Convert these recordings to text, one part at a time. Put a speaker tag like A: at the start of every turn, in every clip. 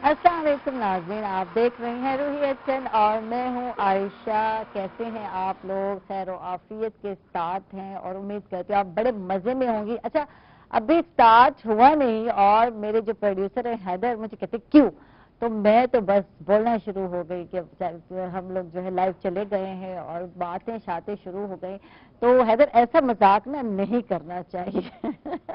A: अस्सलाम वालेकुम नाज़रीन, आप देख रहे हैं रूहियत चैनल और मैं हूं आयशा। कैसे हैं आप लोग? खैर और आफियत के साथ हैं और उम्मीद करती हूँ आप बड़े मजे में होंगी। अच्छा, अभी स्टार्ट हुआ नहीं और मेरे जो प्रोड्यूसर हैं हैदर मुझे कहते क्यों, तो मैं तो बस बोलना शुरू हो गई कि हम लोग जो है लाइव चले गए हैं और बातें शातें शुरू हो गई। तो हैदर ऐसा मजाक ना नहीं करना चाहिए।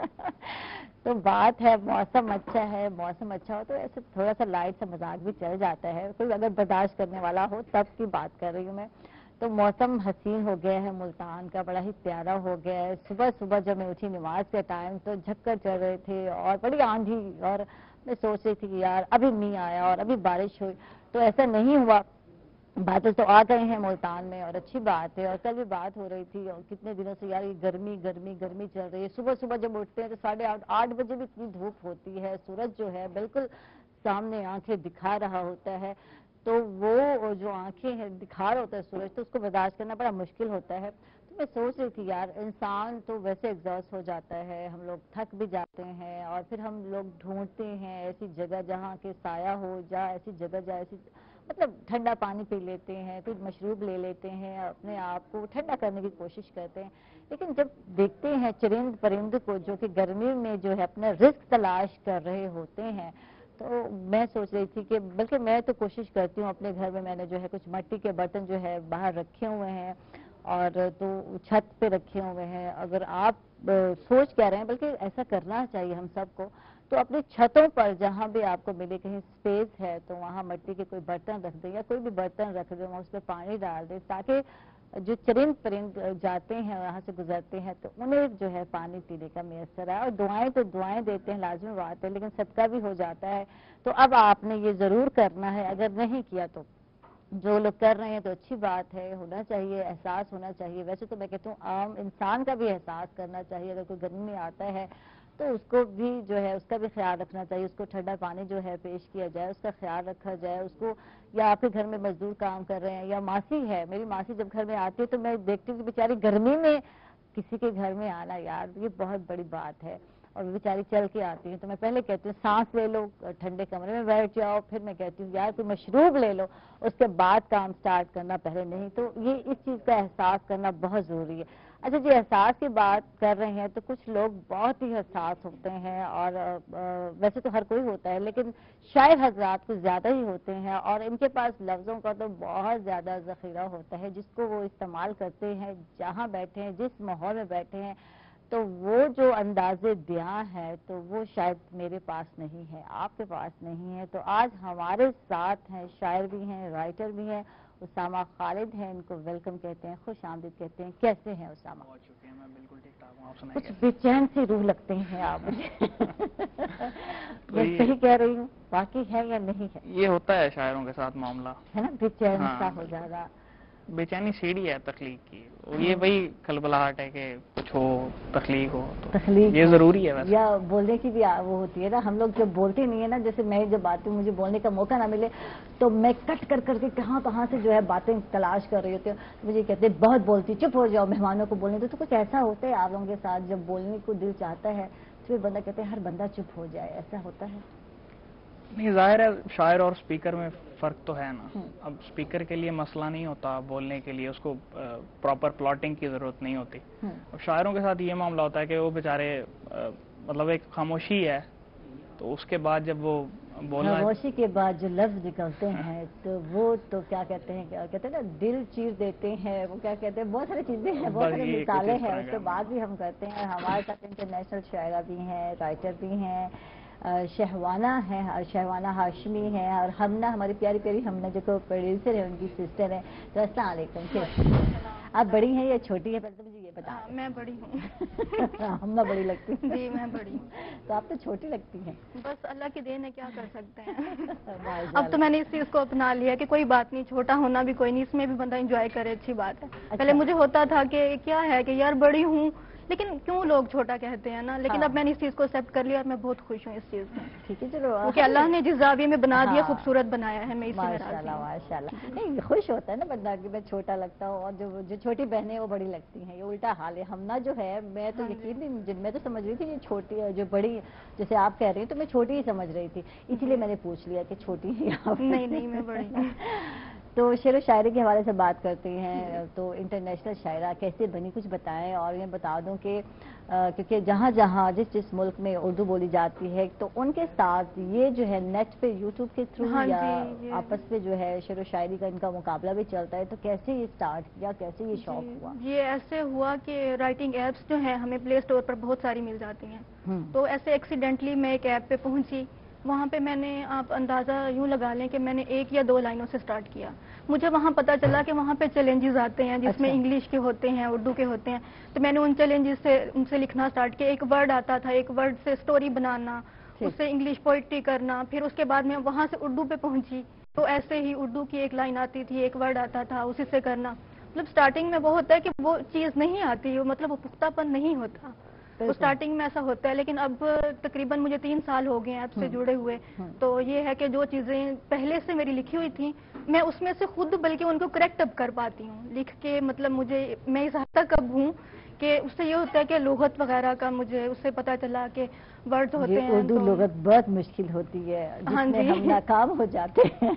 A: तो बात है मौसम अच्छा है, मौसम अच्छा हो तो ऐसे थोड़ा सा लाइट सा मजाक भी चल जाता है, कोई अगर बर्दाश्त करने वाला हो तब की बात कर रही हूँ मैं। तो मौसम हसीन हो गया है, मुल्तान का बड़ा ही प्यारा हो गया है। सुबह सुबह जब मैं उठी नमाज के टाइम तो झक्कर चल रहे थे और बड़ी आंधी, और मैं सोच रही थी कि यार अभी मींह आया और अभी बारिश हुई, तो ऐसा नहीं हुआ। बादल तो आ गए हैं मुल्तान में और अच्छी बात है। और कल भी बात हो रही थी और कितने दिनों से यार ये गर्मी गर्मी गर्मी चल रही है। सुबह सुबह जब उठते हैं तो 8:30 बजे भी इतनी धूप होती है, सूरज जो है बिल्कुल सामने आंखें दिखा रहा होता है। तो वो जो आंखें हैं दिखा रहा होता है सूरज, तो उसको बर्दाश्त करना बड़ा मुश्किल होता है। तो मैं सोच रही थी यार इंसान तो वैसे एग्जॉस्ट हो जाता है, हम लोग थक भी जाते हैं और फिर हम लोग ढूंढते हैं ऐसी जगह जहाँ के साया हो, जहाँ ऐसी जगह जहाँ ऐसी मतलब ठंडा पानी पी लेते हैं, फिर मशरूब ले लेते हैं, अपने आप को ठंडा करने की कोशिश करते हैं। लेकिन जब देखते हैं चरिंद परिंद को जो कि गर्मी में जो है अपना रिस्क तलाश कर रहे होते हैं, तो मैं सोच रही थी कि बल्कि मैं तो कोशिश करती हूँ अपने घर में, मैंने जो है कुछ मिट्टी के बर्तन जो है बाहर रखे हुए हैं और तो छत पे रखे हुए हैं। अगर आप सोच क्या रहे हैं, बल्कि ऐसा करना चाहिए हम सबको, तो अपनी छतों पर जहाँ भी आपको मिले कहीं स्पेस है तो वहाँ मिट्टी के कोई बर्तन रख दें या कोई भी बर्तन रख दें, उस पर पानी डाल दें, ताकि जो चरिंद परिंद जाते हैं वहाँ से गुजरते हैं तो उन्हें जो है पानी पीने का मैसर है। और दुआएं तो दुआएं देते हैं, लाजमी बात है, लेकिन सदका भी हो जाता है। तो अब आपने ये जरूर करना है, अगर नहीं किया तो जो लोग कर रहे हैं तो अच्छी बात है, होना चाहिए, एहसास होना चाहिए। वैसे तो मैं कहती हूँ आम इंसान का भी एहसास करना चाहिए, अगर कोई गर्मी में आता है तो उसको भी जो है उसका भी ख्याल रखना चाहिए, उसको ठंडा पानी जो है पेश किया जाए, उसका ख्याल रखा जाए उसको। या आपके घर में मजदूर काम कर रहे हैं या मासी है, मेरी मासी जब घर में आती है तो मैं देखती हूँ कि बेचारी गर्मी में किसी के घर में आना यार ये बहुत बड़ी बात है, और बेचारी चल के आती है। तो मैं पहले कहती हूँ सांस ले लो, ठंडे कमरे में बैठ जाओ, फिर मैं कहती हूँ यार कोई मशरूब ले लो, उसके बाद काम स्टार्ट करना, पहले नहीं। तो ये इस चीज़ का एहसास करना बहुत ज़रूरी है। अच्छा जी, एहसास की बात कर रहे हैं तो कुछ लोग बहुत ही एहसास होते हैं और वैसे तो हर कोई होता है, लेकिन शायर हजरात कुछ ज़्यादा ही होते हैं और इनके पास लफ्ज़ों का तो बहुत ज़्यादा ज़ख़ीरा होता है, जिसको वो इस्तेमाल करते हैं जहाँ बैठे हैं, जिस माहौल में बैठे हैं। तो वो जो अंदाज़े बयां है तो वो शायद मेरे पास नहीं है, आपके पास नहीं है। तो आज हमारे साथ हैं, शायर भी हैं, राइटर भी हैं, उसामा खालिद हैं, इनको वेलकम कहते हैं, खुश आमदीद कहते हैं। कैसे हैं उसामा?
B: बहुत शुक्रिया, मैं बिल्कुल ठीक ठाक हूँ। आप सुनाइए
A: कुछ
B: कैसे?
A: बेचैन सी रूह लगते हैं आप मुझे।
B: तो
A: मैं सही कह रही हूँ, बाकी है या नहीं है?
B: ये होता है शायरों के साथ मामला,
A: है ना, बेचैन सा
B: हाँ
A: हो जाना।
B: बेचैनी सीढ़ी है तख्लीक की, और ये वही खलबलाहट है कि कुछ हो, तख्लीक हो, तो
A: तख्लीक
B: ये
A: हो
B: जरूरी है वैसे।
A: या बोलने की भी वो होती है ना। हम लोग जब बोलते नहीं है ना, जैसे मैं जब आती हूँ मुझे बोलने का मौका ना मिले तो मैं कट कर करके कहाँ कहाँ से जो है बातें तलाश कर रही होती हूँ। मुझे कहते हैं बहुत बोलती, चुप हो जाओ, मेहमानों को बोलने दो। तो कुछ ऐसा होता है आप लोगों के साथ, जब बोलने को दिल चाहता है तो फिर बंदा कहते हैं हर बंदा चुप हो जाए, ऐसा होता है?
B: नहीं, जाहिर है शायर और स्पीकर में फर्क तो है ना। अब स्पीकर के लिए मसला नहीं होता बोलने के लिए, उसको प्रॉपर प्लॉटिंग की जरूरत नहीं होती। अब शायरों के साथ ये मामला होता है कि वो बेचारे मतलब एक खामोशी है, तो उसके बाद जब वो बोलना,
A: खामोशी के बाद जो लफ्ज निकलते हैं तो वो तो क्या कहते हैं, क्या कहते हैं ना, दिल चीर देते हैं, वो क्या कहते हैं, बहुत सारी चीजें हैं, बहुत सारी मिसालें हैं, उसके बाद भी हम करते हैं। हमारे साथ इंटरनेशनल शायरा भी हैं, राइटर भी हैं, शहवाना है, शहवाना हाशमी है, और हमना, हमारी प्यारी प्यारी हमना जो प्रोड्यूसर है उनकी सिस्टर है। तो अस्सलाम वालेकुम, कैसे? आप बड़ी हैं या छोटी है, पहले तो मुझे ये बता।
C: मैं बड़ी हूँ।
A: हमना बड़ी लगती है?
C: जी मैं बड़ी हूँ।
A: तो आप तो छोटी लगती हैं।
C: बस अल्लाह की देन है, क्या कर सकते हैं। अब तो मैंने इस चीज को अपना लिया कि कोई बात नहीं, छोटा होना भी कोई नहीं, इसमें भी बंदा एंजॉय करे, अच्छी बात है। पहले मुझे होता था कि क्या है कि यार बड़ी हूँ, لیکن کیوں لوگ چھوٹا کہتے ہیں نا، لیکن اب میں نے اس چیز کو ایکسیپٹ کر لیا اور میں بہت خوش ہوں اس چیز میں.
A: ٹھیک ہے چلو،
C: کیونکہ اللہ نے جس زاویے میں بنا دیا خوبصورت بنایا ہے، میں اسی میں راضی
A: ماشاءاللہ
C: ہوں.
A: ماشاءاللہ. نہیں خوش ہوتا ہے نا بندہ کہ میں چھوٹا لگتا ہوں، اور جو چھوٹی بہنیں وہ بڑی لگتی ہیں. یہ الٹا حال ہے. ہم نا جو ہے، میں تو یقین نہیں، میں تو سمجھ رہی تھی یہ چھوٹی جو بڑی، جیسے آپ کہہ رہی ہیں تو میں چھوٹی ہی سمجھ رہی تھی، اسی لیے میں نے پوچھ لیا کہ چھوٹی ہی آپ.
C: نہیں میں بڑی ہوں.
A: تو شعر و شاعری کے حوالے سے بات کرتے ہیں، تو انٹرنیشنل شاعرہ کیسے بنی کچھ بتائیں. اور یہ بتا دوں کہ کیونکہ جہاں جہاں جس ملک میں اردو بولی جاتی ہے تو ان کے ساتھ یہ جو ہے نیٹ پہ یوٹیوب کے تھرو یا آپس میں جو ہے شعر و شاعری کا ان کا مقابلہ بھی چلتا ہے، تو کیسے یہ سٹارٹ کیا، کیسے یہ شوق ہوا؟
C: یہ ایسے ہوا کہ رائٹنگ ایپس جو ہیں ہمیں پلے اسٹور پر بہت ساری مل جاتی ہیں، تو ایسے ایکسیڈنٹلی میں ایک ایپ پہ پہنچی. وہاں پہ میں نے، آپ اندازہ یوں لگا لیں کہ میں نے 1 یا 2 لائنوں سے سٹارٹ کیا. مجھے وہاں پتا چلا کہ وہاں پہ چیلنجز آتے ہیں جس میں انگلش کے ہوتے ہیں، اردو کے ہوتے ہیں. تو میں نے ان چیلنجز سے ان سے لکھنا سٹارٹ کیا. ایک ورڈ آتا تھا، ایک ورڈ سے سٹوری بنانا، اس سے انگلش پوئٹری کرنا. پھر اس کے بعد میں وہاں سے اردو پہ پہنچی، تو ایسے ہی اردو کی ایک لائن آتی تھی، ایک ورڈ آتا تھا، اسی سے کرنا. مطلب سٹارٹنگ میں وہ ہوتا ہے کہ وہ چیز نہیں آتی، مطلب وہ پختہ پن نہیں ہوتا. تو سٹارٹنگ میں ایسا ہوتا ہے. لیکن اب تقریباً مجھے 3 سال ہو گئے ہیں ایپ سے جڑے ہوئے. تو یہ ہے کہ جو چیزیں پہلے سے میری لکھی ہوئی تھیں، میں اس میں سے خود بلکہ ان کو کریکٹ اپ کر پاتی ہوں لکھ کے. مطلب میں اس حد تک اب ہوں کہ اس سے یہ ہوتا ہے کہ لغت وغیرہ کا مجھے اس سے پتا چلا کہ ورڈ ہوتے ہیں.
A: اردو لغت بہت مشکل ہوتی ہے، جس میں ہم ناکام ہو جاتے ہیں.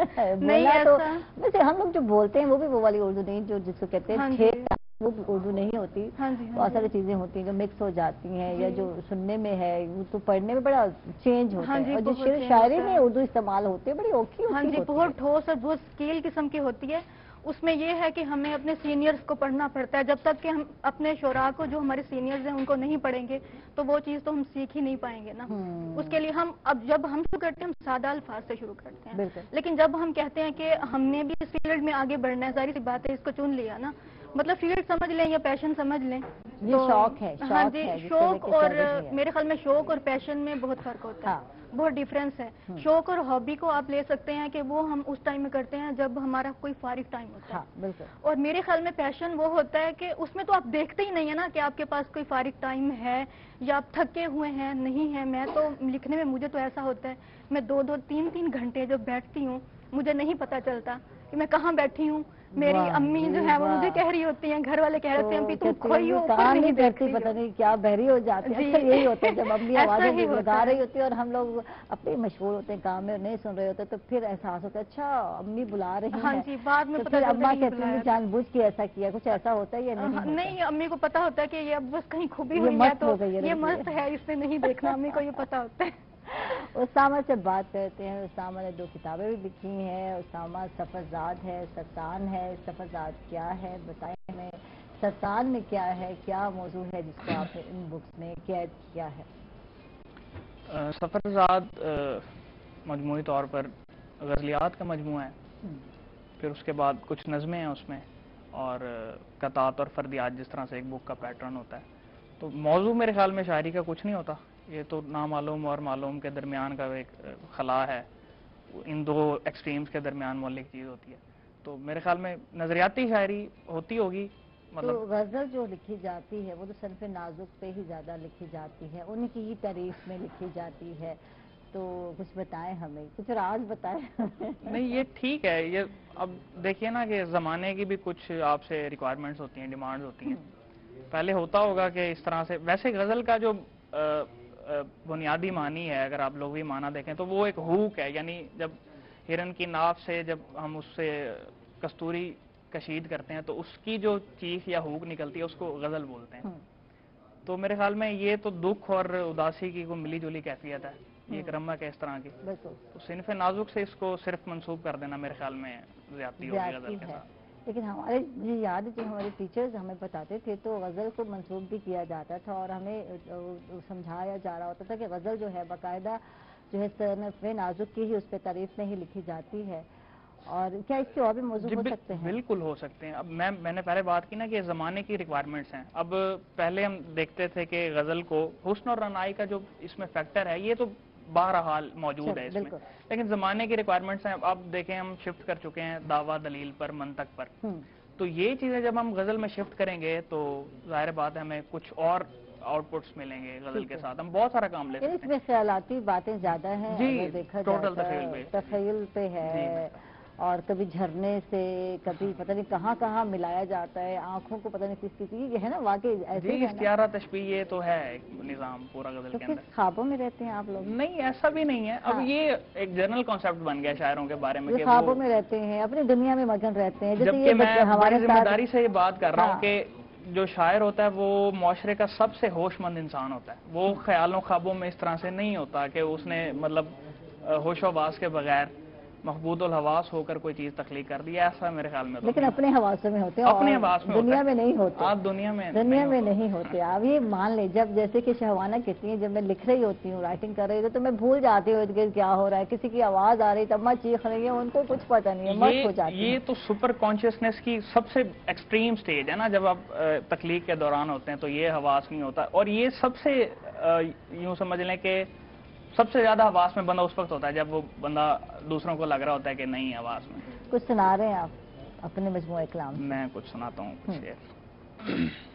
A: بولا تو ویسے ہم لوگ جو بولتے ہیں وہ بھی وہ والی اردو نہیں جو جس کو کہتے ہیں وہ بھی اردو نہیں ہوتی. بہت ساری چیزیں ہوتی ہیں جو مکس ہو جاتی ہیں، یا جو سننے میں ہے وہ تو پڑھنے میں بڑا چینج ہوتا ہے. اور جو شعر شاعری میں اردو استعمال ہوتی ہے بڑی اوکھی ہوتی ہے،
C: بہت ٹھوس اور بہت اسکیل قسم کی ہوتی ہے. اس میں یہ ہے کہ ہمیں اپنے سینئرز کو پڑھنا پڑتا ہے. جب تک کہ ہم اپنے شعراء کو، جو ہمارے سینئرز ہیں، ان کو نہیں پڑھیں گے تو وہ چیز تو ہم سیکھ ہی نہیں پائیں گے نا. اس کے لیے جب ہم شروع کرتے ہیں ہم سادہ الفاظ سے شروع کرتے ہیں. لیکن جب ہم کہتے ہیں کہ ہم نے بھی اس فیلڈ میں آگے بڑھنا ہے، ظاہر سی بات ہے اس کو چن لیا نا، مطلب فیلڈ سمجھ لیں یا پیشن سمجھ لیں.
A: یہ شوق ہے.
C: ہاں جی، شوق اور میرے خیال میں شوق اور پیشن میں بہت فرق ہوتا ہے، بہت ڈیفرنس ہے. شوق اور ہابی کو آپ لے سکتے ہیں کہ وہ ہم اس ٹائم میں کرتے ہیں جب ہمارا کوئی فارغ ٹائم ہوتا ہے. اور میرے خیال میں پیشن وہ ہوتا ہے کہ اس میں تو آپ دیکھتے ہی نہیں ہے نا کہ آپ کے پاس کوئی فارغ ٹائم ہے یا آپ تھکے ہوئے ہیں نہیں ہیں. میں تو لکھنے میں مجھے تو ایسا ہوتا ہے میں 2-2 3-3 گھنٹے جب بیٹھتی ہوں مجھے نہیں پتا چلتا کہ میں کہاں بیٹھی ہوں. میری امی جو ہے وہ مجھے کہہ رہی ہوتی ہیں، گھر والے کہہ رہے ہیں تم کھوئی ہو، اوپر نہیں دیکھتی،
A: پتہ نہیں کیا بہری ہو جاتی ہے. یہی ہوتا ہے جب امی آوازیں لگا رہی ہوتی ہے اور ہم لوگ اپنے مشغول ہوتے ہیں کام میں نہیں سن رہے ہوتے، تو پھر احساس ہوتا ہے اچھا امی بلا رہی ہیں.
C: ہاں جی، بعد میں
A: تو
C: پتہ
A: پھر
C: چلتا
A: اماں
C: ہے
A: کہتی ہیں جان بوجھ کے ایسا کیا، کچھ ایسا ہوتا ہے یا نہیں؟
C: نہیں، امی کو پتا ہوتا ہے کہ یہ اب بس کہیں کھبی ہوئی ہے تو یہ مست ہے، اس سے نہیں دیکھنا. امی کو یہ پتا ہوتا ہے.
A: اسامہ سے بات کرتے ہیں. اسامہ نے 2 کتابیں بھی لکھی ہیں. اسامہ سفرزاد ہے، سرطان ہے. سفرزاد کیا ہے بتائیں ہمیں، سرطان میں کیا ہے، کیا موضوع ہے جس کو آپ نے ان بکس میں قید کیا ہے؟
B: سفرزاد مجموعی طور پر غزلیات کا مجموعہ ہے، پھر اس کے بعد کچھ نظمیں ہیں اس میں، اور قطعات اور فردیات جس طرح سے ایک بک کا پیٹرن ہوتا ہے. تو موضوع میرے خیال میں شاعری کا کچھ نہیں ہوتا، یہ تو نامعلوم اور معلوم کے درمیان کا ایک خلا ہے. ان 2 ایکسٹریمز کے درمیان مولک چیز ہوتی ہے. تو میرے خیال میں نظریاتی شاعری ہوتی ہوگی.
A: تو غزل جو لکھی جاتی ہے وہ تو صنف نازک پہ ہی زیادہ لکھی جاتی ہے، ان کی ہی تعریف میں لکھی جاتی ہے. تو کچھ بتائیں ہمیں، کچھ راز بتائیں.
B: نہیں یہ ٹھیک ہے. یہ اب دیکھیے نا کہ زمانے کی بھی کچھ آپ سے ریکوائرمنٹس ہوتی ہیں، ڈیمانڈز ہوتی ہیں. پہلے ہوتا ہوگا کہ اس طرح سے، ویسے غزل کا جو بنیادی معنی ہے اگر آپ لوگ بھی معنی دیکھیں تو وہ ایک ہوک ہے. یعنی جب ہرن کی ناف سے جب ہم اس سے کستوری کشید کرتے ہیں تو اس کی جو چیخ یا ہوک نکلتی ہے اس کو غزل بولتے ہیں. تو میرے خیال میں یہ تو دکھ اور اداسی کی کوئی ملی جلی کیفیت ہے، یہ ایک رمک ہے اس طرح کی. تو صنف نازک سے اس کو صرف منسوب کر دینا میرے خیال میں زیادتی ہوگی غزل کے ساتھ.
A: لیکن ہمارے یاد ہے جو ہمارے ٹیچرز ہمیں بتاتے تھے تو غزل کو منسوب بھی کیا جاتا تھا، اور ہمیں سمجھایا جا رہا ہوتا تھا کہ غزل جو ہے باقاعدہ جو ہے صنف نازک کی ہی اس پہ تعریف میں ہی لکھی جاتی ہے. اور کیا اس کے اور بھی موضوع ہو سکتے ہیں؟
B: بالکل ہو سکتے ہیں. اب میں نے پہلے بات کی نا کہ زمانے کی ریکوائرمنٹس ہیں. اب پہلے ہم دیکھتے تھے کہ غزل کو حسن اور رنائی کا جو اس میں فیکٹر ہے یہ تو بہرحال موجود ہے اس میں، لیکن زمانے کی ریکوائرمنٹس ہیں. اب دیکھیں ہم شفٹ کر چکے ہیں دعویٰ دلیل پر، منطق پر. تو یہ چیزیں جب ہم غزل میں شفٹ کریں گے تو ظاہر بات ہے ہمیں کچھ اور آؤٹ پٹس ملیں گے غزل کے ساتھ، ہم بہت سارا کام لے سکتے ہیں.
A: اس میں خیالاتی باتیں زیادہ ہیں
B: جی،
A: اگر دیکھا
B: ٹوٹل
A: جائے تخیل پہ ہے، اور کبھی جھرنے سے کبھی پتہ نہیں کہاں کہاں ملایا جاتا ہے، آنکھوں کو پتہ نہیں کس کسی یہ ہے نا واقعی ایسے
B: جی
A: ہی ہے
B: استعارہ تشبیہ یہ تو ہے ایک نظام پورا غزل کے اندر.
A: خوابوں میں رہتے ہیں آپ لوگ؟
B: نہیں ایسا بھی نہیں ہے، اب یہ ایک جنرل کانسیپٹ بن گیا شاعروں کے بارے میں کہ
A: خوابوں میں رہتے ہیں، اپنی دنیا میں مگن رہتے ہیں.
B: جبکہ میں ہماری ذمہ داری سے یہ بات کر رہا ہوں کہ جو شاعر ہوتا ہے وہ معاشرے کا سب سے ہوش مند انسان ہوتا ہے. وہ خیالوں خوابوں میں اس طرح سے نہیں ہوتا کہ اس نے مطلب ہوش و حواس کے بغیر محبود الحواس ہو کر کوئی چیز تخلیق کر دی، ایسا میرے خیال میں.
A: لیکن اپنے حواسوں میں ہوتے ہیں،
B: اپنے حواس میں
A: دنیا میں نہیں ہوتے.
B: آپ دنیا میں
A: نہیں ہوتے. آپ یہ مان لیں جب جیسے کہ شہوانہ کہتی ہیں جب میں لکھ رہی ہوتی ہوں، رائٹنگ کر رہی ہوتی تو میں بھول جاتی ہوں کہ کیا ہو رہا ہے، کسی کی آواز آ رہی تب میں چیخ رہی ہوں، ان کو کچھ پتہ نہیں ہے، مست ہو جاتی ہے.
B: یہ تو سپر کانشیسنس کی سب سے ایکسٹریم سٹیج ہے نا، جب آپ تخلیق کے دوران ہوتے ہیں تو یہ حواس نہیں ہوتا. اور یہ سب سے یوں سمجھ لیں کہ سب سے زیادہ حواس میں بندہ اس وقت ہوتا ہے جب وہ بندہ دوسروں کو لگ رہا ہوتا ہے کہ نہیں حواس میں.
A: کچھ سنا رہے ہیں آپ اپنے مجموعہ کلام؟
B: میں کچھ سناتا ہوں کچھ شعر.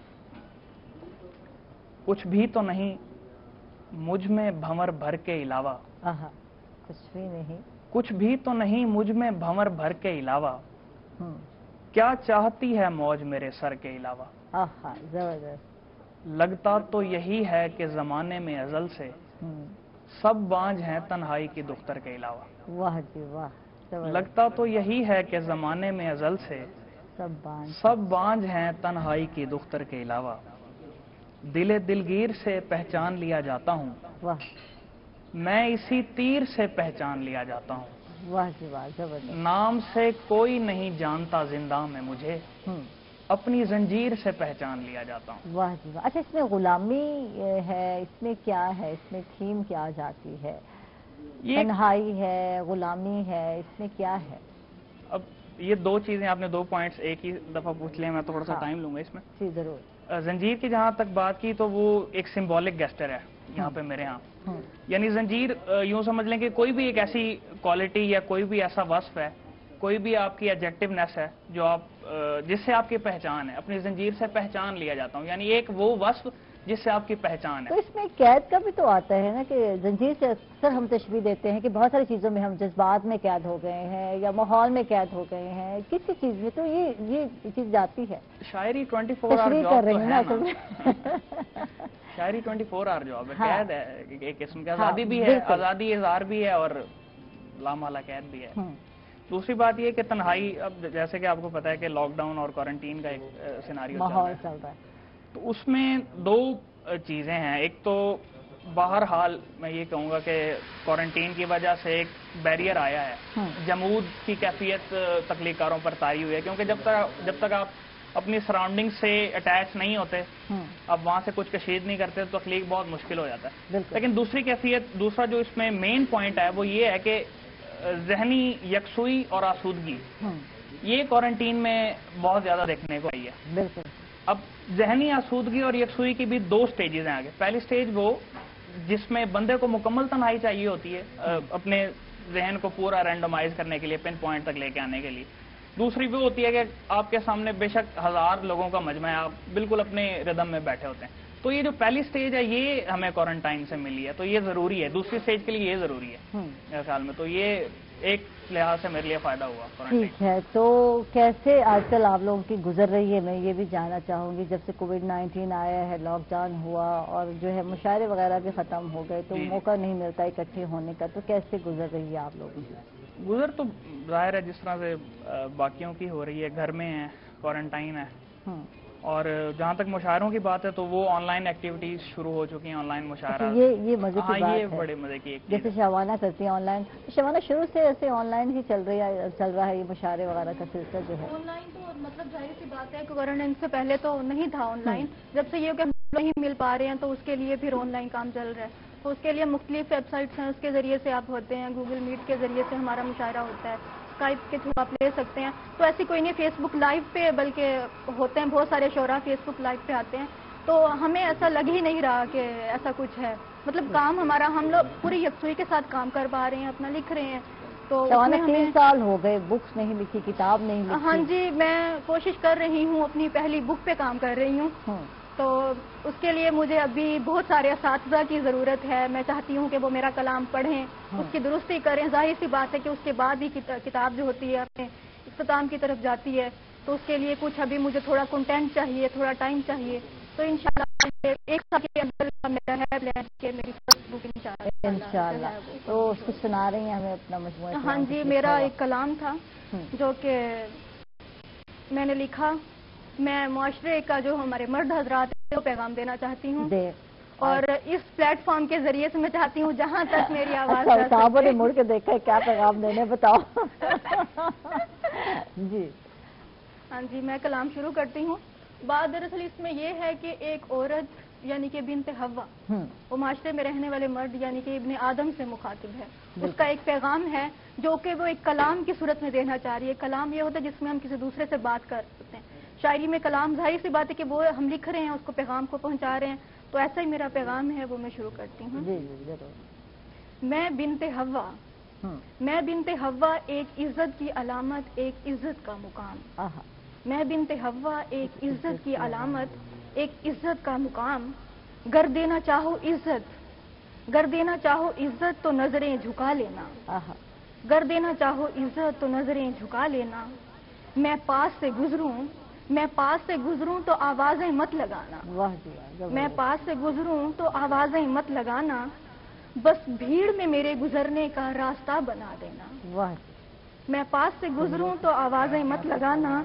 B: کچھ بھی تو نہیں مجھ میں بھنور بھر کے علاوہ،
A: کچھ بھی نہیں،
B: کچھ بھی تو نہیں مجھ میں بھنور بھر کے علاوہ، کیا چاہتی ہے موج میرے سر کے علاوہ.
A: زبردست.
B: لگتا تو یہی ہے کہ زمانے میں ازل سے سب بانجھ ہیں تنہائی کی دختر کے علاوہ.
A: واہ جی واہ.
B: لگتا تو یہی ہے کہ زمانے میں ازل سے سب بانجھ ہیں تنہائی کی دختر کے علاوہ. دل دلگیر سے پہچان لیا جاتا ہوں، میں اسی تیر سے پہچان لیا جاتا ہوں.
A: واہ جی واہ زبردست.
B: نام سے کوئی نہیں جانتا زندہ میں مجھے، اپنی زنجیر سے پہچان لیا جاتا ہوں.
A: واہ جی واہ. اچھا اس میں غلامی ہے، اس میں کیا ہے، اس میں تھیم کیا جاتی ہے؟ تنہائی ہے، غلامی ہے، اس میں کیا ہے؟
B: اب یہ دو چیزیں آپ نے دو پوائنٹس ایک ہی دفعہ پوچھ لیں، میں تھوڑا سا ٹائم لوں گا اس میں.
A: جی ضرور.
B: زنجیر کی جہاں تک بات کی تو وہ ایک سمبولک گیسٹر ہے یہاں پہ میرے ہاں. یعنی زنجیر یوں سمجھ لیں کہ کوئی بھی ایک ایسی کوالٹی یا کوئی بھی ایسا وصف ہے، کوئی بھی آپ کی ایڈجیکٹونیس ہے جو آپ جس سے آپ کی پہچان ہے. اپنی زنجیر سے پہچان لیا جاتا ہوں، یعنی ایک وہ وصف جس سے آپ کی پہچان ہے.
A: تو اس میں قید کا بھی تو آتا ہے نا کہ زنجیر سے اکثر ہم تشبیہ دیتے ہیں کہ بہت ساری چیزوں میں ہم جذبات میں قید ہو گئے ہیں یا ماحول میں قید ہو گئے ہیں، کسی چیز میں تو یہ چیز جاتی ہے.
B: شاعری 24 آور جاب تو ہے نا. شاعری 24 آور جاب ہے، قید ہے ایک قسم کی. آزادی بھی ہے، آزادی اظہار بھی ہے اور لامحالہ قید بھی ہے. دوسری بات یہ کہ تنہائی، اب جیسے کہ آپ کو پتا ہے کہ لاک ڈاؤن اور کوارنٹین کا ایک سیناریو چل رہا ہے، تو اس میں دو چیزیں ہیں. ایک تو بہرحال میں یہ کہوں گا کہ کوارنٹین کی وجہ سے ایک بیریئر آیا ہے، جمود کی کیفیت تخلیق کاروں پر طاری ہوئی ہے، کیونکہ جب تک آپ اپنی سراؤنڈنگ سے اٹیچ نہیں ہوتے، اب وہاں سے کچھ کشید نہیں کرتے تو تخلیق بہت مشکل ہو جاتا ہے. لیکن دوسری کیفیت، دوسرا جو اس میں مین پوائنٹ ہے وہ یہ ہے کہ ذہنی یکسوئی اور آسودگی یہ کوارنٹین میں بہت زیادہ دیکھنے کو آئی ہے.
A: بالکل.
B: اب ذہنی آسودگی اور یکسوئی کی بھی دو سٹیجز ہیں آگے. پہلی سٹیج وہ جس میں بندے کو مکمل تنہائی چاہیے ہوتی ہے اپنے ذہن کو پورا رینڈمائز کرنے کے لیے، پن پوائنٹ تک لے کے آنے کے لیے. دوسری وہ ہوتی ہے کہ آپ کے سامنے بے شک ہزار لوگوں کا مجمع ہے، آپ بالکل اپنے ردم میں بیٹھے ہوتے ہیں. تو یہ جو پہلی سٹیج ہے یہ ہمیں کوارنٹائن سے ملی ہے، تو یہ ضروری ہے. دوسری سٹیج کے لیے یہ ضروری ہے میرے خیال میں. تو یہ ایک لحاظ سے میرے لیے فائدہ ہوا.
A: ٹھیک ہے. تو کیسے آج کل آپ لوگوں کی گزر رہی ہے، میں یہ بھی جاننا چاہوں گی. جب سے کووڈ-19 آیا ہے، لاک ڈاؤن ہوا اور جو ہے مشاعرے وغیرہ بھی ختم ہو گئے تو موقع نہیں ملتا اکٹھے ہونے کا، تو کیسے گزر رہی ہے آپ لوگوں کی؟
B: گزر تو ظاہر ہے جس طرح سے باقیوں کی ہو رہی ہے، گھر میں ہے، کوارنٹائن ہے. اور جہاں تک مشاعروں کی بات ہے تو وہ آن لائن ایکٹیویٹیز شروع ہو چکی ہیں، آن لائن مشاعرہ.
A: یہ مزے کی بات ہے.
B: یہ بڑے مزے کی ایک
A: جیسے شہوانہ کرتی ہیں آن لائن. شہوانہ شروع سے ایسے آن لائن ہی چل رہا ہے یہ مشاعرے وغیرہ کا سلسلہ جو ہے؟
C: آن لائن تو مطلب ظاہر سی بات ہے کہ کوارنٹائن سے پہلے تو نہیں تھا آن لائن. جب سے یہ کہ نہیں مل پا رہے ہیں تو اس کے لیے پھر آن لائن کام چل رہا ہے. تو اس کے لیے مختلف ویب سائٹس ہیں، اس کے ذریعے سے آپ ہوتے ہیں. گوگل میٹ کے ذریعے سے ہمارا مشاعرہ ہوتا ہے، اسکائپ کے تھرو آپ لے سکتے ہیں. تو ایسی کوئی نہیں فیس بک لائیو پہ، بلکہ ہوتے ہیں بہت سارے شعراء فیس بک لائیو پہ آتے ہیں. تو ہمیں ایسا لگ ہی نہیں رہا کہ ایسا کچھ ہے. مطلب کام ہمارا، ہم لوگ پوری یکسوئی کے ساتھ کام کر پا رہے ہیں، اپنا لکھ رہے ہیں. تو
A: 3 سال ہو گئے، بکس نہیں لکھی، کتاب نہیں لکھی؟
C: ہاں جی، میں کوشش کر رہی ہوں، اپنی پہلی بک پہ کام کر رہی ہوں، تو اس کے لیے مجھے ابھی بہت سارے اساتذہ کی ضرورت ہے. میں چاہتی ہوں کہ وہ میرا کلام پڑھیں، اس کی درستی کریں. ظاہر سی بات ہے کہ اس کے بعد ہی کتاب جو ہوتی ہے اپنے اختتام کی طرف جاتی ہے، تو اس کے لیے کچھ ابھی مجھے تھوڑا کنٹینٹ چاہیے، تھوڑا ٹائم چاہیے. تو انشاءاللہ 1 سال کے اندر میرا ہے پلان کہ میری فرسٹ بک
A: انشاءاللہ. تو اس کو سنا رہی ہیں ہمیں اپنا مجموعہ؟
C: ہاں جی، میرا ایک کلام تھا جو کہ میں نے لکھا. میں معاشرے کا جو ہمارے مرد حضرات ہیں وہ پیغام دینا چاہتی ہوں، اور اس پلیٹ فارم کے ذریعے سے میں چاہتی ہوں جہاں تک میری آواز جا سکے.
A: صاحبوں نے مڑ کے دیکھا ہے کیا پیغام دینے، بتاؤ. جی
C: ہاں جی، میں کلام شروع کرتی ہوں. بات دراصل اس میں یہ ہے کہ ایک عورت یعنی کہ بنت حوا، وہ معاشرے میں رہنے والے مرد یعنی کہ ابن آدم سے مخاطب ہے. اس کا ایک پیغام ہے جو کہ وہ ایک کلام کی صورت میں دینا چاہ رہی ہے. کلام یہ ہوتا ہے جس میں ہم کسی دوسرے سے بات کر سکتے ہیں. شاعری میں کلام ظاہر سی بات ہے کہ وہ ہم لکھ رہے ہیں، اس کو پیغام کو پہنچا رہے ہیں. تو ایسا ہی میرا پیغام ہے، وہ میں شروع کرتی ہوں. میں بنت حوا، میں بنت حوا، ایک عزت کی علامت، ایک عزت کا مقام. میں بنت حوا، ایک عزت کی علامت، ایک عزت کا مقام. گر دینا چاہو عزت، گر دینا چاہو عزت تو نظریں جھکا لینا. گر دینا چاہو عزت تو نظریں جھکا لینا. میں پاس سے گزروں، میں پاس سے گزروں تو آوازیں مت لگانا. میں پاس سے گزروں تو آوازیں مت لگانا. بس بھیڑ میں میرے گزرنے کا راستہ بنا دینا. میں پاس سے گزروں تو آوازیں مت لگانا.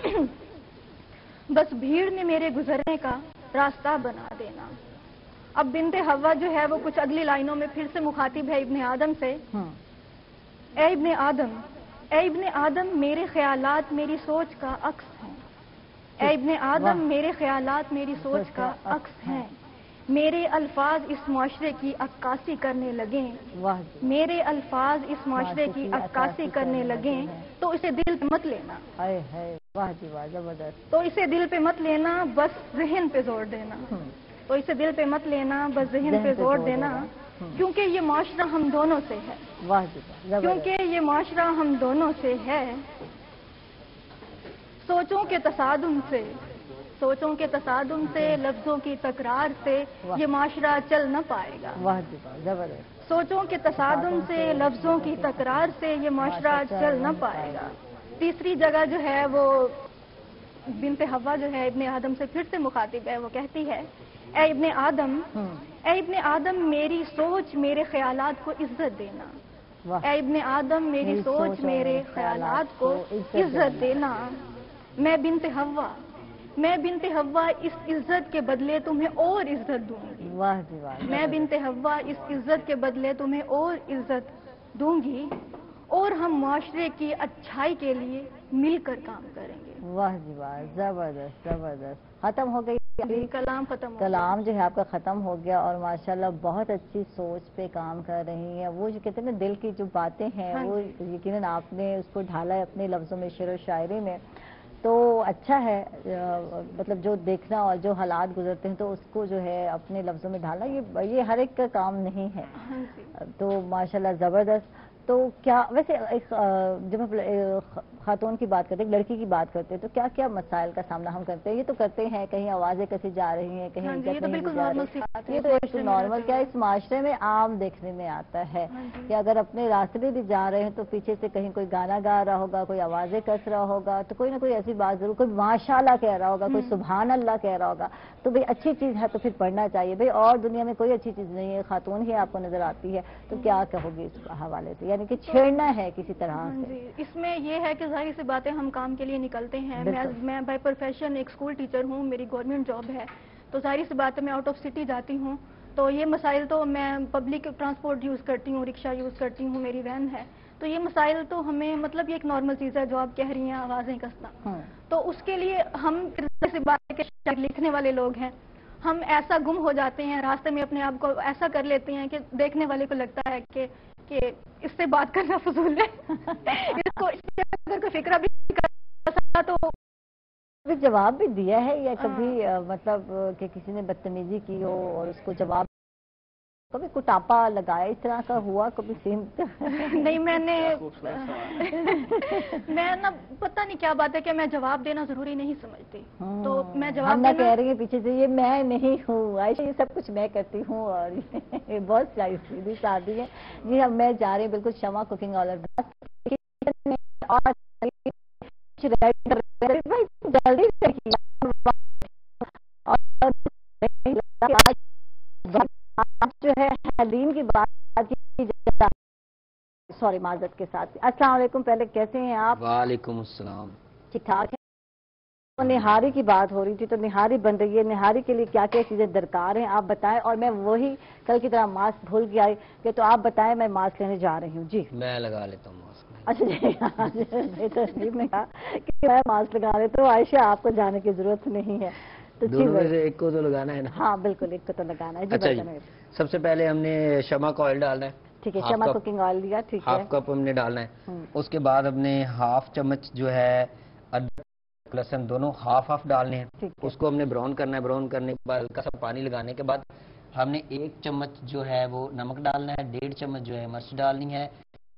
C: بس بھیڑ میں میرے گزرنے کا راستہ بنا دینا. اب بنت حوا جو ہے وہ کچھ اگلی لائنوں میں پھر سے مخاطب ہے ابن آدم سے. اے ابن آدم، اے ابن آدم، میرے خیالات میری سوچ کا عکس ہیں. اے ابن آدم، میرے خیالات میری سوچ کا عکس ہیں. میرے الفاظ اس معاشرے کی عکاسی کرنے لگیں. میرے الفاظ اس معاشرے کی عکاسی کرنے لگیں تو اسے دل پہ مت لینا. تو اسے دل پہ مت لینا، بس ذہن پہ زور دینا. تو اسے دل پہ مت لینا، بس ذہن پہ زور دینا. کیونکہ یہ معاشرہ ہم دونوں سے ہے. کیونکہ یہ معاشرہ ہم دونوں سے ہے. سوچوں کے تصادم سے، سوچوں کے تصادم سے، لفظوں کی تکرار سے یہ معاشرہ چل نہ پائے گا. سوچوں کے تصادم سے، لفظوں کی تکرار سے یہ معاشرہ چل نہ پائے گا. تیسری جگہ جو ہے وہ بنت حوا جو ہے ابن آدم سے پھر سے مخاطب ہے. وہ کہتی ہے اے ابن آدم، اے ابن آدم، میری سوچ میرے خیالات کو عزت دینا. اے ابن آدم، میری سوچ میرے خیالات کو عزت دینا. میں بنت حوا، میں بنت حوا، اس عزت کے بدلے تمہیں اور عزت دوں گی. میں بنت حوا، اس عزت کے بدلے تمہیں اور عزت دوں گی، اور ہم معاشرے کی اچھائی کے لیے مل کر کام کریں گے.
A: واہ جی واہ، زبردست زبردست. ختم ہو گئی
C: کلام ختم ہو گیا.
A: کلام جو ہے آپ کا ختم ہو گیا، اور ماشاءاللہ بہت اچھی سوچ پہ کام کر رہی ہیں. وہ جو کہتے ہیں نا دل کی جو باتیں ہیں وہ یقیناً آپ نے اس کو ڈھالا ہے اپنے لفظوں میں، شعر و شاعری میں. تو اچھا ہے، مطلب جو دیکھنا اور جو حالات گزرتے ہیں تو اس کو جو ہے اپنے لفظوں میں ڈھالنا یہ ہر ایک کا کام نہیں ہے. تو ماشاءاللہ زبردست. تو کیا ویسے جب ہم خاتون کی بات کرتے ہیں، لڑکی کی بات کرتے ہیں، تو کیا کیا مسائل کا سامنا ہم کرتے ہیں؟ یہ تو کرتے ہیں کہیں آوازیں کسی جا رہی ہیں، کہیں عزت نہیں دی جا رہی. یہ تو ایک نارمل کیا اس معاشرے میں عام دیکھنے میں آتا ہے کہ اگر اپنے راستے بھی جا رہے ہیں تو پیچھے سے کہیں کوئی گانا گا رہا ہوگا، کوئی آوازیں کس رہا ہوگا، تو کوئی نہ کوئی ایسی بات ضرور، کوئی ماشاءاللہ کہہ رہا ہوگا، کوئی سبحان اللہ کہہ رہا ہوگا. تو بھئی اچھی چیز ہے تو پھر پڑھنا چاہیے بھئی، اور دنیا میں کوئی اچھی چیز نہیں ہے، خاتون ہی آپ کو نظر آتی ہے. تو کیا کہو گی اس حوالے سے، یعنی کہ چھیڑنا ہے کسی طرح سے؟
C: اس میں یہ ہے کہ ظاہر سی باتیں ہم کام کے لیے نکلتے ہیں. میں بائی پروفیشن ایک اسکول ٹیچر ہوں، میری گورنمنٹ جاب ہے. تو ظاہر سی بات ہے میں آؤٹ آف سٹی جاتی ہوں، تو یہ مسائل تو میں پبلک ٹرانسپورٹ یوز کرتی ہوں، رکشہ یوز کرتی ہوں، میری وین ہے. تو یہ مسائل تو ہمیں مطلب یہ ایک نارمل چیز ہے جو آپ کہہ رہی ہیں، آوازیں کسنا. تو اس کے لیے ہم سی بات ہے کہ لکھنے والے لوگ ہیں، ہم ایسا گم ہو جاتے ہیں راستے میں، اپنے آپ کو ایسا کر لیتے ہیں کہ دیکھنے والے کو لگتا ہے کہ اس سے بات کرنا فضول ہے. اس کو اگر کوئی فکرہ بھی کر سکتا تو
A: جواب بھی دیا ہے، یا کبھی مطلب کہ کسی نے بدتمیزی کی ہو اور اس کو جواب कभी कुटापा लगाया, इस तरह का हुआ कभी सीन?
C: नहीं, मैं ना पता नहीं क्या बात है कि मैं जवाब देना जरूरी नहीं समझती, तो मैं जवाब
A: देना कह रही है पीछे से, ये मैं नहीं हूँ आयशा, ये सब कुछ मैं करती हूँ और ये बहुत सीधी शादी है जी। हम मैं जा रही हूँ बिल्कुल शमा कुकिंग ऑयल और जल्दी आज जो है हलीम की बात की, सॉरी माजरत के साथ। अस्सलाम वालेकुम, पहले कैसे हैं आप?
D: वालेकुम अस्सलाम।
A: ठीक ठाक है। तो निहारी की बात हो रही थी, तो निहारी बन रही है, निहारी के लिए क्या क्या चीजें दरकार हैं आप बताएं, और मैं वही कल की तरह मास्क भूल गया कि तो आप बताएं, मैं मास्क लेने जा रही हूँ जी।
D: मैं लगा लेता हूँ मास्क।
A: अच्छा जी, तस्वीर ने कहा कि मैं मास्क लगा लेता हूँ, आयशा आपको जाने की जरूरत नहीं है। तो
D: दोनों में से एक को तो लगाना है ना?
A: हाँ बिल्कुल, एक को तो लगाना है।
D: अच्छा जी, सबसे पहले हमने शमा का ऑयल डालना है।
A: ठीक है, शमा कुकिंग ऑयल लिया, ठीक है,
D: हाफ कप हमने डालना है। उसके बाद हमने हाफ चम्मच जो है अदरक लहसुन दोनों हाफ डालने हैं। उसको हमने ब्राउन करना है। ब्राउन करने के बाद हल्का सा पानी लगाने के बाद हमने 1 चम्मच जो है वो नमक डालना है, 1.5 चम्मच जो है मिर्च डालनी है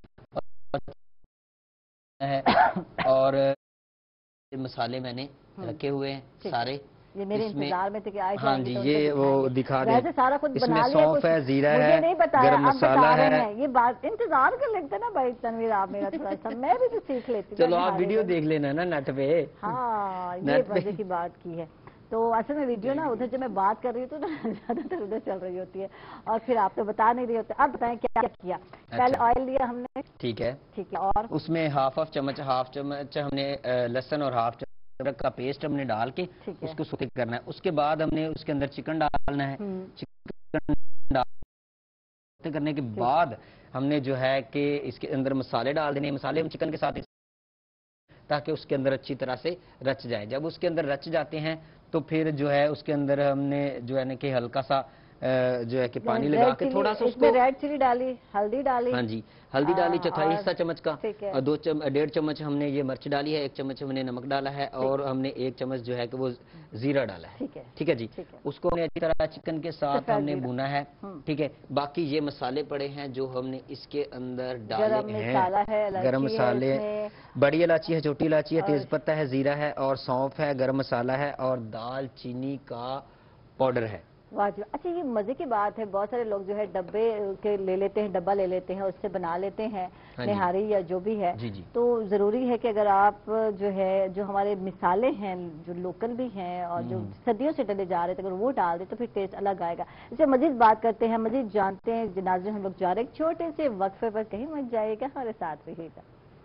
D: और मसाले मैंने रखे हुए हैं सारे।
A: ये मेरे इंतजार में थे कि आयशा
D: हाँ जी, ये वो दिखा दें।
A: वैसे सारा कुछ
D: इसमें
A: बना लिया,
D: सौंफ है, जीरा है,
A: मुझे नहीं बताया,
D: गरम मसाला है।
A: ये बात इंतजार कर लेते ना भाई तनवीर, आप मेरा थोड़ा सा, मैं भी तो सीख लेती।
D: चलो आप वीडियो देख लेना ना नेट पे।
A: हाँ, ये मजे की बात की है। तो असल में वीडियो ना उधर जब मैं बात कर रही हूँ तो ज्यादातर उधर चल रही होती है और फिर आप तो बता नहीं रही होते। आप बताएं क्या क्या किया? पहले ऑयल लिया हमने,
D: ठीक है,
A: और
D: उसमें हाफ चम्मच हमने लहसुन और हाफ अदरक का पेस्ट हमने डाल के उसको सूखे करना है। उसके बाद हमने उसके अंदर चिकन डालना है। चिकन डाल करने के बाद हमने जो है कि इसके अंदर मसाले डाल देने। मसाले हम चिकन के साथ ताकि उसके अंदर अच्छी तरह से रच जाए। जब उसके अंदर रच जाते हैं तो फिर जो है उसके अंदर हमने जो है ना कि हल्का सा जो है कि पानी लगा के थोड़ा सा उसको,
A: रेड चिली डाली, हल्दी डाली।
D: हाँ जी, हल्दी डाली चौथाई हिस्सा चम्मच का, और 1.5 चम्मच हमने ये मिर्च डाली है, 1 चम्मच हमने नमक डाला है और हमने 1 चम्मच जो है कि वो जीरा डाला है। ठीक है जी, उसको हमने अच्छी तरह चिकन के साथ हमने भुना है। ठीक है, बाकी ये मसाले पड़े हैं जो हमने इसके अंदर डाले हैं। गरम मसाले, बड़ी इलायची है, छोटी इलायची है, तेज पत्ता है, जीरा है और सौंफ है, गरम मसाला है और दाल चीनी का पाउडर है।
A: वाह, अच्छा ये मजे की बात है, बहुत सारे लोग जो है डब्बे के ले लेते हैं, डब्बा ले लेते हैं, उससे बना लेते हैं निहारी या जो भी है। तो जरूरी है कि अगर आप जो है जो हमारे मिसाले हैं जो लोकल भी हैं और जो सदियों से डले जा रहे थे, अगर वो डाल दे तो फिर टेस्ट अलग आएगा। इससे मजीद बात करते हैं, मजीद जानते हैं। जनाज़े हम लोग जा रहे हैं छोटे से वक्फे पर, कहीं मत जाइएगा, हमारे साथ रहिएगा।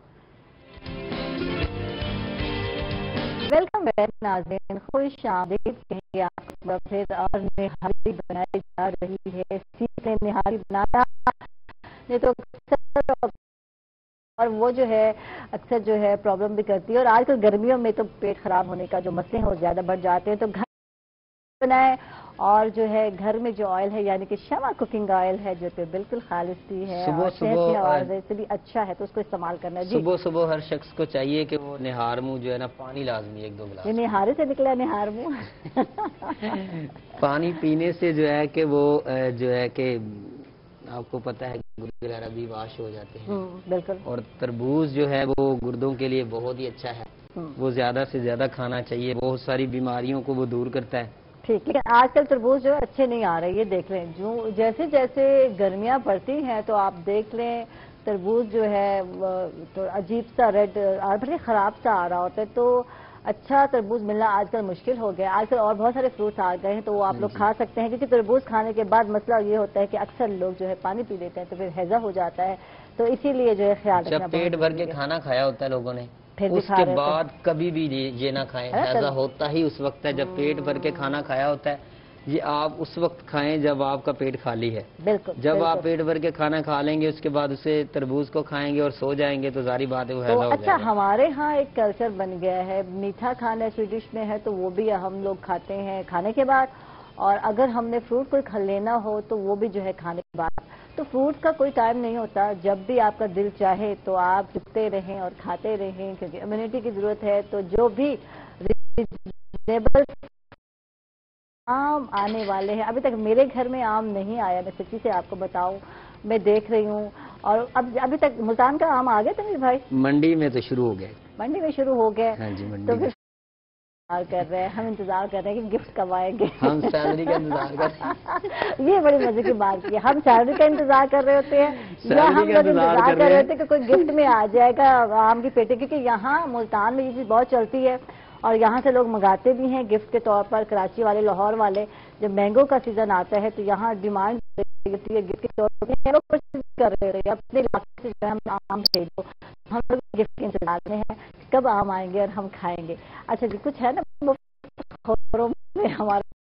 A: वेलकम बैक नाज़रीन, खुश आमदीद कहेंगे आपको फिर। और निहारी बनाई जा रही है, सीखने निहारी बनाना नहीं तो और वो जो है अक्सर जो है प्रॉब्लम भी करती है। और आजकल गर्मियों में तो पेट खराब होने का जो मसले हैं वो ज्यादा बढ़ जाते हैं। तो घर बनाए और जो है घर में जो ऑयल है यानी कि शमा कुकिंग ऑयल है जो कि बिल्कुल खालिस्ती है,
D: सुबह
A: से भी अच्छा है, तो उसको इस्तेमाल करना है।
D: सुबह सुबह हर शख्स को चाहिए कि वो निहार मुंह जो है ना पानी लाजमी 1-2 गिलास।
A: निहारे से निकला निहार मुंह
D: पानी पीने से जो है कि वो जो है कि आपको पता है गुर्दे वगैरह भी वाश हो जाते हैं।
A: बिल्कुल।
D: और तरबूज जो है वो गुर्दों के लिए बहुत ही अच्छा है, वो ज्यादा से ज्यादा खाना चाहिए, बहुत सारी बीमारियों को वो दूर करता है।
A: ठीक है, आजकल तरबूज जो है अच्छे नहीं आ रहे, ये देख लें। जो जैसे जैसे गर्मियां पड़ती हैं तो आप देख लें तरबूज जो है तो अजीब सा रेड बड़े खराब सा आ रहा होता है। तो अच्छा तरबूज मिलना आजकल मुश्किल हो गया। आजकल और बहुत सारे फ्रूट्स आ गए हैं तो वो आप लोग खा सकते हैं, क्योंकि तरबूज खाने के बाद मसला ये होता है कि अक्सर लोग जो है पानी पी लेते हैं तो फिर हैजा हो जाता है। तो इसीलिए जो है ख्याल रखना,
D: जब पेट भर के खाना खाया होता है लोगों ने उसके बाद कभी भी ये ना खाएं। हैजा होता ही उस वक्त है जब पेट भर के खाना खाया होता है। ये आप उस वक्त खाएं जब आपका पेट खाली है।
A: बिल्कुल।
D: जब आप पेट भर के खाना खा लेंगे उसके बाद उसे तरबूज को खाएंगे और सो जाएंगे तो जारी बात है वो हैजा हो जाएगा।
A: अच्छा, हमारे यहाँ एक कल्चर बन गया है, मीठा खाना स्वीडिश में है तो वो भी हम लोग खाते हैं खाने के बाद, और अगर हमने फ्रूट कोई लेना हो तो वो भी जो है खाने के बाद। तो फ्रूट का कोई टाइम नहीं होता, जब भी आपका दिल चाहे तो आप चुपते रहें और खाते रहें, क्योंकि इम्यूनिटी की जरूरत है। तो जो भी आम आने वाले हैं। अभी तक मेरे घर में आम नहीं आया, मैं सच्ची से आपको बताऊं, मैं देख रही हूँ। और अब अभी तक मुल्तान का आम आ गया तमीर भाई?
D: मंडी में तो शुरू हो गए।
A: मंडी में शुरू हो गए?
D: हाँ जी, मंडी
A: तो
D: में।
A: इंतजार कर रहे हैं, हम इंतजार कर रहे हैं कि गिफ्ट कब आएंगे।
D: हम सैलरी का इंतजार कर रहे हैं।
A: ये बड़ी मजे की बात की, हम सैलरी का इंतजार कर रहे होते हैं या हम बस इंतजार कर रहे होते हैं कि कोई गिफ्ट में आ जाएगा आम की पेटी, क्योंकि यहाँ मुल्तान में ये चीज बहुत चलती है और यहाँ से लोग मंगाते भी हैं गिफ्ट के तौर पर। कराची वाले, लाहौर वाले, जब मैंगो का सीजन आता है तो यहाँ डिमांड होती है गिफ्ट के तौर पर, लोग कर रहे हैं अपने इलाके से हम आम खरीदो। हम लोग गिफ्ट के इंतजार में हैं कब आम आएंगे और हम खाएंगे। अच्छा जी, कुछ है ना में हमारा?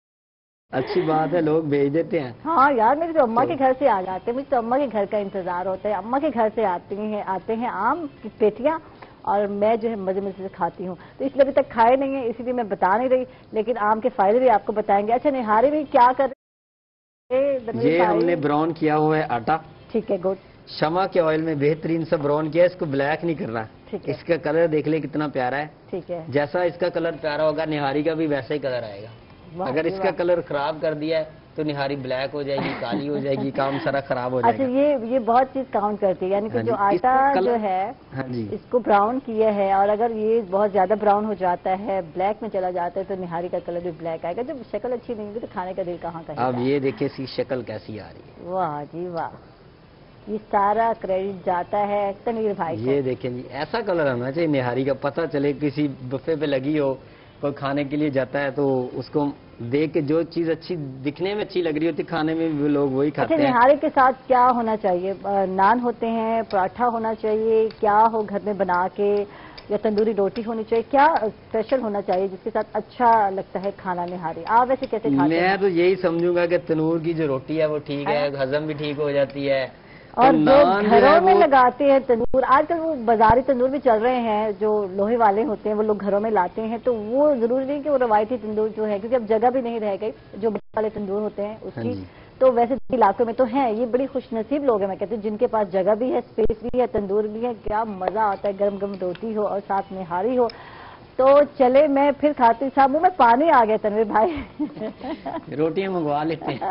D: अच्छी बात है, लोग भेज देते हैं।
A: हाँ यार, मेरी तो अम्मा के घर से आ जाते हैं, मुझे तो अम्मा के घर का इंतजार होता है। अम्मा के घर से आते हैं आम की पेटियां और मैं जो है मजे मजे से खाती हूँ। तो इसलिए अभी तक खाए नहीं है, इसीलिए मैं बता नहीं रही, लेकिन आम के फायदे भी आपको बताएंगे। अच्छा, निहारी भी क्या कर रहे?
D: ये हमने ब्राउन किया हुआ है आटा।
A: ठीक है, गुड।
D: शमा के ऑयल में बेहतरीन सा ब्राउन किया, इसको ब्लैक नहीं करना।
A: ठीक है।
D: इसका कलर देख ले कितना प्यारा है।
A: ठीक है।
D: जैसा इसका कलर प्यारा होगा, निहारी का भी वैसा ही कलर आएगा। अगर इसका कलर खराब कर दिया है तो निहारी ब्लैक हो जाएगी, काली हो जाएगी, काम सारा खराब हो जाएगा।
A: अच्छा, ये बहुत चीज काउंट करती है, यानी कि जो आटा जो है,
D: हाँ जी,
A: इसको ब्राउन किया है और अगर ये बहुत ज्यादा ब्राउन हो जाता है, ब्लैक में चला जाता है, तो निहारी का कलर भी ब्लैक आएगा। जब शक्ल अच्छी नहीं होगी तो खाने का दिल कहाँ कहेगा।
D: अब ये देखिए इसकी शक्ल कैसी आ रही है।
A: वाह जी वाह, ये सारा क्रेडिट जाता है तनवीर भाई को।
D: ये देखें जी, ऐसा कलर आना चाहिए निहारी का, पता चले किसी बुफे पे लगी हो, कोई खाने के लिए जाता है तो उसको देख के जो चीज अच्छी दिखने में अच्छी लग रही होती, खाने में भी लोग वही खाते हैं।
A: निहारी के साथ क्या होना चाहिए? नान होते हैं, पराठा होना चाहिए, क्या हो घर में बना के, या तंदूरी रोटी होनी चाहिए? क्या स्पेशल होना चाहिए जिसके साथ अच्छा लगता है खाना निहारी? आप वैसे कैसे खाते हैं?
D: मैं तो यही समझूंगा कि तनूर की जो रोटी है वो ठीक है, हजम भी ठीक हो जाती है।
A: और जो घरों में लगाते हैं तंदूर, आजकल वो बाजारी तंदूर भी चल रहे हैं जो लोहे वाले होते हैं, वो लोग घरों में लाते हैं, तो वो जरूरी नहीं कि वो रवायती तंदूर जो है, क्योंकि अब जगह भी नहीं रह गई जो वाले तंदूर होते हैं उसकी। तो वैसे इलाकों में तो हैं, ये बड़ी खुशनसीब लोग हैं, मैं कहती हूँ, जिनके पास जगह भी है, स्पेस भी है, तंदूर भी है। क्या मजा आता है, गरम गरम रोटी हो और साथ निहारी हो। तो चले, मैं फिर खाती, साहब मुंह में पानी आ गया तनवीर भाई।
D: रोटियां मंगवा लेते हैं।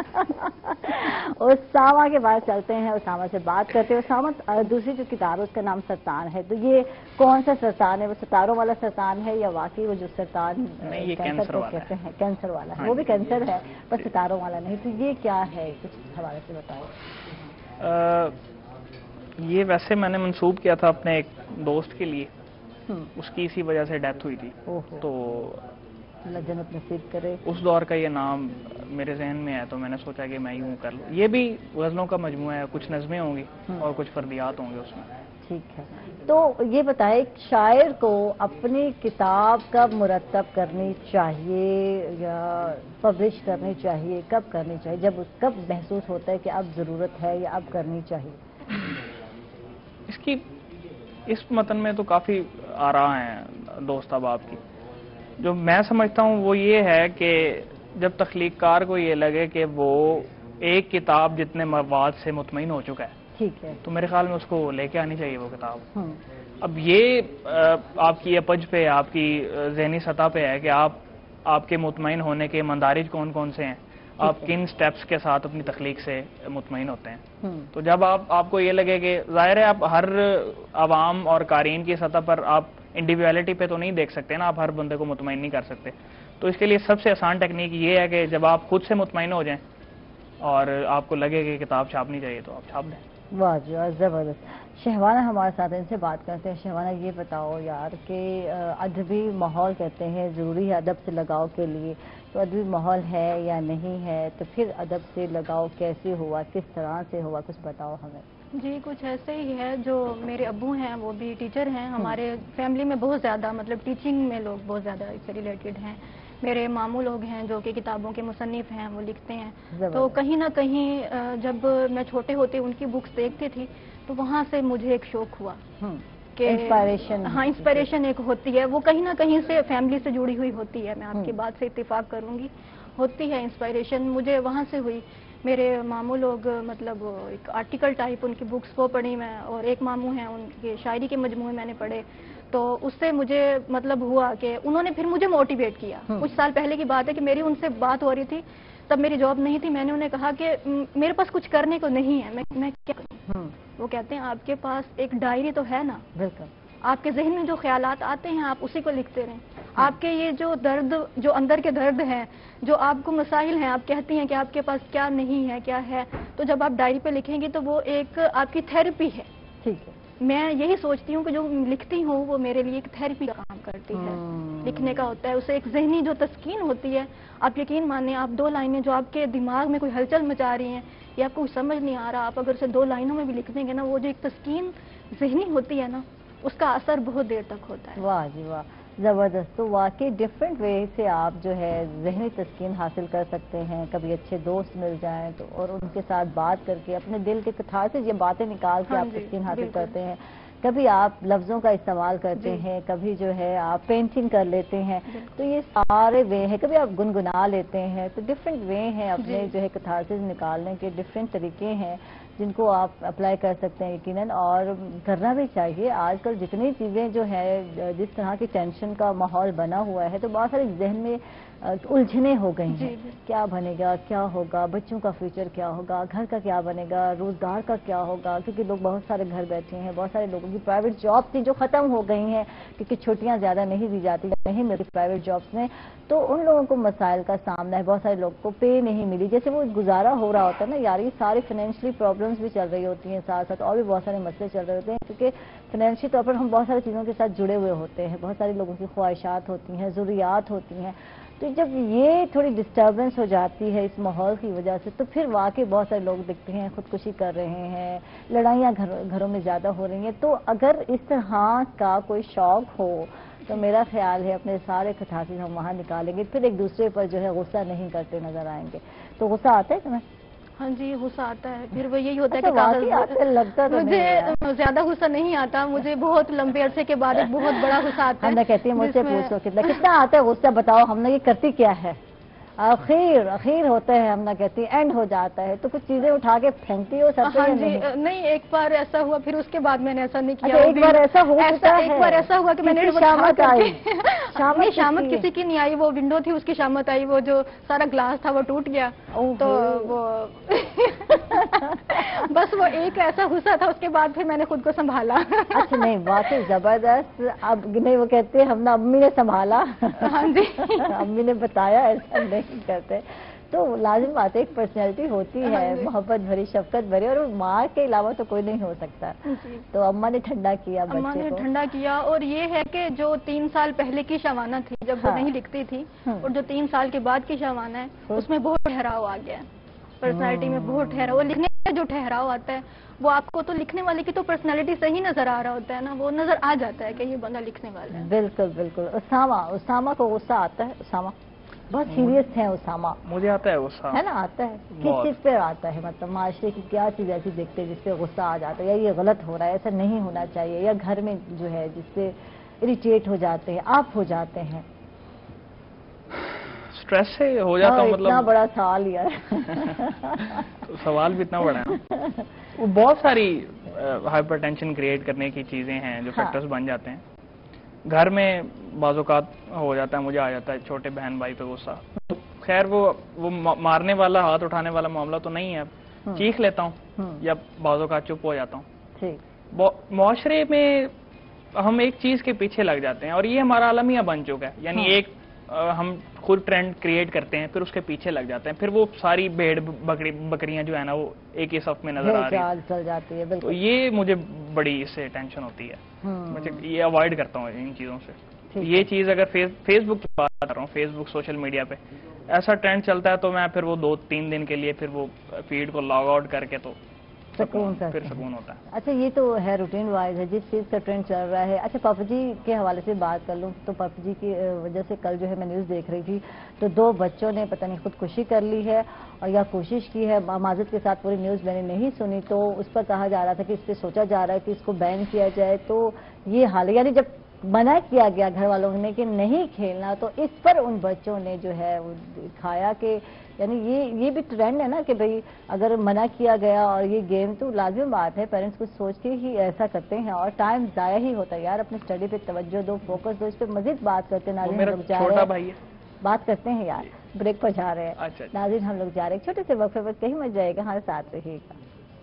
A: उसामा के बाद चलते हैं, उसामा से बात करते हैं। उसामा, दूसरी जो किताब है उसका नाम सरतान है, तो ये कौन सा सरतान है? वो सितारों वाला सरतान है या वाकई वो जो सरतान कैंसर को कहते हैं, कैंसर वाला है? वो भी कैंसर है पर सितारों वाला नहीं। तो ये क्या है, कुछ हवाले से बताओ।
B: ये वैसे मैंने मंसूब किया था अपने एक दोस्त के लिए, उसकी इसी वजह से डेथ हुई थी, तो
A: जन्नत नसीब करे। उस
B: दौर का ये नाम मेरे जहन में है, तो मैंने सोचा कि मैं यूं कर लूं। ये भी गज़लों का मजमूआ है, कुछ नज़में होंगी और कुछ फर्दियात होंगे उसमें।
A: ठीक है, तो ये बताएं, शायर को अपनी किताब कब मुरतब करनी चाहिए या पब्लिश करनी चाहिए, कब करनी चाहिए? जब कब महसूस होता है कि अब ज़रूरत है या अब करनी चाहिए?
B: इसकी इस मतन में तो काफ़ी आरा हैं दोस्त अहबाब की। जो मैं समझता हूँ वो ये है कि जब तख्लीककार को ये लगे कि वो एक किताब जितने मवाद से मुतमईन हो चुका है,
A: ठीक है,
B: तो मेरे ख्याल में उसको लेके आनी चाहिए वो किताब। अब ये आपकी अपज पे, आपकी ज़हनी सतह पे है कि आपके मुतमईन होने के मंदारिज कौन कौन से हैं, आप किन स्टेप्स के साथ अपनी तख्लीक से मुतमईन होते हैं। तो जब आपको ये लगे कि ज़ाहिर है आप हर अवाम और कारीन की सतह पर आप इंडिविजुअलिटी पे तो नहीं देख सकते ना, आप हर बंदे को मुतमईन नहीं कर सकते। तो इसके लिए सबसे आसान टेक्निक ये है कि जब आप खुद से मुतमईन हो जाएं और आपको लगे कि किताब छापनी चाहिए तो आप छाप दें।
A: वाह जी वाह, ज़बरदस्त। शहवाना हमारे साथ, इनसे बात करते हैं। शहवाना, ये बताओ यार कि अदबी माहौल कहते हैं ज़रूरी है अदब से लगाव के लिए, तो अदबी माहौल है या नहीं है? तो फिर अदब से लगाव कैसे हुआ, किस तरह से हुआ, कुछ बताओ हमें।
C: जी, कुछ ऐसे ही है। जो मेरे अब्बू हैं वो भी टीचर हैं, हमारे फैमिली में बहुत ज़्यादा मतलब टीचिंग में लोग बहुत ज़्यादा इससे रिलेटेड हैं। मेरे मामू लोग हैं जो कि किताबों के मुसन्निफ हैं, वो लिखते हैं। तो कहीं ना कहीं जब मैं छोटे होते उनकी बुक्स देखती थी तो वहाँ से मुझे एक शौक हुआ कि
A: इंस्पायरेशन।
C: हाँ, इंस्पायरेशन एक होती है, वो कहीं ना कहीं से फैमिली से जुड़ी हुई होती है। मैं आपकी बात से इत्तेफाक करूंगी, होती है इंस्पायरेशन, मुझे वहाँ से हुई। मेरे मामू लोग मतलब एक आर्टिकल टाइप उनकी बुक्स वो पढ़ी मैं, और एक मामू हैं उनके शायरी के मजमूए मैंने पढ़े। تو اس سے مجھے مطلب ہوا کہ انہوں نے پھر مجھے موٹیویٹ کیا. کچھ سال پہلے کی بات ہے کہ میری ان سے بات ہو رہی تھی, تب میری جاب نہیں تھی. میں نے انہیں کہا کہ میرے پاس کچھ کرنے کو نہیں ہے, میں کیا کروں. وہ کہتے ہیں آپ کے پاس ایک ڈائری تو ہے نا, بالکل آپ کے ذہن میں جو خیالات آتے ہیں آپ اسی کو لکھتے رہیں. آپ کے یہ جو درد, جو اندر کے درد ہیں, جو آپ کو مسائل ہیں, آپ کہتی ہیں کہ آپ کے پاس کیا نہیں ہے کیا ہے, تو جب آپ ڈائری پہ لکھیں گی تو وہ ایک آپ کی تھیراپی ہے. ٹھیک ہے, میں یہی سوچتی ہوں کہ جو لکھتی ہوں وہ میرے لیے ایک تھیراپی کا کام کرتی ہے. لکھنے کا ہوتا ہے, اسے ایک ذہنی جو تسکین ہوتی ہے. آپ یقین مانیں, آپ 2 لائنیں جو آپ کے دماغ میں کوئی ہلچل مچا رہی ہیں یا آپ کو سمجھ نہیں آ رہا, آپ اگر اسے 2 لائنوں میں بھی لکھ دیں گے نا, وہ جو ایک تسکین ذہنی ہوتی ہے نا, اس کا اثر بہت دیر تک ہوتا ہے.
A: واہ جی واہ, زبردست. تو واقعی ڈفرینٹ وے سے آپ جو ہے ذہنی تسکین حاصل کر سکتے ہیں. کبھی اچھے دوست مل جائیں تو اور ان کے ساتھ بات کر کے اپنے دل کے کتھار سے یہ باتیں نکال کے آپ تسکین حاصل کرتے ہیں. کبھی آپ لفظوں کا استعمال کرتے ہیں, کبھی جو ہے آپ پینٹنگ کر لیتے ہیں. تو یہ سارے وے ہیں. کبھی آپ گنگنا لیتے ہیں. تو ڈفرینٹ وے ہیں اپنے جو ہے کتھارسس نکالنے کے, ڈفرینٹ طریقے ہیں جن کو آپ اپلائی کر سکتے ہیں یقیناً, اور کرنا بھی چاہیے. آج کل جتنی چیزیں جو ہے, جس طرح کی ٹینشن کا ماحول بنا ہوا ہے, تو بہت سارے ذہن میں الجھنیں ہو گئی ہیں. کیا بنے گا, کیا ہوگا, بچوں کا فیوچر کیا ہوگا, گھر کا کیا بنے گا, روزگار کا کیا ہوگا, کیونکہ لوگ بہت سارے گھر بیٹھے ہیں. بہت سارے لوگوں کی پرائیویٹ جاب تھی جو ختم ہو گئی ہیں کیونکہ چھٹیاں زیادہ نہیں دی جاتی, نہیں ملتی پرائیویٹ جابس میں. تو ان لوگوں کو مسائل کا سامنا ہے. بہت سارے لوگوں کو پے نہیں ملی, جیسے وہ گزارا ہو رہا ہوتا ہے نا یار. یہ ساری فائنینشلی پرابلمس بھی چل رہی ہوتی ہیں ساتھ ساتھ, اور بھی بہت سارے مسئلے چل رہے ہوتے ہیں, کیونکہ فائنینشلی طور پر ہم بہت ساری چیزوں کے ساتھ جڑے ہوئے ہوتے ہیں. بہت سارے لوگوں کی خواہشات ہوتی ہیں, ضروریات ہوتی ہیں. تو جب یہ تھوڑی ڈسٹربنس ہو جاتی ہے اس ماحول کی وجہ سے, تو پھر واقعی بہت سارے لوگ دکھتے ہیں خودکشی کر رہے ہیں, لڑائیاں گھروں میں زیادہ ہو رہی ہیں. تو اگر اس طرح کا کوئی شوق ہو تو میرا خیال ہے اپنے سارے کتھارسس ہم وہاں نکالیں گے, پھر ایک دوسرے پر جو ہے غصہ نہیں کرتے نظر آئیں گے. تو غصہ آتا ہے تمہیں؟
C: ہاں جی, غصہ آتا ہے. پھر وہ یہی ہوتا ہے
A: کہ لگتا ہے
C: مجھے زیادہ غصہ نہیں آتا. مجھے بہت لمبے عرصے کے بعد ایک بہت بڑا غصہ آتا ہے.
A: ہم نے کہتی ہے مجھ سے پوچھو کتنا آتا ہے غصہ, بتاؤ ہم نے یہ کرتی کیا ہے. اخیر ہوتا ہے, ہم نہ کہتی اینڈ ہو جاتا ہے. تو کچھ چیزیں اٹھا کے پھینکتی ہو سب.
C: ہاں جی, نہیں ایک بار ایسا ہوا, پھر اس کے بعد میں نے ایسا نہیں کیا.
A: ایک بار ایسا
C: ہوا کہ میں نے شامت کسی کی نہیں آئی, وہ ونڈو تھی اس کی شامت آئی, وہ جو سارا گلاس تھا وہ ٹوٹ گیا. تو وہ بس وہ ایک ایسا غصہ تھا, اس کے بعد پھر میں نے خود کو سنبھالا.
A: اچھا نہیں, واقعی زبردست. اب نہیں وہ کہتے ہیں ہم نے امی نے سنبھالا. ہاں جی, امی نے بتایا ایسا نہیں کرتے. تو لازم بات ہے, ایک پرسنالٹی ہوتی ہے محبت بھری, شفقت بھری, اور ماں کے علاوہ تو کوئی نہیں ہو سکتا. تو اماں نے ٹھنڈا کیا,
C: اماں نے ٹھنڈا کیا. اور یہ ہے کہ جو 3 سال پہلے کی شوانہ تھی جب وہ نہیں لکھتی تھی, اور جو 3 سال کے بعد کی شوانہ ہے, اس میں بہت ٹھہراؤ آ گیا. پرسنالٹی میں بہت ٹھہراؤ. اور لکھنے کا جو ٹھہراؤ آتا ہے وہ آپ کو تو لکھنے والے کی تو پرسنالٹی صحیح نظر آ رہا ہوتا ہے نا, وہ نظر آ جاتا ہے کہ یہ بندہ لکھنے والا ہے.
A: بالکل بالکل. اسامہ کو غصہ آتا ہے؟ اسامہ بہت سیریس ہے. اسامہ
B: مجھے آتا ہے غصہ, ہے
A: نا, آتا ہے. کس چیز پہ آتا ہے, مطلب معاشرے کی کیا چیز ایسی دیکھتے ہیں جس پہ غصہ آ جاتا ہے, یا یہ غلط ہو رہا ہے, ایسا نہیں ہونا چاہیے, یا گھر میں جو ہے جس پہ اریٹیٹ ہو جاتے ہیں, آپ ہو جاتے ہیں؟
B: اسٹریس سے ہو جاتا ہوں. مطلب
A: اتنا بڑا سوال یار.
B: سوال بھی اتنا بڑا ہے نا. وہ بہت ساری ہائپر ٹینشن کریٹ کرنے کی چیزیں ہیں جو فیکٹرز بن جاتے ہیں. گھر میں بعض اوقات ہو جاتا ہے, مجھے آ جاتا ہے چھوٹے بہن بھائی پہ غصہ. خیر وہ مارنے والا, ہاتھ اٹھانے والا معاملہ تو نہیں ہے. چیخ لیتا ہوں یا بعض اوقات چپ ہو جاتا ہوں. معاشرے میں ہم ایک چیز کے پیچھے لگ جاتے ہیں, اور یہ ہمارا عالمیہ بن چکا ہے. یعنی ایک ہم خود ٹرینڈ کریٹ کرتے ہیں, پھر اس کے پیچھے لگ جاتے ہیں, پھر وہ ساری بھیڑ بکریاں جو ہے نا وہ ایک ہی صف میں نظر آ رہی ہیں,
A: چل جاتی ہے.
B: تو یہ مجھے بڑی اس سے ٹینشن ہوتی ہے. مجھے یہ اوائڈ کرتا ہوں ان چیزوں سے. یہ چیز اگر فیس بک کی بات کر رہا ہوں, فیس بک سوشل میڈیا پہ ایسا ٹرینڈ چلتا ہے تو میں پھر وہ 2-3 دن کے لیے پھر وہ فیڈ کو لاگ آؤٹ کر کے تو پھر سکون ہوتا ہے.
A: اچھا, یہ تو ہے روٹین وائز ہے جس چیز کا ٹرینڈ چل رہا ہے. اچھا, پاپا جی کے حوالے سے بات کر لوں تو پاپا جی کی وجہ سے کل جو ہے میں نیوز دیکھ رہی تھی تو 2 بچوں نے پتہ نہیں خودکشی کر لی ہے اور یا کوشش کی ہے. معذرت کے ساتھ پوری نیوز میں نے نہیں سنی, تو اس پر کہا جا رہا تھا کہ اس پہ سوچا جا رہا ہے کہ اس کو بین کیا جائے. تو یہ حال ہے, یعنی جب منع کیا گیا گھر والوں نے کہ نہیں کھیلنا، تو اس پر ان بچوں نے جو ہے وہ دکھایا کہ یعنی یہ بھی ٹرینڈ ہے نا کہ بھئی اگر منع کیا گیا اور یہ گیم تو لازمی بات ہے، پیرنٹس کچھ سوچ کے ہی ایسا کرتے ہیں اور ٹائم ضائع ہی ہوتا ہے یار، اپنی اسٹڈی پہ توجہ دو، فوکس دو، اس پہ مزید بات کرتے ہیں۔ ناظرین ہم لوگ جا رہے ہیں، بات کرتے ہیں یار، بریک پر جا رہے ہیں ناظرین، ہم لوگ جا رہے ہیں چھوٹے سے وقفے پر، کہیں مت جائے گا، ہمارے ساتھ رہیے گا۔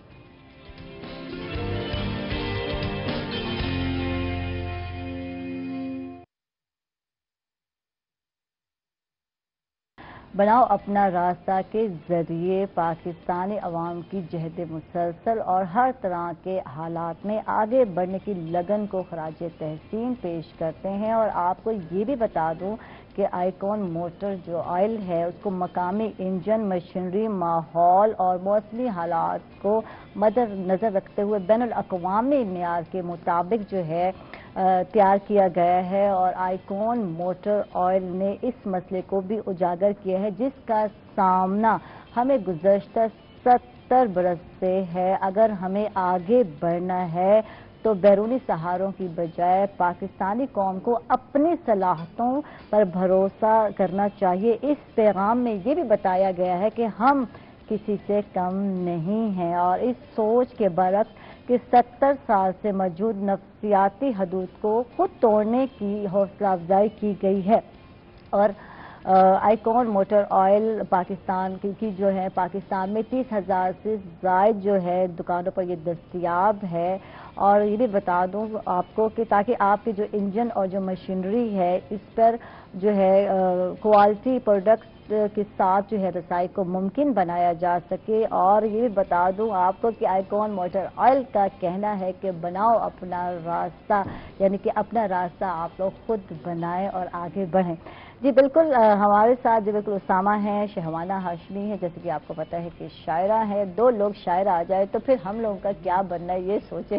A: بناؤ اپنا راستہ کے ذریعے پاکستانی عوام کی جہد مسلسل اور ہر طرح کے حالات میں آگے بڑھنے کی لگن کو خراج تحسین پیش کرتے ہیں، اور آپ کو یہ بھی بتا دوں کہ آئیکون موٹر جو آئل ہے اس کو مقامی انجن، مشینری، ماحول اور موسمی حالات کو مد نظر رکھتے ہوئے بین الاقوامی معیار کے مطابق جو ہے تیار کیا گیا ہے، اور آئیکون موٹر آئل نے اس مسئلے کو بھی اجاگر کیا ہے جس کا سامنا ہمیں گزشتہ 70 برس سے ہے۔ اگر ہمیں آگے بڑھنا ہے تو بیرونی سہاروں کی بجائے پاکستانی قوم کو اپنی صلاحیتوں پر بھروسہ کرنا چاہیے۔ اس پیغام میں یہ بھی بتایا گیا ہے کہ ہم کسی سے کم نہیں ہیں، اور اس سوچ کے برعکس کہ 70 سال سے موجود نفسیاتی حدود کو خود توڑنے کی حوصلہ افزائی کی گئی ہے، اور آئیکون موٹر آئل پاکستان کی جو ہے پاکستان میں 30,000 سے زائد جو ہے دکانوں پر یہ دستیاب ہے۔ اور یہ بھی بتا دوں آپ کو کہ تاکہ آپ کے جو انجن اور جو مشینری ہے اس پر جو ہے کوالٹی پروڈکٹس کے ساتھ جو ہے رسائی کو ممکن بنایا جا سکے، اور یہ بھی بتا دوں آپ کو کہ آئیکون موٹر آئل کا کہنا ہے کہ بناؤ اپنا راستہ، یعنی کہ اپنا راستہ آپ لوگ خود بنائیں اور آگے بڑھیں۔ جی بالکل، ہمارے ساتھ جو بالکل اسامہ ہیں، شہوانہ ہاشمی ہے، جیسے کہ آپ کو پتہ ہے کہ شاعرہ ہیں، دو لوگ شاعر آ جائے تو پھر ہم لوگوں کا کیا بننا ہے یہ سوچیں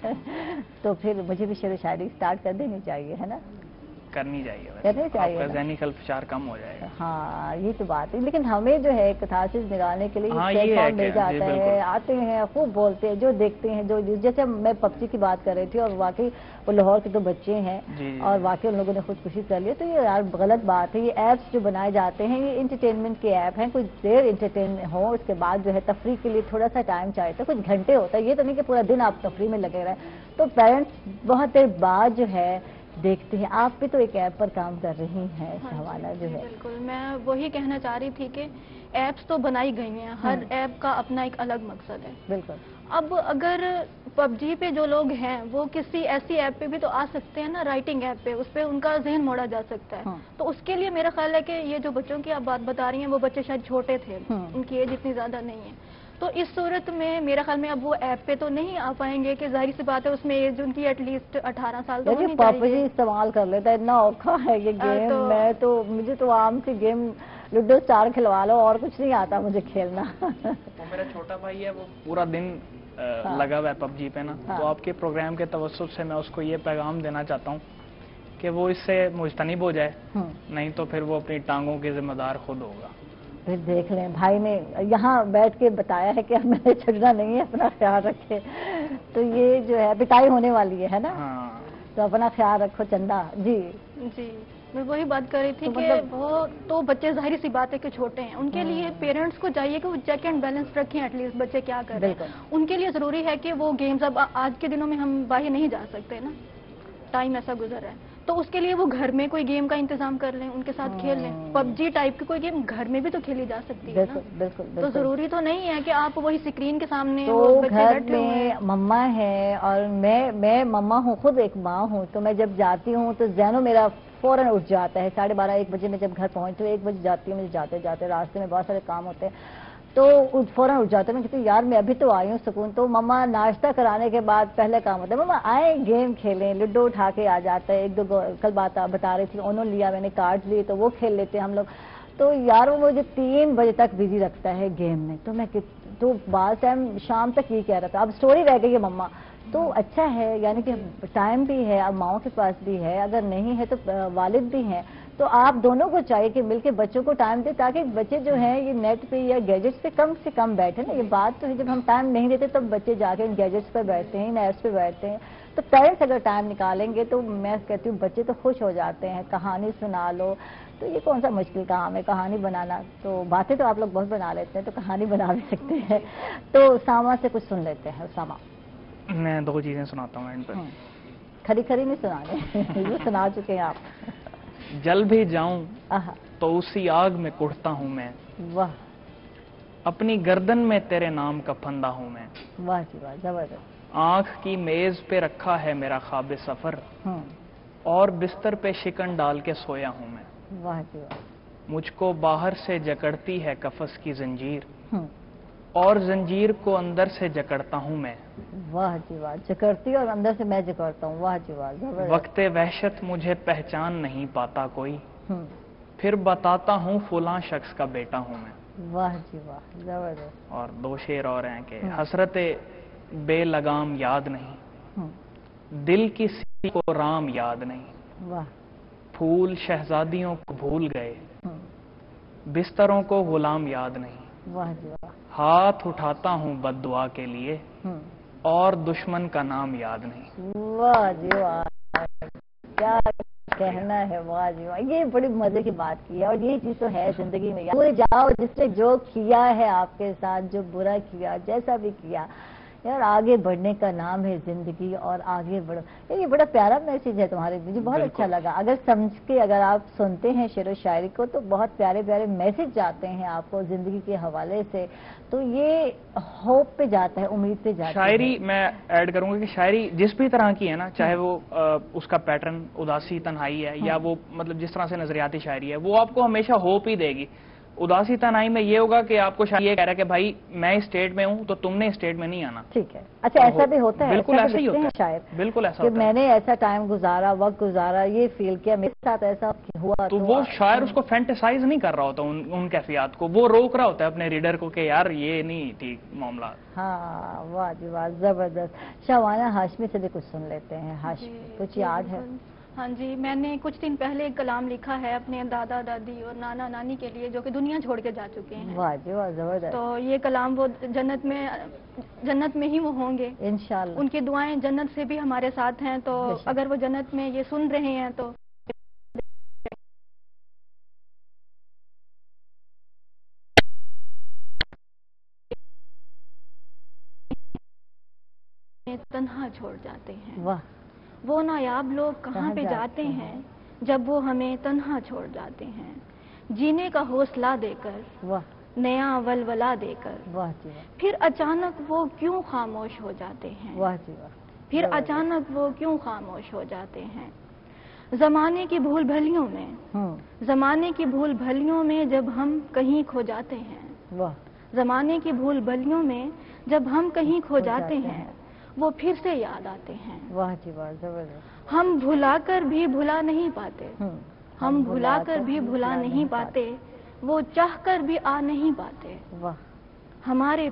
A: تو پھر مجھے بھی شعر و شاعری سٹارٹ کر دینی چاہیے، ہے نا؟
B: کرنی چاہیے،
A: کرنی چاہیے،
B: آپ کا ذہنی خلفشار کم ہو جائے گا۔
A: ہاں یہ تو بات ہے، لیکن ہمیں جو ہے کتھارسس نکالنے کے لیے پلیٹ فارم مل جاتا ہے، آتے ہیں خوب بولتے ہیں، جو دیکھتے ہیں، جو جیسے میں پبجی کی بات کر رہی تھی اور واقعی وہ لاہور کے 2 بچے ہیں اور واقعی ان لوگوں نے خودکشی کر لی، تو یہ یار غلط بات ہے۔ یہ ایپس جو بنائے جاتے ہیں یہ انٹرٹینمنٹ کے ایپ ہیں، کچھ دیر انٹرٹین ہو، اس کے بعد جو ہے تفریح کے لیے تھوڑا سا ٹائم چاہیے تو کچھ گھنٹے ہوتا ہے، یہ تو نہیں کہ پورا دن آپ تفریح میں لگے رہے۔ تو پیرنٹس بہت دیر بعد جو ہے دیکھتے ہیں۔ آپ بھی تو ایک ایپ پر کام کر رہی ہیں شہوانہ جو ہے۔
C: بالکل، میں وہی کہنا چاہ رہی تھی کہ ایپس تو بنائی گئی ہیں، ہر ایپ کا اپنا ایک الگ مقصد ہے۔
A: بالکل،
C: اب اگر پب جی پہ جو لوگ ہیں وہ کسی ایسی ایپ پہ بھی تو آ سکتے ہیں نا، رائٹنگ ایپ پہ، اس پہ ان کا ذہن موڑا جا سکتا ہے۔ تو اس کے لیے میرا خیال ہے کہ یہ جو بچوں کی آپ بات بتا رہی ہیں وہ بچے شاید چھوٹے تھے، ان کی ایج اتنی زیادہ نہیں ہے، تو اس صورت میں میرا خیال میں اب وہ ایپ پہ تو نہیں آ پائیں گے، کہ ظاہری سی بات ہے اس میں ایج ان کی ایٹ لیسٹ 18 سال تو ہونی چاہیے۔
A: پب جی استعمال کر لیتا ہے، اتنا اوکھا ہے یہ گیم، مجھے تو عام سی گیم لوڈو اسٹار کھلوا لو اور کچھ نہیں آتا مجھے کھیلنا۔
B: وہ میرا چھوٹا بھائی ہے، وہ پورا دن لگا ہوا ہے پب جی پہ نا، تو آپ کے پروگرام کے توسط سے میں اس کو یہ پیغام دینا چاہتا ہوں کہ وہ اس سے مجتنب ہو جائے، نہیں تو پھر وہ اپنی ٹانگوں کے ذمہ دار خود ہوگا۔
A: پھر دیکھ لیں، بھائی نے یہاں بیٹھ کے بتایا ہے کہ میں نے چھڑنا نہیں ہے، اپنا خیال رکھے، تو یہ جو ہے پٹائی ہونے والی ہے نا، تو اپنا خیال رکھو چندہ۔ جی
C: جی، میں وہی بات کر رہی تھی کہ وہ تو بچے ظاہری سی بات ہے کہ چھوٹے ہیں، ان کے لیے پیرنٹس کو چاہیے کہ وہ چیک اینڈ بیلنس رکھیں، ایٹ لیسٹ بچے کیا کر رہے ہیں۔ ان کے لیے ضروری ہے کہ وہ گیمز، اب آج کے دنوں میں ہم باہر نہیں جا سکتے نا، ٹائم ایسا گزر رہا ہے، تو اس کے لیے وہ گھر میں کوئی گیم کا انتظام کر لیں، ان کے ساتھ کھیل لیں۔ پب جی ٹائپ کی کوئی گیم گھر میں بھی تو کھیلی جا سکتی ہے نا، تو ضروری تو نہیں ہے کہ آپ وہی اسکرین کے سامنے
A: گھر میں مما ہے، اور میں مما ہوں، خود ایک ماں ہوں، تو میں جب جاتی ہوں تو ذہنوں میرا فوراً اٹھ جاتا ہے، 12:30 1 بجے میں جب گھر پہنچتی ہوں، 1 بجے جاتی ہوں، مجھے جاتے جاتے راستے میں بہت سارے کام ہوتے ہیں تو فوراً اٹھ جاتا ہے، میں کہتی ہوں یار میں ابھی تو آئی ہوں سکون، تو مما ناشتہ کرانے کے بعد پہلے کام ہوتا ہے مما آئیں گیم کھیلیں، لڈو اٹھا کے آ جاتا ہے، 1 2 کل بتا رہی تھی انہوں لیا، میں نے کارڈ لیے تو وہ کھیل لیتے ہیں ہم لوگ، تو یار وہ مجھے 3 بجے تک بزی رکھتا ہے گیم میں، تو میں تو بعض ٹائم شام تک یہ کہہ رہا تھا اب سٹوری رہ گئی ہے مما، تو اچھا ہے یعنی کہ ٹائم بھی ہے، اب ماؤں کے پاس بھی ہے، اگر نہیں ہے تو والد بھی ہیں، تو آپ دونوں کو چاہیے کہ مل کے بچوں کو ٹائم دیں، تاکہ بچے جو ہیں یہ نیٹ پہ یا گیجٹس پہ کم سے کم بیٹھے نا، یہ بات تو ہے جب ہم ٹائم نہیں دیتے تب بچے جا کے ان گیجٹس پہ بیٹھتے ہیں، ان ایپس پہ بیٹھتے ہیں، तो पेरेंट्स अगर टाइम निकालेंगे तो मैं कहती हूँ बच्चे तो खुश हो जाते हैं। कहानी सुना लो तो ये कौन सा मुश्किल काम है कहानी बनाना, तो बातें तो आप लोग बहुत बना लेते हैं, तो कहानी बना भी सकते हैं। तो उसामा से कुछ सुन लेते हैं। उसामा,
B: मैं 2 चीजें सुनाता हूँ एंड पर।
A: खरी खरी नहीं सुनाने ये सुना चुके हैं आप।
B: जल भी जाऊं तो उसी आग में कुढ़ता हूँ मैं,
A: वाह,
B: अपनी गर्दन में तेरे नाम का फंदा हूँ मैं।
A: वाह जी वाह, जबरदस्त।
B: आंख की मेज पे रखा है मेरा ख्वाब सफर, और बिस्तर पे शिकन डाल के सोया हूँ मैं।
A: वाह जी वाह।
B: मुझको बाहर से जकड़ती है कफस की जंजीर, और जंजीर को अंदर से जकड़ता हूँ मैं।
A: वाह जी वाह, जकड़ती और अंदर से मैं जकड़ता हूँ। वाह जी वाह, जबरदस्त।
B: वक्ते वहशत मुझे पहचान नहीं पाता कोई, फिर बताता हूँ फुलां शख्स का बेटा हूँ मैं।
A: वाह जी वाह, जबरदस्त।
B: और 2 शेर और हैं कि हसरते बेलगाम याद नहीं, दिल किसी को राम याद नहीं।
A: वाह।
B: फूल शहजादियों को भूल गए, बिस्तरों को गुलाम याद नहीं।
A: वाह जी वाह।
B: हाथ उठाता हूँ बद्दुआ के लिए, और दुश्मन का नाम याद नहीं।
A: वाह जी वाह, क्या कहना है। वाह जी वाह, ये बड़ी मजे की बात की है। और ये चीज तो है जिंदगी में, पूरे जाओ जिसने जो किया है आपके साथ, जो बुरा किया, जैसा भी किया यार, आगे बढ़ने का नाम है जिंदगी, और आगे बढ़ो। ये बड़ा प्यारा मैसेज है तुम्हारे, मुझे बहुत अच्छा लगा। अगर समझ के अगर आप सुनते हैं शेर व शायरी को तो बहुत प्यारे प्यारे मैसेज जाते हैं आपको जिंदगी के हवाले से, तो ये होप पे जाता है, उम्मीद पे जाता है।
B: शायरी मैं ऐड करूंगा कि शायरी जिस भी तरह की है ना, चाहे वो उसका पैटर्न उदासी तन्हाई है, या वो मतलब जिस तरह से नजरियाती शायरी है, वो आपको हमेशा होप ही देगी। उदासी तनाई में ये होगा कि आपको शायद ये कह रहा है कि भाई मैं इस स्टेट में हूँ तो तुमने इस स्टेट में नहीं आना।
A: ठीक है, अच्छा ऐसा भी होता है?
B: बिल्कुल ऐसा ही होता है
A: शायद,
B: बिल्कुल ऐसा
A: कि
B: होता है।
A: मैंने ऐसा टाइम गुजारा, वक्त गुजारा, ये फील किया, मेरे साथ ऐसा हुआ,
B: तो वो शायर उसको फैंटेसाइज नहीं कर रहा होता उन कैफियत को, वो रोक रहा होता है अपने रीडर को कि यार ये नहीं ठीक मामला।
A: हाँ, वाह जी वाह, जबरदस्त। शाबाना हाशमी से भी कुछ सुन लेते हैं। हाशमी, कुछ याद है?
C: हाँ जी, मैंने कुछ दिन पहले एक कलाम लिखा है अपने दादा दादी और नाना नानी के लिए, जो कि दुनिया छोड़ के जा चुके हैं।
A: वाह जी वाह, जबरदस्त।
C: तो ये कलाम वो जन्नत में ही वो होंगे
A: इंशाल्लाह।
C: उनकी दुआएं जन्नत से भी हमारे साथ हैं, तो अगर वो जन्नत में ये सुन रहे हैं तो तन्हा छोड़ जाते हैं।
A: वाह।
C: वो नायाब लोग कहाँ पे जाते हैं जब वो हमें तन्हा छोड़ जाते हैं, जीने का हौसला देकर,
A: वाह,
C: नया वलवला देकर।
A: वाह जी वाह।
C: फिर अचानक वो क्यों खामोश हो जाते हैं,
A: वाह जी वाह।
C: फिर अचानक वो क्यों खामोश हो जाते हैं। जमाने की भूल भलियों में, जमाने की भूल भलियों में जब हम कहीं खो जाते हैं,
A: वाह,
C: जमाने की भूल भलियों में जब हम कहीं खो जाते हैं, वो फिर से याद आते हैं।
A: वाह जी वाह, जबरदस्त।
C: हम भुलाकर भी भुला नहीं पाते, हम भुलाकर भी भुला नहीं पाते, वो चाहकर भी आ नहीं पाते।
A: वाह।
C: हमारे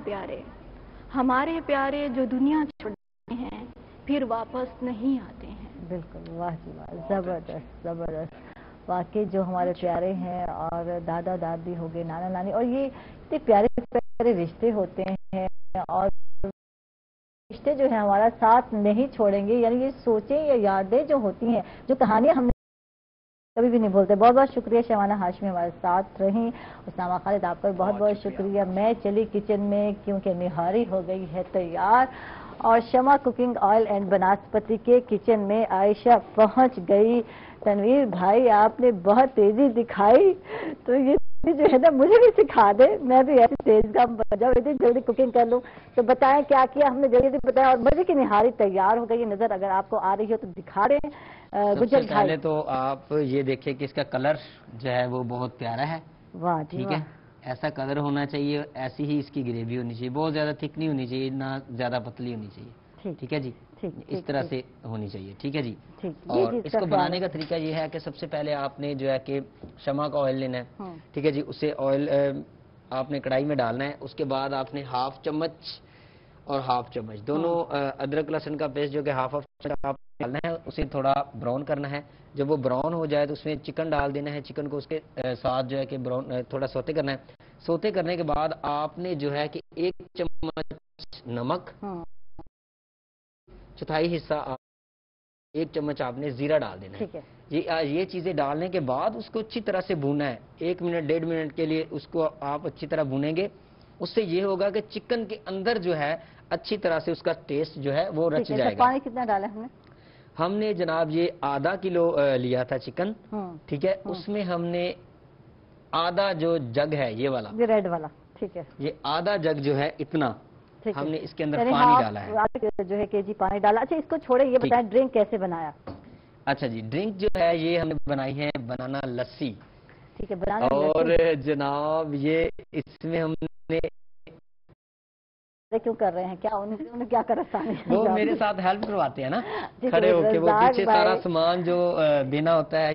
C: प्यारे जो दुनिया छोड़ते हैं फिर वापस नहीं आते हैं।
A: बिल्कुल, वाह जी वाह, जबरदस्त जबरदस्त। वाकई जो हमारे प्यारे हैं, और दादा दादी हो गए, नाना नानी, और ये इतने प्यारे प्यारे रिश्ते होते हैं, और रिश्ते जो है हमारा साथ नहीं छोड़ेंगे, यानी ये सोचें या यादें जो होती हैं, जो कहानियां हम कभी भी नहीं भूलते। बहुत बहुत शुक्रिया शाबाना हाशमी हमारे साथ रही। उसामा खालिद आपका बहुत बहुत शुक्रिया। मैं चली किचन में क्योंकि निहारी हो गई है तैयार, और Shama cooking oil and vanaspati के किचन में आयशा पहुंच गई। तनवीर भाई आपने बहुत तेजी दिखाई, तो ये जो है ना मुझे भी सिखा दे, मैं भी ऐसी तेज काम बन जाऊँ, इतनी जल्दी कुकिंग कर लूँ। तो बताएं क्या किया हमने, जल्दी बताया, और मजे की निहारी तैयार हो गई। नजर अगर आपको आ रही हो तो दिखा दें।
D: सबसे पहले तो आप ये देखिए कि इसका कलर जो है वो बहुत प्यारा है।
A: वाह,
D: ठीक है, ऐसा कलर होना चाहिए, ऐसी ही इसकी ग्रेवी होनी चाहिए, बहुत ज्यादा थिक नहीं होनी चाहिए, ना ज्यादा पतली होनी चाहिए। ठीक है जी, इस तरह से होनी चाहिए। ठीक है जी। और इसको बनाने का तरीका ये है कि सबसे पहले आपने जो है कि शमा का ऑयल लेना है। ठीक है जी, उसे ऑयल आपने कढ़ाई में डालना है। उसके बाद आपने हाफ चम्मच और हाफ चम्मच दोनों अदरक लहसुन का पेस्ट जो कि हाफ आप डालना है, उसे थोड़ा ब्राउन करना है। जब वो ब्राउन हो जाए तो उसमें चिकन डाल देना है। चिकन को उसके साथ जो है कि ब्राउन थोड़ा सौते करना है। सौते करने के बाद आपने जो है कि 1 चम्मच नमक, चौथाई हिस्सा 1 चम्मच आपने जीरा डाल देना है।
A: ठीक है।
D: ये चीजें डालने के बाद उसको अच्छी तरह से भूनना है। 1 मिनट 1.5 मिनट के लिए उसको आप अच्छी तरह भूनेंगे। उससे ये होगा कि चिकन के अंदर जो है अच्छी तरह से उसका टेस्ट जो है वो रच जाएगा।
A: पानी कितना डाला हमने?
D: हमने जनाब ये आधा किलो लिया था चिकन, ठीक है। उसमें हमने आधा जो जग है ये वाला,
A: ये रेड वाला, ठीक है,
D: ये आधा जग जो है इतना हमने इसके अंदर पानी डाला है,
A: जो है केजी पानी डाला। अच्छा इसको छोड़े, ये बताएं ड्रिंक कैसे बनाया?
D: अच्छा जी, ड्रिंक जो है ये हमने बनाई है बनाना लस्सी।
A: ठीक है, बनाना
D: और
A: लस्सी।
D: जनाब ये इसमें हमने
A: क्यों कर रहे हैं, क्या उन्होंने क्या कर रखा है?
D: वो मेरे साथ हेल्प करवाते हैं ना, खड़े होके, वो पीछे सारा सामान जो देना होता है।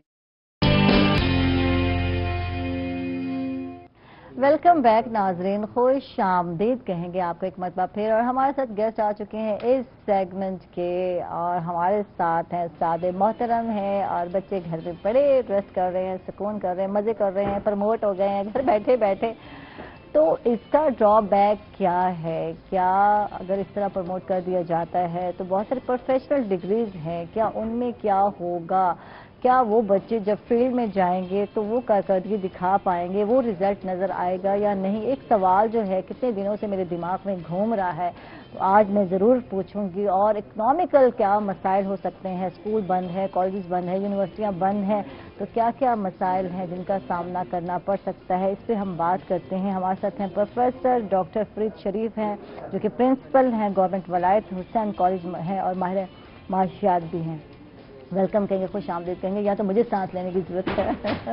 A: वेलकम बैक नाजरीन, खुश आमदीद कहेंगे आपको एक मरतबा फिर। और हमारे साथ गेस्ट आ चुके हैं इस सेगमेंट के, और हमारे साथ हैं सादे मोहतरम हैं, और बच्चे घर पे बड़े रेस्ट कर रहे हैं, सुकून कर रहे हैं, मज़े कर रहे हैं, प्रमोट हो गए हैं घर बैठे बैठे। तो इसका ड्रॉबैक क्या है? क्या अगर इस तरह प्रमोट कर दिया जाता है तो बहुत सारे प्रोफेशनल डिग्रीज हैं, क्या उनमें क्या होगा? क्या वो बच्चे जब फील्ड में जाएंगे तो वो कारकर्दगी दिखा पाएंगे, वो रिजल्ट नज़र आएगा या नहीं? एक सवाल जो है कितने दिनों से मेरे दिमाग में घूम रहा है, तो आज मैं ज़रूर पूछूंगी। और इकनॉमिकल क्या मसाइल हो सकते हैं? स्कूल बंद है, कॉलेज बंद है, यूनिवर्सिटियाँ बंद हैं, तो क्या क्या मसाइल हैं जिनका सामना करना पड़ सकता है? इस पर हम बात करते हैं। हमारे साथ हैं प्रोफेसर डॉक्टर फरीद शरीफ हैं, जो कि प्रिंसिपल हैं गवर्नमेंट वलायत हुसैन कॉलेज हैं और माहिर माशियात भी हैं। वेलकम कहेंगे, खुश आमदीद कहेंगे, या तो मुझे सांस लेने की जरूरत है।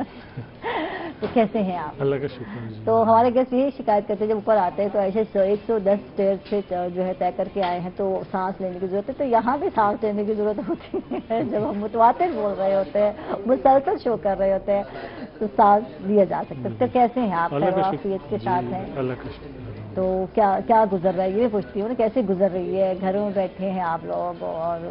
A: तो कैसे हैं आप?
E: अल्लाह का शुक्र।
A: तो हमारे गेस्ट यही शिकायत करते हैं जब ऊपर आते हैं तो ऐसे 110 स्टेयर से जो है तय करके आए हैं तो सांस लेने की जरूरत है। तो यहाँ भी सांस लेने की जरूरत होती है जब हम मुतवातिर बोल रहे होते हैं, मुसलसल शो कर रहे होते हैं, तो सांस लिया जा सकता है। तो कैसे हैं आप? आफियत के साथ हैं?
E: अल्लाह का शुक्र।
A: तो क्या गुजर रहा है, ये पूछती हूँ ना, कैसे गुजर रही है? घरों में बैठे हैं आप लोग, और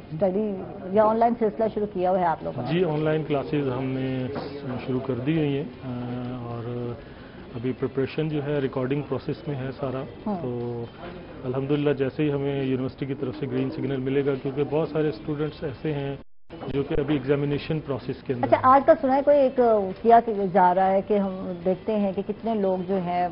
A: स्टडी या ऑनलाइन सिलसिला शुरू किया हुआ है आप लोगों ने?
E: जी, ऑनलाइन क्लासेस हमने शुरू कर दी हुई हैं, और अभी प्रिपरेशन जो है रिकॉर्डिंग प्रोसेस में है सारा। तो अल्हम्दुलिल्लाह जैसे ही हमें यूनिवर्सिटी की तरफ से ग्रीन सिग्नल मिलेगा, क्योंकि बहुत सारे स्टूडेंट्स ऐसे हैं जो कि अभी एग्जामिनेशन प्रोसेस के अंदर।
A: अच्छा, आज का सुना है कोई एक किया जा रहा है कि हम देखते हैं कि कितने लोग जो है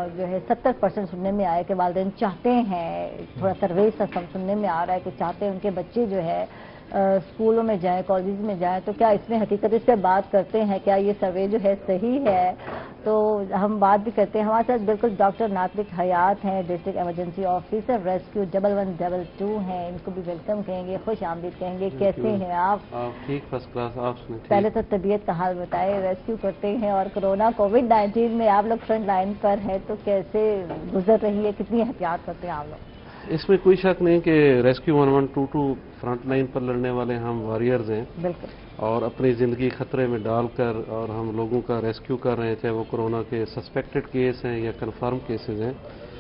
A: 70% सुनने में आया कि वालिदैन चाहते हैं, थोड़ा सर्वे सा सुनने में आ रहा है कि चाहते हैं उनके बच्चे जो है स्कूलों में जाएं, कॉलेज में जाएं। तो क्या इसमें हकीकत इस पर बात करते हैं, क्या ये सर्वे जो है सही है? तो हम बात भी करते हैं। हमारे साथ बिल्कुल डॉक्टर नातिक हयात हैं, डिस्ट्रिक्ट इमरजेंसी ऑफिसर रेस्क्यू 1112 हैं, इनको भी वेलकम कहेंगे, खुश आमदीद कहेंगे। कैसे हैं आप?
F: ठीक, फर्स्ट क्लास। आप
A: पहले तो तबीयत का हाल बताएं, रेस्क्यू करते हैं और कोरोना कोविड-19 में आप लोग फ्रंट लाइन पर हैं, तो कैसे गुजर रही है, कितनी एहतियात करते हैं आप लोग?
F: इसमें कोई शक नहीं कि रेस्क्यू 1122 फ्रंट लाइन पर लड़ने वाले हम वॉरियर्स हैं।
A: बिल्कुल।
F: और अपनी ज़िंदगी खतरे में डालकर और हम लोगों का रेस्क्यू कर रहे हैं, चाहे वो कोरोना के सस्पेक्टेड केस हैं या कंफर्म केसेस हैं।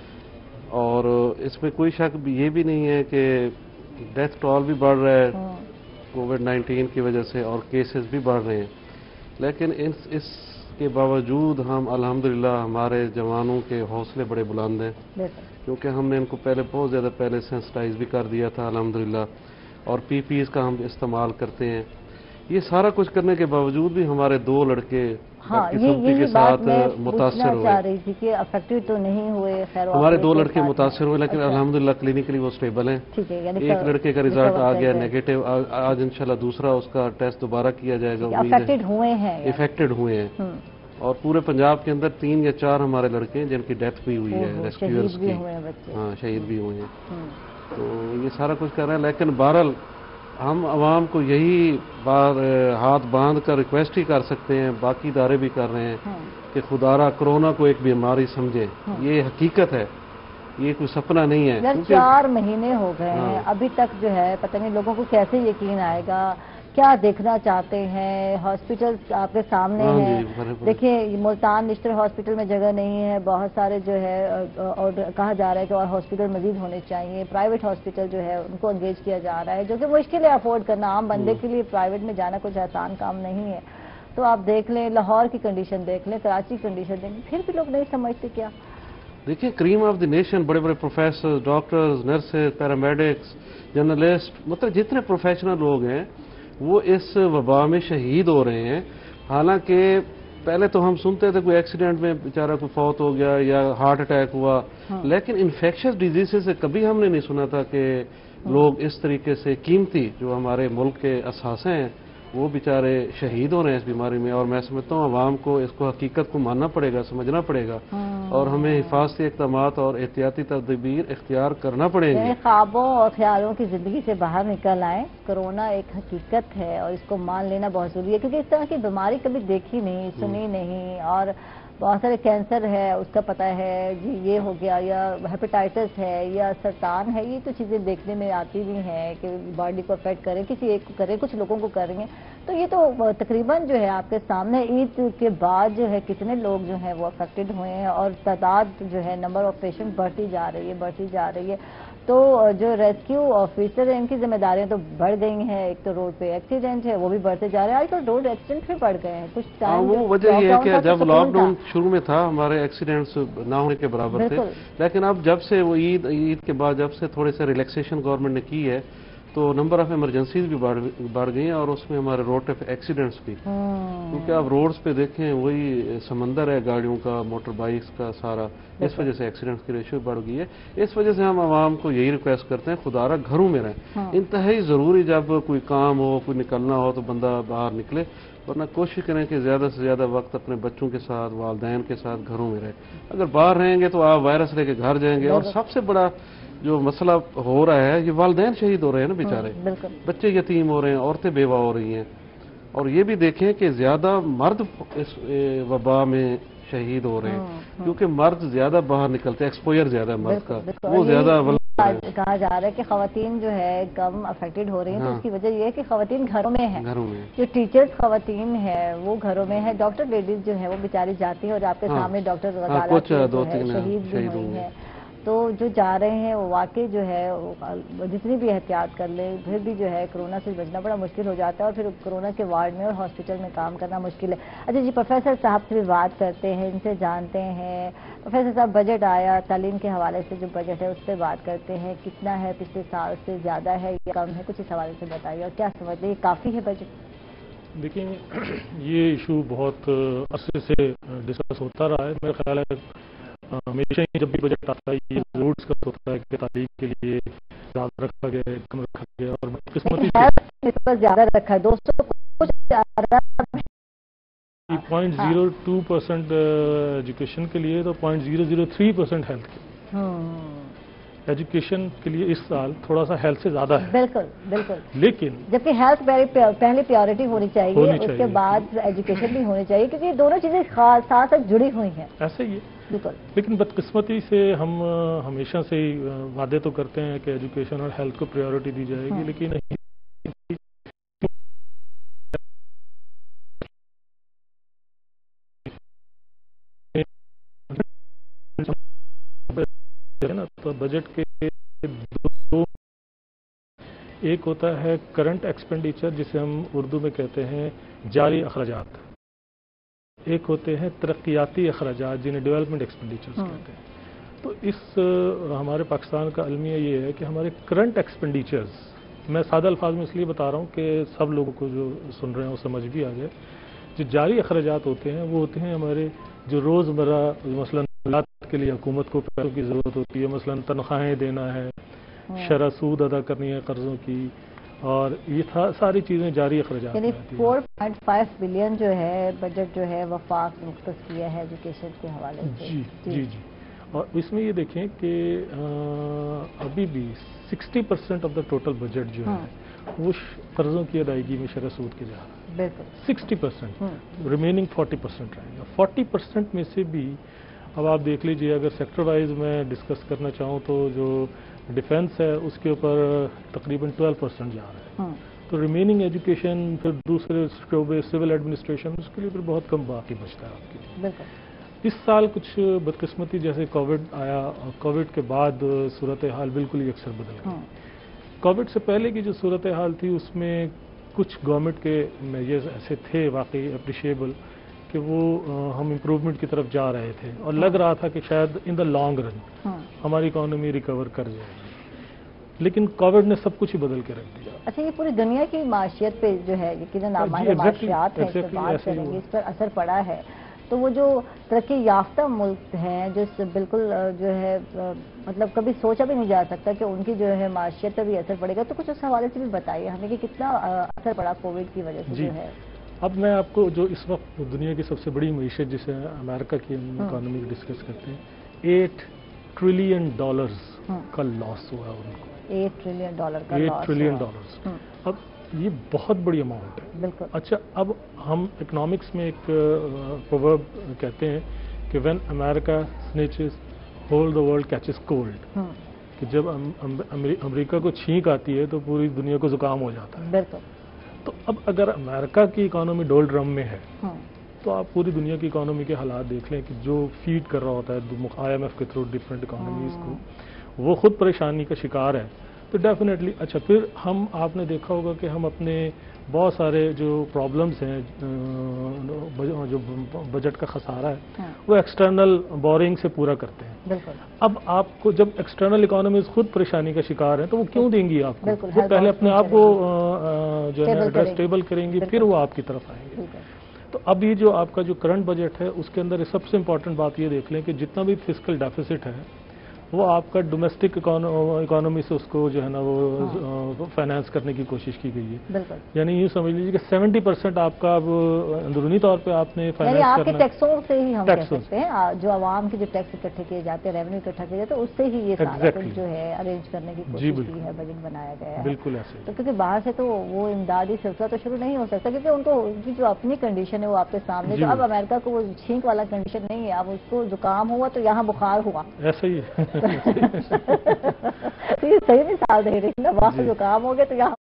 F: और इसमें कोई शक ये भी नहीं है कि डेथ टॉल भी बढ़ रहा है कोविड-19 की वजह से, और केसेस भी बढ़ रहे हैं। लेकिन इसके बावजूद हम अल्हम्दुलिल्लाह हमारे जवानों के हौसले बड़े बुलंद हैं, क्योंकि हमने इनको बहुत ज़्यादा पहले सेंसिटाइज भी कर दिया था अल्हम्दुलिल्लाह, और पीपीईज़ का हम इस्तेमाल करते हैं। ये सारा कुछ करने के बावजूद भी हमारे 2 लड़के
A: बदकिस्मती के साथ मुतासर हुए। रही थी कि अफेक्टेड तो नहीं हुए, खैर
F: हमारे 2 लड़के मुतासर हुए, लेकिन अल्हम्दुलिल्लाह क्लिनिकली वो स्टेबल हैं। एक लड़के का रिजल्ट आ गया नेगेटिव, आज इंशाल्लाह दूसरा उसका टेस्ट दोबारा किया जाएगा।
A: इफेक्टेड हुए हैं
F: और पूरे पंजाब के अंदर 3 या 4 हमारे लड़के हैं जिनकी डेथ भी हुई है, रेस्क्यूअर्स की। हाँ, शहीद भी हुए हैं। तो ये सारा कुछ कर रहे हैं, लेकिन बहरहाल हम आवाम को यही हाथ बांध कर रिक्वेस्ट ही कर सकते हैं, बाकी इदारे भी कर रहे हैं कि खुदारा कोरोना को एक बीमारी समझे। ये हकीकत है, ये कोई सपना नहीं है।
A: 4 महीने हो गए हैं, अभी तक जो है पता नहीं लोगों को कैसे यकीन आएगा, क्या देखना चाहते हैं? हॉस्पिटल आपके सामने हैं, देखिए मुल्तान निश्तर हॉस्पिटल में जगह नहीं है, बहुत सारे जो है और कहा जा रहा है कि और हॉस्पिटल मजीद होने चाहिए। प्राइवेट हॉस्पिटल जो है उनको एंगेज किया जा रहा है, जो कि मुश्किल है अफोर्ड करना, आम बंदे के लिए प्राइवेट में जाना कुछ आसान काम नहीं है। तो आप देख लें, लाहौर की कंडीशन देख लें, कराची की कंडीशन देख लें, फिर भी लोग नहीं समझते क्या?
F: देखिए क्रीम ऑफ द नेशन, बड़े बड़े professor, doctors, nurses, paramedics, journalist, मतलब जितने प्रोफेशनल लोग हैं वो इस वबा में शहीद हो रहे हैं। हालांकि पहले तो हम सुनते थे कोई एक्सीडेंट में बेचारा कोई फौत हो गया या हार्ट अटैक हुआ, लेकिन इन्फेक्शियस डिजीजेस से कभी हमने नहीं सुना था कि लोग इस तरीके से कीमती जो हमारे मुल्क के असासे हैं वो बेचारे शहीद हो रहे हैं इस बीमारी में। और मैं समझता हूँ आवाम को इसको हकीकत को मानना पड़ेगा, समझना पड़ेगा और हमें हिफाजती इक़दामात और एहतियाती तदबीर इख्तियार करना पड़ेंगे।
A: ख्वाबों और ख्यालों की जिंदगी से बाहर निकल आए। कोरोना एक हकीकत है और इसको मान लेना बहुत जरूरी है, क्योंकि इस तरह की बीमारी कभी देखी नहीं, सुनी नहीं। और बहुत सारे कैंसर है उसका पता है जी, ये हो गया, या हेपेटाइटिस है या सरतान है, ये तो चीज़ें देखने में आती भी हैं कि बॉडी को अफेक्ट करें, किसी एक को करें, कुछ लोगों को करेंगे। तो ये तो तकरीबन जो है आपके सामने ईद के बाद जो है कितने लोग जो हैं वो अफेक्टेड हुए हैं और तादाद जो है नंबर ऑफ पेशेंट बढ़ती जा रही है। तो जो रेस्क्यू ऑफिसर हैं इनकी जिम्मेदारियां तो बढ़ गई हैं। एक तो रोड पे एक्सीडेंट है वो भी बढ़ते जा रहे हैं, आजकल रोड एक्सीडेंट भी बढ़ गए हैं कुछ टाइम।
F: वो वजह ये है कि जब लॉकडाउन शुरू में था हमारे एक्सीडेंट्स ना होने के बराबर थे, लेकिन अब जब से वो ईद के बाद जब से थोड़े से रिलैक्सेशन गवर्नमेंट ने की है तो नंबर ऑफ इमरजेंसीज भी बढ़ गई हैं और उसमें हमारे रोड पे एक्सीडेंट्स भी, क्योंकि आप रोड्स पे देखें वही समंदर है गाड़ियों का, मोटर बाइक्स का सारा, इस वजह से एक्सीडेंट्स की रेशियो बढ़ गई है। इस वजह से हम आवाम को यही रिक्वेस्ट करते हैं खुदारा घरों में रहें। इंतहाई ज़रूरी जब कोई काम हो, कोई निकलना हो तो बंदा बाहर निकले, वरना कोशिश करें कि ज़्यादा से ज़्यादा वक्त अपने बच्चों के साथ, वालिदैन के साथ घरों में रहे। अगर बाहर रहेंगे तो आप वायरस लेके घर जाएंगे। और सबसे बड़ा जो मसला हो रहा है, ये वालिदैन शहीद हो रहे हैं ना बेचारे, बच्चे यतीम हो रहे हैं, औरतें बेवा हो रही हैं। और ये भी देखें कि ज्यादा मर्द इस वबा में शहीद हो रहे हैं, क्योंकि मर्द ज्यादा बाहर निकलते हैं, एक्सपोजर ज्यादा मर्द का, वो ज्यादा
A: कहा जा रहा है कि खवातीन जो है कम अफेक्टेड हो रही हैं। तो उसकी वजह ये है कि खवातीन घरों में है, जो टीचर्स खवातीन है वो घरों में है, डॉक्टर लेडीज जो है वो बेचारी जाती है और आपके सामने डॉक्टर शहीद भी हुई है। तो जो जा रहे हैं वो वाकई जो है जितनी भी एहतियात कर ले फिर भी जो है कोरोना से बचना बड़ा मुश्किल हो जाता है और फिर कोरोना के वार्ड में और हॉस्पिटल में काम करना मुश्किल है। अच्छा जी, प्रोफेसर साहब से भी बात करते हैं, इनसे जानते हैं। प्रोफेसर साहब, बजट आया, तालीम के हवाले से जो बजट है उस पर बात करते हैं, कितना है, पिछले साल से ज़्यादा है या कम है, कुछ इस हवाले से बताइए और क्या समझते हैं काफ़ी है बजट?
E: देखिए, ये इशू बहुत अरसे से डिस्कस होता रहा है। मेरा ख्याल है हमेशा ही जब भी बजट आता है ये जरूर डिस्कस होता है कि तालीम के लिए ज़्यादा रखा गया है, कम रखा गया, और किस्मती
A: से ज़्यादा रखा है 200 कुछ
E: 0.02% एजुकेशन के लिए, तो 0.003% हेल्थ के। एजुकेशन के लिए इस साल थोड़ा सा हेल्थ से ज्यादा है।
A: बिल्कुल बिल्कुल,
E: लेकिन
A: जबकि हेल्थ पहले प्रायोरिटी होनी चाहिए, उसके बाद एजुकेशन भी होनी चाहिए, क्योंकि ये दोनों चीजें साथ साथ जुड़ी हुई हैं।
E: ऐसे ही है।
A: बिल्कुल।
E: लेकिन बदकिस्मती से हम हमेशा से ही वादे तो करते हैं कि एजुकेशन और हेल्थ को प्रायोरिटी दी जाएगी, लेकिन ना, तो बजट के दो, एक होता है करंट एक्सपेंडिचर जिसे हम उर्दू में कहते हैं जारी अखराजात, एक होते हैं तरक्याती अखराजात जिन्हें डेवलपमेंट एक्सपेंडिचर्स कहते हैं। तो इस हमारे पाकिस्तान का अलमिया ये है कि हमारे करंट एक्सपेंडिचर्स, मैं सादा अल्फाज में इसलिए बता रहा हूँ कि सब लोगों को जो सुन रहे हैं वो समझ भी आ जाए। जो जारी अखराजात होते हैं वो होते हैं हमारे जो रोज़मर्रा, मसलन के लिए हुकूमत को पैसों की ज़रूरत होती है, मसलन तनख्वाहें देना है, शरह सूद अदा करनी है कर्ज़ों की, और ये सारी चीज़ें जारी अखराजात।
A: यानी 4.5 बिलियन जो है बजट जो है वफाक मुख्तस किया है एजुकेशन के हवाले से।
E: जी। और इसमें ये देखें कि अभी भी 60% ऑफ द टोटल बजट जो है वो कर्ज़ों की अदायगी में शरह सूद के जा रहा है।
A: बिल्कुल
E: 60%, रिमेनिंग 40% रहेगा। 40% में से भी अब आप देख लीजिए, अगर सेक्टर वाइज मैं डिस्कस करना चाहूँ तो जो डिफेंस है उसके ऊपर तकरीबन 12% जा रहा है। तो रिमेनिंग एजुकेशन, फिर दूसरे शोबे सिविल एडमिनिस्ट्रेशन, उसके लिए फिर बहुत कम बाकी बचता है आपके लिए। इस साल कुछ बदकिस्मती जैसे कोविड आया, और कोविड के बाद सूरत हाल बिल्कुल ही अक्सर बदल गई। कोविड से पहले की जो सूरत हाल थी उसमें कुछ गवर्नमेंट के मेजर्स ऐसे थे वाकई अप्रिशिएबल कि वो हम इम्प्रूवमेंट की तरफ जा रहे थे और लग रहा था कि शायद इन द लॉन्ग रन हमारी इकोनॉमी रिकवर कर जाएगी, लेकिन कोविड ने सब कुछ ही बदल के रख दिया।
A: अच्छा, ये पूरी दुनिया की माशियत पे जो है यकीनन हमारे माशियात है, इस पर बात करेंगे, इस पर असर पड़ा है। तो वो जो तरक्की याफ्ता मुल्क हैं जो बिल्कुल जो है मतलब कभी सोचा भी नहीं जा सकता कि उनकी जो है माशियत पर भी असर पड़ेगा, तो कुछ उस हवाले से भी बताइए हमें कि कितना असर पड़ा कोविड की वजह से जो है।
E: अब मैं आपको जो इस वक्त दुनिया की सबसे बड़ी मईशत जिसे अमेरिका की इकोनॉमी डिस्कस करते हैं, $8 ट्रिलियन का लॉस हुआ उनको। $8 ट्रिलियन का लॉस। $8 ट्रिलियन। अब ये बहुत बड़ी अमाउंट है।
A: बिल्कुल।
E: अच्छा, अब हम इकोनॉमिक्स में एक प्रोवर्ब कहते हैं कि when America snatches whole the world catches cold, कि जब अमेरिका को छींक आती है तो पूरी दुनिया को जुकाम हो जाता है।
A: बिल्कुल।
E: तो अब अगर अमेरिका की इकोनॉमी डोल ड्रम में है तो आप पूरी दुनिया की इकोनॉमी के हालात देख लें कि जो फीड कर रहा होता है IMF के थ्रू डिफरेंट इकोनॉमीज को, वो खुद परेशानी का शिकार है। तो डेफिनेटली अच्छा, फिर हम आपने देखा होगा कि हम अपने बहुत सारे जो प्रॉब्लम्स हैं, जो बजट का खसारा है, वो एक्सटर्नल बोरिंग से पूरा करते हैं।
A: बिल्कुल।
E: अब आपको जब एक्सटर्नल इकोनॉमीज खुद परेशानी का शिकार है तो वो क्यों देंगी आपको? वो पहले अपने आप को जो है एड्रेस स्टेबल करेंगी, फिर वो आपकी तरफ आएंगे। तो अब ये जो आपका जो करंट बजट है उसके अंदर सबसे इंपॉर्टेंट बात ये देख लें कि जितना भी फिस्कल डेफिसिट है वो आपका डोमेस्टिक इकोनॉमी से उसको जो है ना वो फाइनेंस करने की कोशिश की गई है। यानी यूँ समझ लीजिए कि 70% आपका अब अंदरूनी तौर पे आपने फाइनेंस
A: आपके करना टैक्सों से ही हम कह सकते हैं, जो आवाम के जो टैक्स इकट्ठे किए जाते हैं, रेवेन्यू इकट्ठा किया जाता है, उससे ही ये सारा कुछ जो है अरेंज करने की कोशिश की है, बजट बनाया गया है।
E: बिल्कुल ऐसे।
A: तो क्योंकि बाहर से तो वो इमदादी सिलसिला तो शुरू नहीं हो सकता, क्योंकि उनको उनकी जो अपनी कंडीशन है वो आपके सामने। तो अब अमेरिका को वो छींक वाला कंडीशन नहीं है, अब उसको जुकाम हुआ तो यहाँ बुखार हुआ,
E: ऐसा ही है।
A: तो ये सही मिसाल दे रही ना, वहाँ से जो काम हो गया तो यहाँ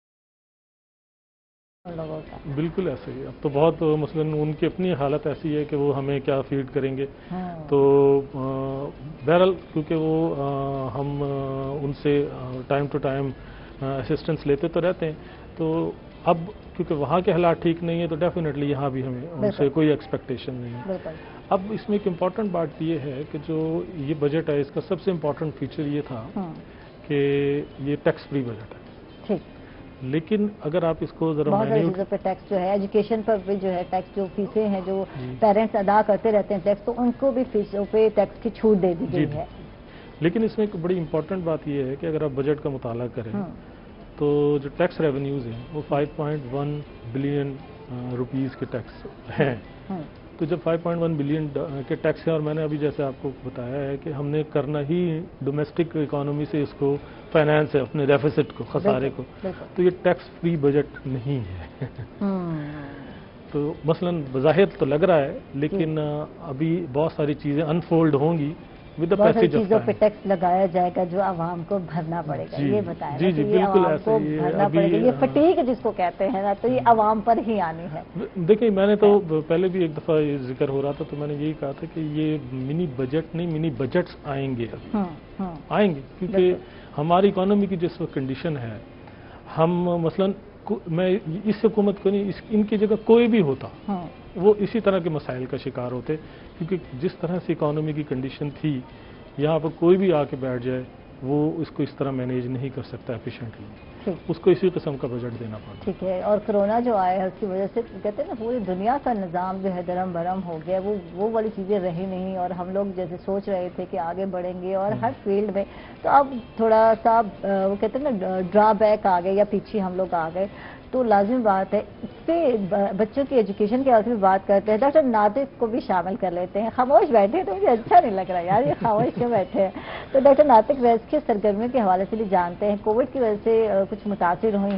A: लोगों का।
E: बिल्कुल ऐसे ही। अब तो बहुत मसलन उनकी अपनी हालत ऐसी है कि वो हमें क्या फीड करेंगे। तो बहरहाल क्योंकि वो हम उनसे टाइम टू टाइम असिस्टेंस लेते तो रहते हैं, तो अब क्योंकि वहाँ के हालात ठीक नहीं है तो डेफिनेटली यहाँ भी हमें उनसे कोई एक्सपेक्टेशन नहीं है। अब इसमें एक इम्पॉर्टेंट बात ये है कि जो ये बजट है इसका सबसे इम्पॉर्टेंट फीचर ये था कि ये टैक्स फ्री बजट है। ठीक। लेकिन अगर आप इसको जरा
A: चीज़ों पे टैक्स जो है, एजुकेशन पर भी जो है टैक्स, जो फीसें हैं जो पेरेंट्स अदा करते रहते हैं टैक्स, तो उनको भी फीसों पे टैक्स की छूट दे दी गई है।
E: लेकिन इसमें एक बड़ी इंपॉर्टेंट बात यह है कि अगर आप बजट का मुताला करें तो जो टैक्स रेवेन्यूज हैं वो 5.1 बिलियन रुपीस के टैक्स हैं। तो जब 5.1 बिलियन के टैक्स है, और मैंने अभी जैसे आपको बताया है कि हमने करना ही डोमेस्टिक इकोनॉमी से इसको फाइनेंस है, अपने डेफिसिट को, खसारे को, तो ये टैक्स फ्री बजट नहीं है। तो मसलन बज़ाहिर तो लग रहा है, लेकिन अभी बहुत सारी चीज़ें अनफोल्ड होंगी विद द पैसेज ऑफ
A: चीज़ों पे टैक्स लगाया जाएगा जो आवाम को भरना पड़ेगा। ये बताया
E: जी जी बिल्कुल ऐसे
A: ही भरना पड़ेगा, ये फटीक जिसको कहते हैं ना, तो ये आवाम पर ही आनी है।
E: देखिए मैंने तो पहले भी एक दफ़ा ये जिक्र हो रहा था, तो मैंने यही कहा था कि ये मिनी बजट नहीं, मिनी बजट्स आएंगे, आएंगे, क्योंकि हमारी इकोनॉमी की जिस कंडीशन है, हम मसलन मैं इस हुकूमत को नहीं, इनकी जगह कोई भी होता वो इसी तरह के मसाइल का शिकार होते, क्योंकि जिस तरह से इकोनॉमी की कंडीशन थी, यहाँ पर कोई भी आके बैठ जाए वो इसको इस तरह मैनेज नहीं कर सकता एफिशिएंटली, उसको इसी किस्म का बजट देना पड़ता।
A: ठीक है। और कोरोना जो आया है उसकी वजह से कहते हैं ना पूरी दुनिया का निज़ाम जो है दरम भरम हो गया, वो वाली चीज़ें रही नहीं, और हम लोग जैसे सोच रहे थे कि आगे बढ़ेंगे और हर फील्ड में, तो अब थोड़ा सा वो कहते हैं ना ड्रॉबैक आ गए या पीछे हम लोग आ गए। तो लाजिम बात है, इस पे बच्चों की एजुकेशन के हवाले से बात करते हैं। डॉक्टर नातिक को भी शामिल कर लेते हैं। खामोश बैठे हैं तो मुझे अच्छा नहीं लग रहा यार, ये खामोश क्यों बैठे हैं। तो डॉक्टर नातिक वैस के सरगर्मियों के हवाले से भी जानते हैं, कोविड की वजह से कुछ मुतासिर हुई हैं।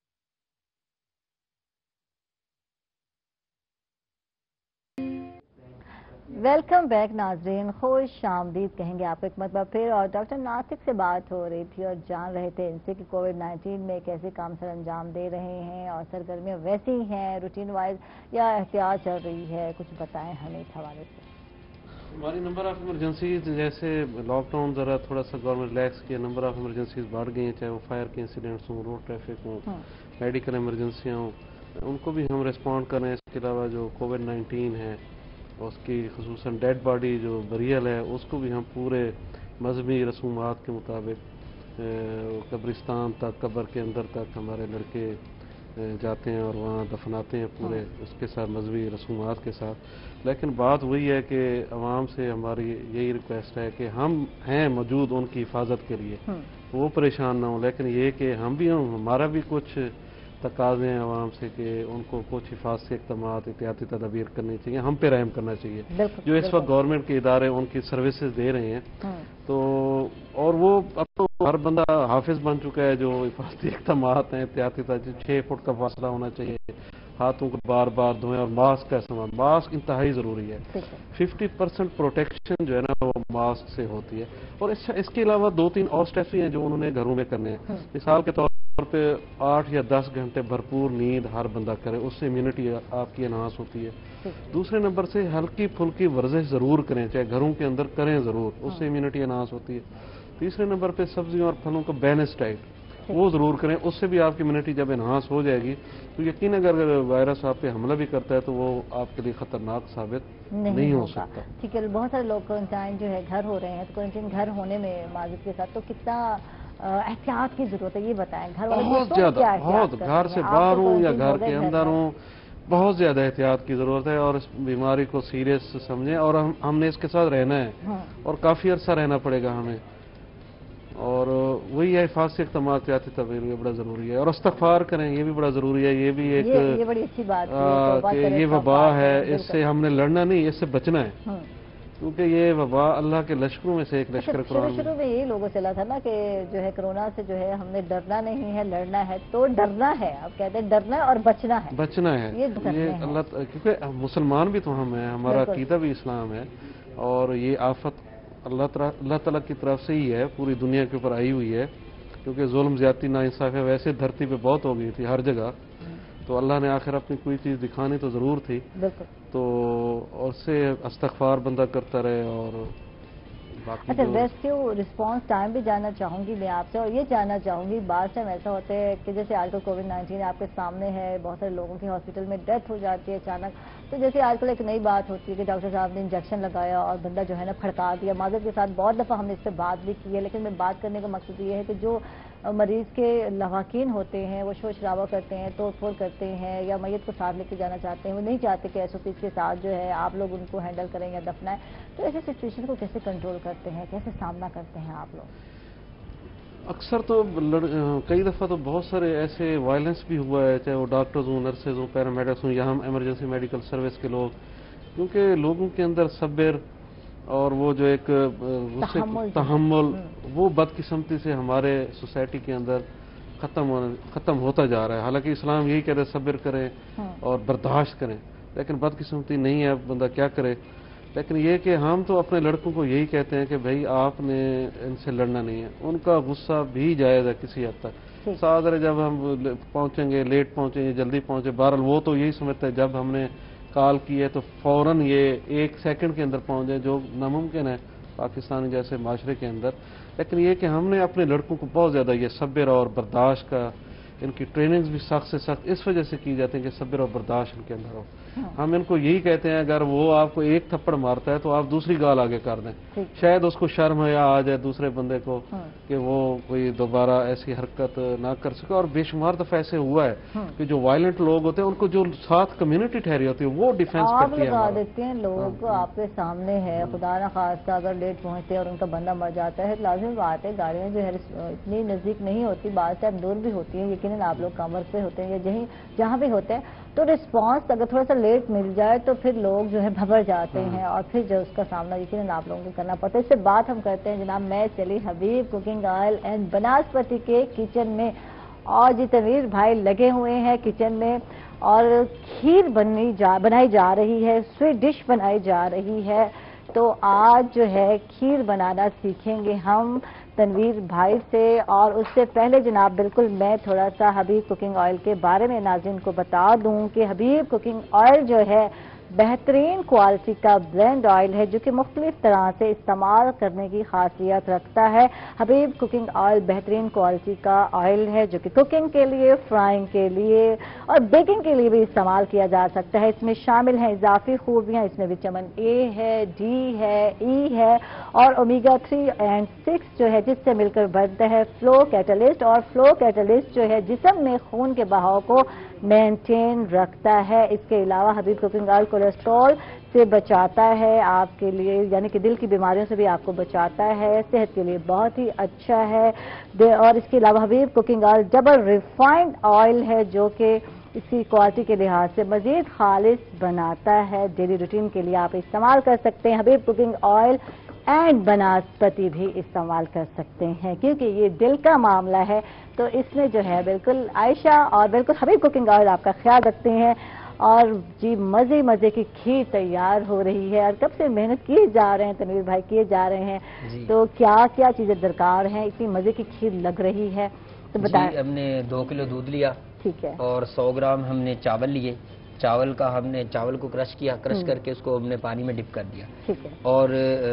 A: वेलकम बैक नाजरीन, खुश आमदीद कहेंगे आपको एक मरतबा फिर। और डॉक्टर नातिक से बात हो रही थी और जान रहे थे इनसे कि कोविड-19 में कैसे काम सर अंजाम दे रहे हैं और सरगर्मियाँ वैसी ही हैं रूटीन वाइज या एहतियात चल रही है, कुछ बताएं हमें इस हवाले से।
F: हमारी नंबर ऑफ इमरजेंसीज, जैसे लॉकडाउन ज़रा थोड़ा सा गवर्नमेंट रिलैक्स किया, नंबर ऑफ इमरजेंसीज बढ़ गई हैं, चाहे वो फायर के इंसिडेंट्स हों, रोड ट्रैफिक हों, मेडिकल इमरजेंसियाँ हों, उनको भी हम रिस्पॉन्ड करें। इसके अलावा जो कोविड-19 है उसकी खसूसन डेड बॉडी जो बरियल है उसको भी हम पूरे मजहबी रसूमात के मुताबिक कब्रिस्तान तक, कब्र के अंदर तक हमारे लड़के जाते हैं और वहाँ दफनाते हैं पूरे उसके साथ मजहबी रसूमात के साथ। लेकिन बात वही है कि अवाम से हमारी यही रिक्वेस्ट है कि हम हैं मौजूद उनकी हिफाजत के लिए, वो परेशान ना हो, लेकिन ये कि हम भी हमारा भी कुछ तकाज़े हैं अवाम से कि उनको कुछ हिफाजती इक़दामात, एहतियाती तदाबीर करनी चाहिए, हम पे रहम करना चाहिए। जो इस वक्त गवर्नमेंट के इदारे उनकी सर्विसेज दे रहे हैं, तो और वो अब तो हर बंदा हाफिज बन चुका है। जो हिफाजती इक़दामात हैं, एहतियाती तदाबीर, 6 फुट का फासला होना चाहिए, हाथों को बार बार धोएं, और मास्क का इस्तेमाल, मास्क इंतहाई ज़रूरी है। 50% प्रोटेक्शन जो है ना वो मास्क से होती है। और इसके अलावा 2-3 और स्टेप्स भी हैं जो उन्होंने घरों में करने हैं। मिसाल के तौर पे 8 या 10 घंटे भरपूर नींद हर बंदा करे, उससे इम्यूनिटी आपकी एनहांस होती है। दूसरे नंबर से हल्की फुल्की वर्जिश ज़रूर करें, चाहे घरों के अंदर करें ज़रूर, उससे इम्यूनिटी एनहांस होती है। तीसरे नंबर पे सब्जियों और फलों को बैलेंस डाइट वो ज़रूर करें, उससे भी आपकी इम्यूनिटी जब एनहांस हो जाएगी तो यकीन अगर वायरस आप पे हमला भी करता है तो वो आपके लिए खतरनाक साबित नहीं हो सकता।
A: ठीक है, बहुत सारे लोग क्वारंटाइन जो है घर हो रहे हैं, तो क्वारंटाइन घर होने में माजिद के साथ तो कितना एहतियात की जरूरत है ये बताएं। घर वाले
F: बहुत ज्यादा, बहुत घर से बाहर हूँ या घर के अंदर हूँ, बहुत ज्यादा एहतियात की जरूरत है और इस बीमारी को सीरियस समझें और हमने इसके साथ रहना है और काफी अरसा रहना पड़ेगा हमें। और वही है हिफाजती इक़दामात, एहतियाती तदबीर भी बड़ा जरूरी है और इस्तग़फ़ार करें, ये भी बड़ा जरूरी है। ये भी एक
A: ये बड़ी अच्छी बात है
F: कि ये वबा है, इससे हमने लड़ना नहीं, इससे बचना है, क्योंकि ये वबा अल्लाह के लश्करों में से एक लश्कर।
A: शुरू में यही लोगों चला था ना कि जो है कोरोना से जो है हमने डरना नहीं है, लड़ना है। तो डरना है, अब कहते हैं डरना है और बचना है,
F: बचना है। ये अल्लाह, क्योंकि मुसलमान भी तो हम हैं, हमारा अकीदा भी इस्लाम है और ये आफत अल्लाह ताला की तरफ से ही है, पूरी दुनिया के ऊपर आई हुई है, क्योंकि जुल्म, ज़्यादती, नाइंसाफ़ी है वैसे धरती पे बहुत हो गई थी हर जगह, तो अल्लाह ने आखिर अपनी कोई चीज़ दिखानी तो ज़रूर थी। तो और से इस्तग़फ़ार बंदा करता रहे और बाकी।
A: अच्छा, रेस्क्यू रिस्पांस टाइम भी जानना चाहूँगी मैं आपसे, और ये जानना चाहूँगी बात टाइम ऐसा होता है कि जैसे आजकल कोविड-19 आपके सामने है, बहुत सारे लोगों की हॉस्पिटल में डेथ हो जाती है अचानक। तो जैसे आजकल एक नई बात होती है कि डॉक्टर साहब ने इंजेक्शन लगाया और बंदा जो है ना फड़का दिया। माज़रत के साथ बहुत दफ़ा हमने इस पर बात भी की है, लेकिन मैं बात करने का मकसद ये है कि जो मरीज के लवाकिन होते हैं वो शोर शराबा करते हैं, तोड़ फोड़ करते हैं या मैयत को साथ लेके जाना चाहते हैं, वो नहीं चाहते कि SOP के साथ जो है आप लोग उनको हैंडल करें या दफनाएं। तो ऐसे सिचुएशन को कैसे कंट्रोल करते हैं, कैसे सामना करते हैं आप लोग?
F: अक्सर तो कई दफ़ा तो बहुत सारे ऐसे वायलेंस भी हुआ है, चाहे वो डॉक्टर्स हों, नर्सेज हों, पैरामेडिक्स हों या हम इमरजेंसी मेडिकल सर्विस के लोग, क्योंकि लोगों के अंदर सब्र और वो जो एक तहम्मुल वो बदकिस्मती से हमारे सोसाइटी के अंदर ख़त्म होता जा रहा है। हालांकि इस्लाम यही कहता है सब्र करें और बर्दाश्त करें, लेकिन बदकिस्मती नहीं है, बंदा क्या करे। लेकिन ये कि हम तो अपने लड़कों को यही कहते हैं कि भाई आपने इनसे लड़ना नहीं है। उनका गुस्सा भी जायज़ है किसी हद तक। सादर जब हम पहुंचेंगे, लेट पहुंचेंगे, जल्दी पहुंचे, बहरहाल वो तो यही समझते हैं जब हमने कॉल की है तो फौरन ये 1 सेकंड के अंदर पहुंच जाए, जो नामुमकिन है पाकिस्तान जैसे माशरे के अंदर। लेकिन ये कि हमने अपने लड़कों को बहुत ज़्यादा ये सब्र और बर्दाश्त का, इनकी ट्रेनिंग्स भी सख्त से सख्त इस वजह से की जाती है कि सब्र और बर्दाश्त इनके अंदर हो। हम इनको यही कहते हैं अगर वो आपको एक थप्पड़ मारता है तो आप दूसरी गाल आगे कर दें, शायद उसको शर्म या आ जाए दूसरे बंदे को कि वो कोई दोबारा ऐसी हरकत ना कर सके। और बेशुमार दफा ऐसे हुआ है कि जो वायलेंट लोग होते हैं उनको जो साथ कम्युनिटी ठहरी होती है वो डिफेंस करती है,
A: लगा देते हैं लोग। आपके सामने है, खुदा ना खास्ता अगर लेट पहुंचते हैं और उनका बंदा मर जाता है, लाजिमी बात है गाड़ियाँ जो है इतनी नजदीक नहीं होती, बात टाइम दूर भी होती है, यकीनन आप लोग कमर पे होते हैं या जहाँ भी होते हैं, तो रिस्पांस अगर थोड़ा सा लेट मिल जाए तो फिर लोग जो है भबर जाते हैं और फिर जो उसका सामना यकीनन आप लोगों को करना पड़ता है। इससे बात हम करते हैं जनाब, मैं चली Habib cooking oil and vanaspati के किचन में, और जी तनवीर भाई लगे हुए हैं किचन में और खीर बनाई जा रही है, स्वीट डिश बनाई जा रही है। तो आज जो है खीर बनाना सीखेंगे हम तनवीर भाई से। और उससे पहले जनाब बिल्कुल मैं थोड़ा सा हबीब कुकिंग ऑयल के बारे में नाज़रीन को बता दूं कि हबीब कुकिंग ऑयल जो है बेहतरीन क्वालिटी का ब्लेंड ऑयल है जो कि मुख्तलिफ तरह से इस्तेमाल करने की खासियत रखता है। हबीब कुकिंग ऑयल बेहतरीन क्वालिटी का ऑयल है जो कि कुकिंग के लिए, फ्राइंग के लिए और बेकिंग के लिए भी इस्तेमाल किया जा सकता है। इसमें शामिल हैं इजाफी खूबियाँ, इसमें विटामिन ए है, डी है, ई है और ओमेगा 3 एंड 6 जो है जिससे मिलकर बनता है फ्लो कैटलिस्ट। और फ्लो कैटलिस्ट जो है जिस्म में खून के बहाव को मेंटेन रखता है। इसके अलावा हबीब कुकिंग ऑयल कोलेस्ट्रॉल से बचाता है आपके लिए, यानी कि दिल की बीमारियों से भी आपको बचाता है, सेहत के लिए बहुत ही अच्छा है। और इसके अलावा Habib cooking oil double refined oil है जो कि इसकी क्वालिटी के लिहाज से मजीद खालिस बनाता है। डेली रूटीन के लिए आप इस्तेमाल कर सकते हैं। Habib cooking oil and vanaspati भी इस्तेमाल कर सकते हैं क्योंकि ये दिल का मामला है। तो इसमें जो है बिल्कुल आयशा और बिल्कुल हबीब कुकिंग ऑयल आपका ख्याल रखते हैं। और जी मज़े मज़े की खीर तैयार हो रही है और कब से मेहनत किए जा रहे हैं तनवीर भाई, किए जा रहे हैं, तो क्या क्या चीज़ें दरकार हैं, इतनी मज़े की खीर लग रही है तो बताएं।
D: हमने 2 किलो दूध लिया,
A: ठीक है,
D: और 100 ग्राम हमने चावल लिए। चावल को क्रश किया, क्रश करके उसको हमने पानी में डिप कर दिया,
A: ठीक है, और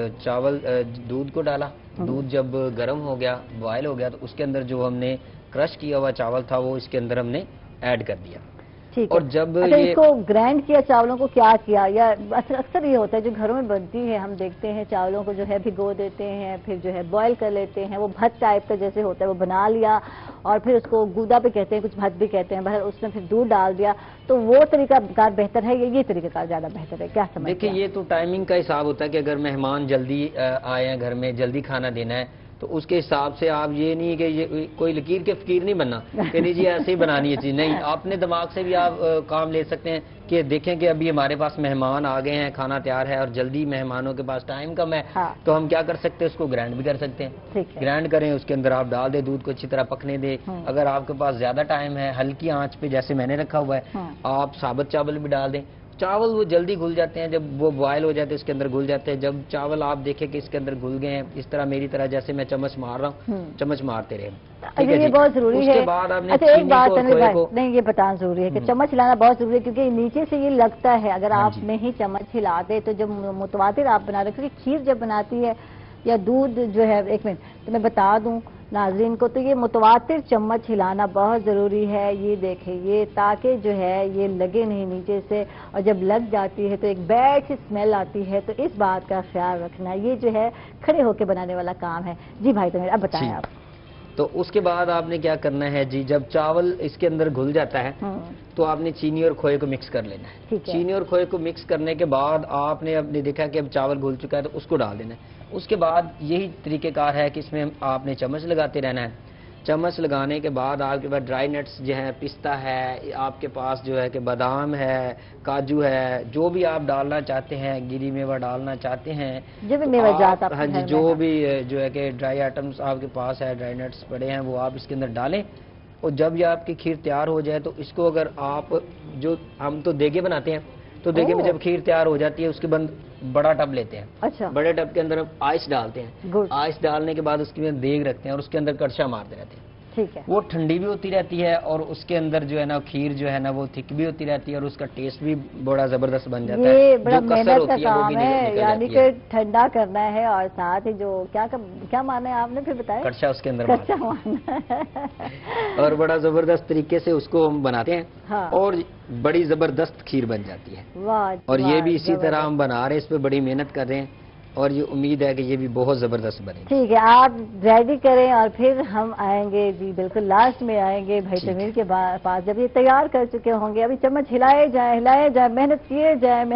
D: दूध को डाला। दूध जब गर्म हो गया, बॉयल हो गया, तो उसके अंदर जो हमने क्रश किया हुआ चावल था वो इसके अंदर हमने ऐड कर दिया।
A: ठीक
D: और
A: है।
D: जब
A: अच्छा,
D: ये
A: इसको ग्राइंड किया चावलों को, क्या किया? या अक्सर ये होता है जो घरों में बनती है, हम देखते हैं चावलों को जो है भिगो देते हैं, फिर जो है बॉयल कर लेते हैं, वो भत टाइप का जैसे होता है वो बना लिया और फिर उसको गूदा भी कहते हैं, कुछ भत भी कहते हैं, बहर उसमें फिर दूध डाल दिया। तो वो तरीकाकार बेहतर है या ये तरीकाकार ज्यादा बेहतर है, क्या समझ?
D: देखिए, ये तो टाइमिंग का हिसाब होता है कि अगर मेहमान जल्दी आए हैं, घर में जल्दी खाना देना है, तो उसके हिसाब से आप ये नहीं कि ये कोई लकीर के फकीर नहीं बनना कि नहीं जी ऐसे ही बनानी है चीज। नहीं, अपने दिमाग से भी आप काम ले सकते हैं कि देखें कि अभी हमारे पास मेहमान आ गए हैं, खाना तैयार है और जल्दी मेहमानों के पास टाइम कम है।
A: हाँ।
D: तो हम क्या कर सकते हैं, उसको ग्राइंड भी कर सकते हैं। ग्राइंड करें, उसके अंदर आप डाल दें, दूध को अच्छी तरह पकने दे। अगर आपके पास ज्यादा टाइम है, हल्की आंच पे जैसे मैंने रखा हुआ है, आप साबुत चावल भी डाल दें। चावल वो जल्दी घुल जाते हैं, जब वो बॉयल हो जाते हैं इसके अंदर घुल जाते हैं। जब चावल आप देखें कि इसके अंदर घुल गए हैं, इस तरह मेरी तरह जैसे मैं चम्मच मार रहा हूँ, चम्मच मारते रहे। ठीक है,
A: ये बहुत जरूरी है।
D: उसके बाद आपने
A: अच्छा, एक बात नहीं, ये बताना जरूरी है कि चम्मच हिलाना बहुत जरूरी है क्योंकि नीचे से ये लगता है अगर आप नहीं चम्मच हिला दे तो जब मुतवातिर आप बना रहे, क्योंकि खीर जब बनाती है या दूध जो है, एक मिनट तो मैं बता दूं नाजरीन को, तो ये मुतवातिर चम्मच हिलाना बहुत ज़रूरी है। ये देखें, ये ताकि जो है ये लगे नहीं नीचे से, और जब लग जाती है तो एक बैड सी स्मेल आती है। तो इस बात का ख्याल रखना, ये जो है खड़े होकर बनाने वाला काम है। जी भाई, तो अब बताएं आप।
D: तो उसके बाद आपने क्या करना है जी, जब चावल इसके अंदर घुल जाता है तो आपने चीनी और खोए को मिक्स कर लेना है। चीनी और खोए को मिक्स करने के बाद आपने देखा कि अब चावल घुल चुका है तो उसको डाल देना है। उसके बाद यही तरीकेकार है कि इसमें आपने चम्मच लगाते रहना है। चम्मच लगाने के बाद आपके पास ड्राई नट्स जो है, पिस्ता है, आपके पास जो है कि बादाम है, काजू है, जो भी आप डालना चाहते हैं, गिरी मेवा डालना चाहते हैं,
A: जो भी मेवा जाता है,
D: हाँ जी, जो भी जो है कि ड्राई आइटम्स आपके पास है, ड्राई नट्स पड़े हैं, वो आप इसके अंदर डालें। और जब ये आपकी खीर तैयार हो जाए तो इसको अगर आप, जो हम तो देगे बनाते हैं, तो देगे में जब खीर तैयार हो जाती है उसके बाद बड़ा टब लेते हैं।
A: अच्छा।
D: बड़े टब के अंदर आइस डालते हैं। आइस डालने के बाद उसके अंदर देग रखते हैं और उसके अंदर कड़छा मारते रहते हैं।
A: ठीक है।
D: वो ठंडी भी होती रहती है और उसके अंदर जो है ना खीर जो है ना वो थिक भी होती रहती है और उसका टेस्ट भी बड़ा जबरदस्त बन जाता है।
A: ये बड़ा मेहनत का काम है, यानी कि ठंडा करना है और साथ ही जो क्या माना है आपने, फिर बताया?
D: कड़छा उसके अंदर
A: कड़छा मारना
D: और बड़ा जबरदस्त तरीके से उसको हम बनाते हैं।
A: हाँ।
D: और बड़ी जबरदस्त खीर बन जाती है।
A: वाह।
D: और ये भी इसी तरह हम बना रहे हैं, इस पे बड़ी मेहनत कर रहे हैं और ये उम्मीद है कि ये भी बहुत जबरदस्त बने।
A: ठीक है, आप रेडी करें और फिर हम आएंगे जी, बिल्कुल लास्ट में आएंगे भाई तमीर के पास, जब ये तैयार कर चुके होंगे। अभी चम्मच हिलाए जाए, मेहनत किए जाए।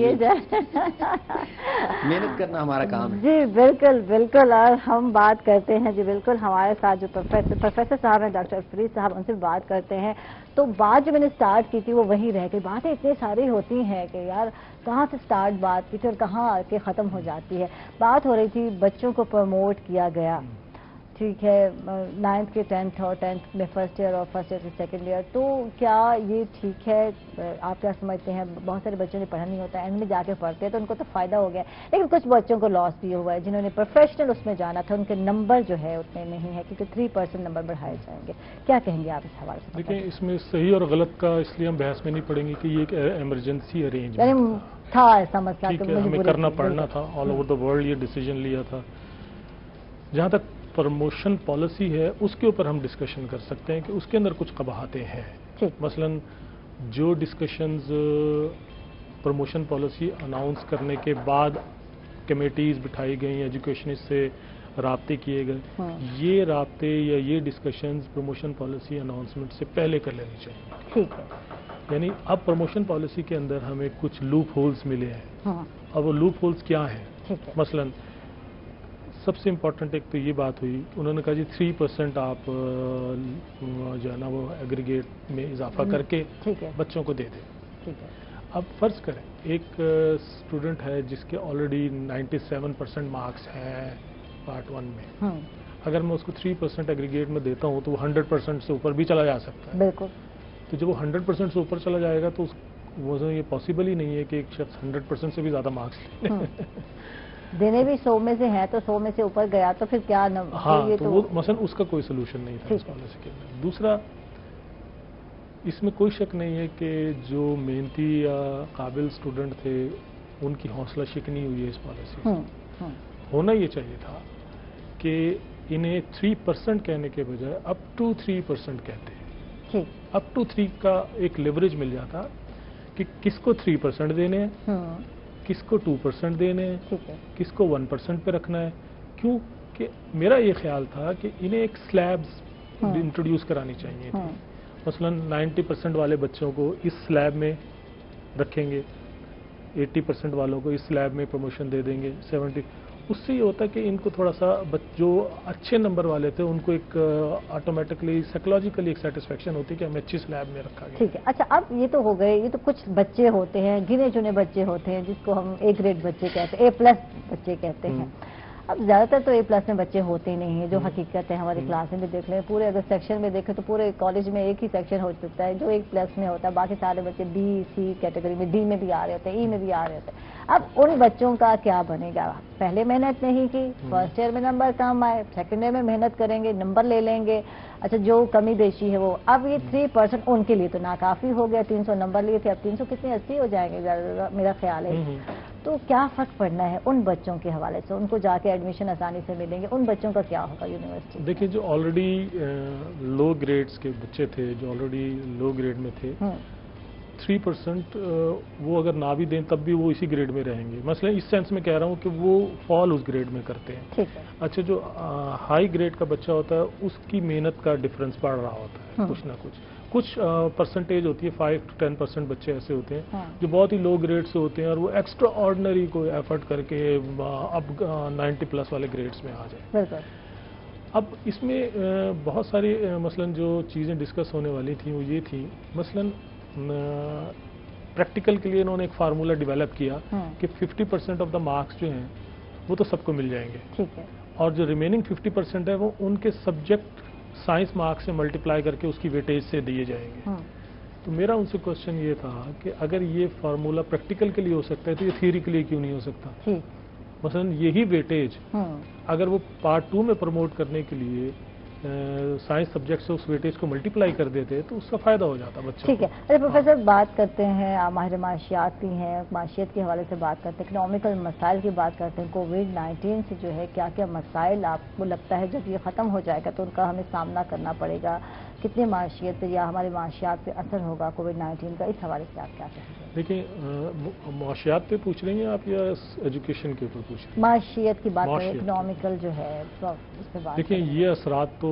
D: मेहनत करना हमारा काम है
A: जी, बिल्कुल बिल्कुल। और हम बात करते हैं जी, बिल्कुल हमारे साथ जो प्रोफेसर साहब हैं, डॉक्टर फरीद साहब, उनसे बात करते हैं। तो बात जो मैंने स्टार्ट की थी वो वहीं रह गई। बातें इतनी सारी होती हैं कि यार कहाँ से स्टार्ट बात की थी और कहाँ आके ख़त्म हो जाती है। बात हो रही थी बच्चों को प्रमोट किया गया, ٹھیک ہے 9th کے 10th اور 10th میں فرسٹ ایئر اور فرسٹ ایئر کے سیکنڈ ایئر، تو کیا یہ ٹھیک ہے؟ آپ کیا سمجھتے ہیں؟ بہت سارے بچوں نے پڑھا نہیں ہوتا ہے، اینڈ میں جا کے پڑھتے ہیں تو ان کو تو فائدہ ہو گیا، لیکن کچھ بچوں کو لاس بھی ہوا ہے جنہوں نے پروفیشنل اس میں جانا تھا، ان کے نمبر جو ہے اتنے نہیں ہے کیونکہ 3% نمبر بڑھائے جائیں گے. کیا کہیں گے آپ اس حوالے سے؟
E: دیکھیں اس میں صحیح اور غلط کا اس لیے ہم بحث میں نہیں پڑیں گے کہ یہ ایک ایمرجنسی ارینجمنٹ
A: یعنی تھا ایسا مسئلہ
E: ٹھیک ہے، ہمیں کرنا پڑنا تھا، آل اوور دا ورلڈ یہ ڈیسیجن لیا تھا. جہاں تک پروموشن پالیسی ہے اس کے اوپر ہم ڈسکشن کر سکتے ہیں کہ اس کے اندر کچھ قباحتیں ہیں. مثلا جو ڈسکشنز پروموشن پالیسی اناؤنس کرنے کے بعد کمیٹیز بٹھائی گئیں، ایجوکیشنسٹ سے رابطے کیے گئے، یہ رابطے یا یہ ڈسکشنز پروموشن پالیسی اناؤنسمنٹ سے پہلے کر لینی چاہیے.
A: ٹھیک ہے.
E: یعنی اب پروموشن پالیسی کے اندر ہمیں کچھ لوپ ہولز ملے ہیں. اب وہ لوپ ہولز کیا ہیں؟ مثلا سب سے امپورٹنٹ ایک تو یہ بات ہوئی، انہوں نے کہا جی 3% آپ جو ہے نا وہ ایگریگیٹ میں اضافہ کر کے بچوں کو دے دیں. اب فرض کریں ایک اسٹوڈنٹ ہے جس کے آلریڈی 97% مارکس ہیں پارٹ 1 میں، اگر میں اس کو 3% ایگریگیٹ میں دیتا ہوں تو وہ 100% سے اوپر بھی چلا جا سکتا ہے. بالکل. تو جب وہ 100% سے اوپر چلا جائے گا تو وہ یہ پاسبل ہی نہیں ہے کہ ایک شخص 100% سے بھی زیادہ مارکس لے.
A: دینے بھی 100 میں سے ہیں تو 100 میں سے اوپر گیا تو پھر کیا؟
E: ہاں تو وہ مثلا اس کا کوئی سلوشن نہیں تھا اس پالیسی کے اندر. دوسرا، اس میں کوئی شک نہیں ہے کہ جو محنتی یا قابل اسٹوڈنٹ تھے ان کی حوصلہ شکنی ہوئی ہے اس پالیسی سے. ہونا یہ چاہیے تھا کہ انہیں 3% کہنے کے بجائے اپ ٹو 3% کہتے ہیں. اپ ٹو 3 کا ایک لیوریج مل جاتا کہ کس کو 3% دینے ہیں، کس کو 2% دینے ہیں، کس کو 1% پہ رکھنا ہے. کیوں کہ میرا یہ خیال تھا کہ انہیں ایک سلیبز انٹروڈیوس کرانی چاہیے تھی. مثلا 90% والے بچوں کو اس سلیب میں رکھیں گے، 80% والوں کو اس سلیب میں پروموشن دے دیں گے، 70. اس سے یہ ہوتا ہے کہ ان کو تھوڑا سا جو اچھے نمبر والے تھے ان کو ایک آٹومیٹکلی سائیکولوجیکلی ایک سیٹسفیکشن ہوتی ہے کہ ہمیں اچھی سلیب میں رکھا گیا.
A: ٹھیک ہے. اچھا اب یہ تو ہو گئے، یہ تو کچھ بچے ہوتے ہیں، گنے چنے بچے ہوتے ہیں جس کو ہم A گریڈ بچے کہتے ہیں، A+ بچے کہتے ہیں. اب زیادہ تر تو A+ میں بچے ہوتے ہی نہیں ہیں جو حقیقت ہے. ہماری کلاس میں بھی دیکھ لیں، پورے اگر سیکشن میں دیکھیں تو پورے کالج میں ایک ہی سیکشن ہو سکتا ہے جو A+ میں ہوتا ہے، باقی سارے بچے B C کیٹیگری میں، D میں بھی آ رہے ہوتے ہیں، E میں بھی آ رہے ہوتے ہیں. اب ان بچوں کا کیا بنے گا؟ پہلے محنت نہیں کی، فرسٹ ایئر میں نمبر کم آئے، سیکنڈ ایئر میں محنت کریں گے، نمبر لے لیں گے. اچھا جو کمی بیشی ہے وہ اب یہ 3% ان کے لیے تو ناکافی ہو گیا. 300 نمبر لیے تھے، اب 300 کتنے 80 ہو جائیں گے میرا خیال ہے. تو کیا فرق پڑنا ہے ان بچوں کے حوالے سے؟ ان کو جا کے ایڈمیشن آسانی سے ملیں گے، ان بچوں کا کیا ہوگا یونیورسٹی؟
E: دیکھیں جو آلریڈی لو گریڈز کے بچے تھے، جو آلریڈی لو گریڈ میں تھے، 3% وہ اگر نہ بھی دیں تب بھی وہ اسی گریڈ میں رہیں گے. مثلا اس سینس میں کہہ رہا ہوں کہ وہ فال اس گریڈ میں کرتے ہیں. اچھا جو ہائی گریڈ کا بچہ ہوتا ہے اس کی محنت کا ڈفرنس بڑھ رہا ہوتا ہے کچھ نہ کچھ پرسنٹیج ہوتی ہے. 5 to 10% بچے ایسے ہوتے ہیں جو بہت ہی لو گریڈ سے ہوتے ہیں اور وہ ایکسٹرا آرڈنری کو ایفرٹ کر کے اب 90+ والے گریڈز میں آ جائیں. اب اس میں بہت ساری مثلا جو چیزیں ڈسکس ہونے والی تھیں وہ یہ تھیں، مثلا پریکٹیکل کے لیے انہوں نے ایک فارمولا ڈیولپ کیا کہ 50% آف دا مارکس جو ہیں وہ تو سب کو مل جائیں گے، اور جو ریمیننگ 50% ہے وہ ان کے سبجیکٹ سائنس مارکس سے ملٹیپلائی کر کے اس کی ویٹیج سے دیے جائیں گے. تو میرا ان سے کوشچن یہ تھا کہ اگر یہ فارمولا پریکٹیکل کے لیے ہو سکتا ہے تو یہ تھیوری کے لیے کیوں نہیں ہو سکتا؟ مثلا یہی ویٹیج اگر وہ پارٹ 2 میں پروموٹ کرنے کے لیے سائنس سبجیکٹ سے اس ویٹیج کو ملٹیپلائی کر دیتے تو اس کا فائدہ ہو جاتا بچوں کو.
A: ٹھیک ہے. اچھا پروفیسر بات کرتے ہیں، ماہر معاشیات بھی ہیں، معاشیت کے حوالے سے بات کرتے ہیں، اکنامیکل مسائل کی بات کرتے ہیں. کووڈ-19 سے جو ہے کیا کیا مسائل آپ کو لگتا ہے جب یہ ختم ہو جائے گا تو ان کا ہمیں سامنا کرنا پڑے گا؟ کتنے معاشیت پہ یا ہماری معاشیات پہ اثر ہوگا کووڈ-19 کا؟ اس حوالے سے آپ کیا کہیں گے؟
E: دیکھیں معاشیات پہ پوچھ رہی ہیں آپ یا ایجوکیشن کے اوپر پوچھ رہی ہیں؟
A: معاشیت کی بات کریں، اکنامیکل جو ہے اس پہ بات.
E: دیکھیں یہ اثرات تو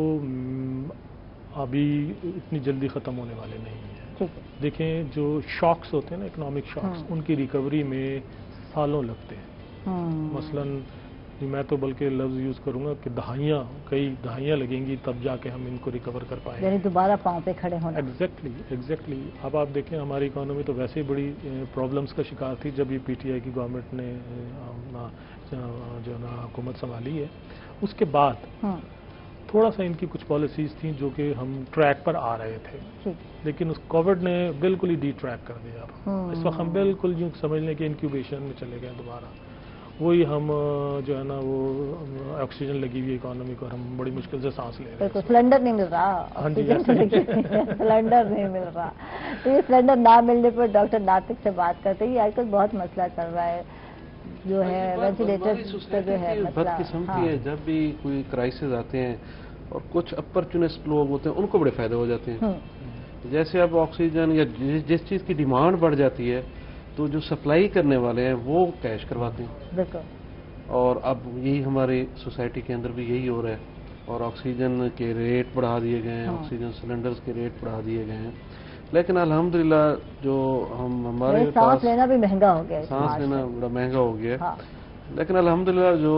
E: ابھی اتنی جلدی ختم ہونے والے نہیں ہیں. دیکھیں جو شاکس ہوتے ہیں نا، اکنامک شاکس، ان کی ریکوری میں سالوں لگتے ہیں. مثلا میں تو بلکہ لفظ یوز کروں گا کہ کئی دہائیاں لگیں گی تب جا کے ہم ان کو ریکور کر پائیں گے،
A: یعنی دوبارہ پاؤں پہ کھڑے ہونا.
E: ایگزیکٹلی. اب آپ دیکھیں ہماری اکانومی تو ویسے ہی بڑی پرابلمس کا شکار تھی جب یہ PTI کی گورنمنٹ نے جو نا حکومت سنبھالی ہے. اس کے بعد थोड़ा सा इनकी कुछ पॉलिसीज थी जो कि हम ट्रैक पर आ रहे थे, लेकिन उस कोविड ने बिल्कुल ही डी ट्रैक कर दिया। इस वक्त हम बिल्कुल यूँ समझ लें कि इंक्यूबेशन में चले गए दोबारा। वही हम जो है ना वो ऑक्सीजन लगी हुई इकोनॉमी को हम बड़ी मुश्किल से सांस ले रहे हैं।
A: सिलेंडर नहीं मिल रहा, ऑक्सीजन सिलेंडर नहीं मिल रहा। तो ये सिलेंडर ना मिलने पर डॉक्टर नातिक से बात करते हैं। आजकल बहुत मसला चल रहा है जो है वेंटिलेटर पे जो है मसला।
F: बदकिस्मती है, जब भी कोई क्राइसिस आते हैं और कुछ अपॉर्चुनिस्ट लोग होते हैं उनको बड़े फायदे हो जाते हैं। जैसे अब ऑक्सीजन या जिस चीज़ की डिमांड बढ़ जाती है तो जो सप्लाई करने वाले हैं वो कैश करवाते हैं।
A: बिल्कुल।
F: और अब यही हमारी सोसाइटी के अंदर भी यही हो रहा है और ऑक्सीजन के रेट बढ़ा दिए गए हैं, ऑक्सीजन सिलेंडर्स के रेट बढ़ा दिए गए हैं। लेकिन अल्हम्दुलिल्लाह जो हमारे पास
A: सांस लेना भी महंगा हो गया है,
F: सांस लेना बड़ा महंगा हो गया है। लेकिन अल्हम्दुलिल्लाह जो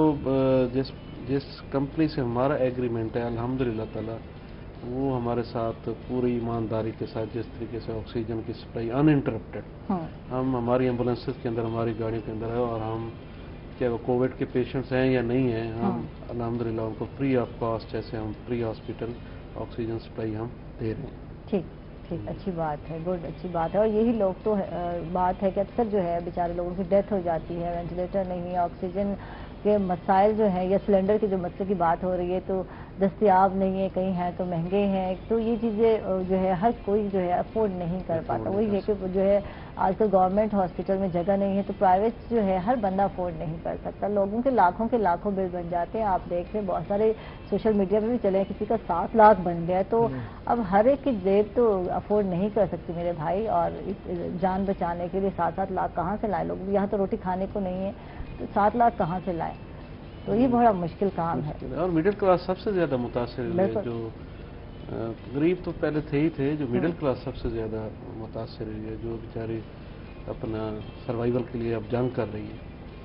F: जिस कंपनी से हमारा एग्रीमेंट है अल्हम्दुलिल्लाह ताला वो हमारे साथ पूरी ईमानदारी के साथ जिस तरीके से ऑक्सीजन की सप्लाई अनइंटरप्टेड हम हमारी एम्बुलेंसेस के अंदर हमारी गाड़ियों के अंदर है और हम क्या वो कोविड के पेशेंट्स हैं या नहीं हैं हम अल्हम्दुलिल्लाह उनको फ्री ऑफ कॉस्ट जैसे हम फ्री हॉस्पिटल ऑक्सीजन सप्लाई हम दे रहे हैं।
A: ठीक ठीक, अच्छी बात है, गुड, अच्छी बात है। और यही लोग तो बात है कि अक्सर जो है बेचारे लोगों की डेथ हो जाती है, वेंटिलेटर नहीं है, ऑक्सीजन के मसाइल जो हैं या सिलेंडर के जो मसले की बात हो रही है तो दस्तियाब नहीं है, कहीं हैं तो महंगे हैं। तो ये चीज़ें जो है हर कोई जो है अफोर्ड नहीं कर पाता। वही है कि जो है आजकल गवर्नमेंट हॉस्पिटल में जगह नहीं है तो प्राइवेट जो है हर बंदा अफोर्ड नहीं कर सकता। लोगों के लाखों बिल बन जाते हैं। आप देख रहे हैं बहुत सारे सोशल मीडिया पे भी चले हैं, किसी का 7 लाख बन गया। तो अब हर एक की जेब तो अफोर्ड नहीं कर सकती मेरे भाई, और जान बचाने के लिए 7-7 लाख कहाँ से लाए लोग? यहाँ तो रोटी खाने को नहीं है तो 7 लाख कहाँ से लाए? तो ये बड़ा मुश्किल काम है।
F: और मिडिल क्लास सबसे ज्यादा मुतासिर है। जो गरीब तो पहले थे ही थे, जो मिडिल क्लास सबसे ज्यादा मुतासिर है, जो बेचारी अपना सर्वाइवल के लिए अब जंग कर रही है।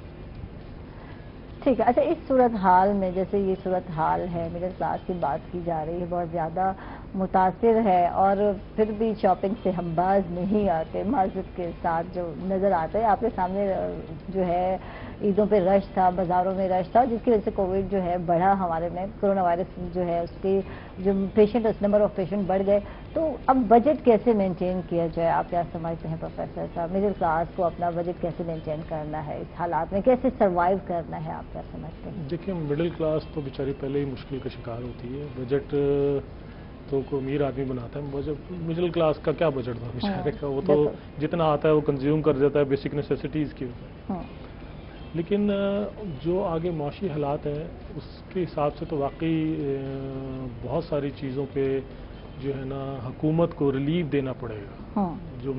A: ठीक है। अच्छा, इस सूरत हाल में जैसे ये सूरत हाल है, मिडिल क्लास की बात की जा रही है, बहुत ज़्यादा मुतासिर है और फिर भी शॉपिंग से हम बाज नहीं आते। मार्केट के साथ जो नज़र आता है आपके सामने जो है ईदों पे रश था, बाज़ारों में रश था, जिसकी वजह से कोविड जो है बढ़ा हमारे में, कोरोना वायरस जो है उसके जो पेशेंट उस नंबर ऑफ पेशेंट बढ़ गए। तो अब बजट कैसे मेंटेन किया जाए, आप क्या समझते हैं प्रोफेसर साहब? मिडिल क्लास को अपना बजट कैसे मेंटेन करना है, इस हालात में कैसे सर्वाइव करना है, आप क्या समझते हैं?
E: देखिए, मिडिल क्लास तो बेचारी पहले ही मुश्किल का शिकार होती है। बजट तो को अमीर आदमी बनाता है, बजट मिडिल क्लास का क्या बजट था बेचारे का? वो तो जितना आता है वो कंज्यूम कर देता है, बेसिक नेसेसिटीज़ के ऊपर। लेकिन जो आगे माशी हालात हैं उसके हिसाब से तो वाकई बहुत सारी चीज़ों पे जो है ना हुकूमत को रिलीफ देना पड़ेगा। जो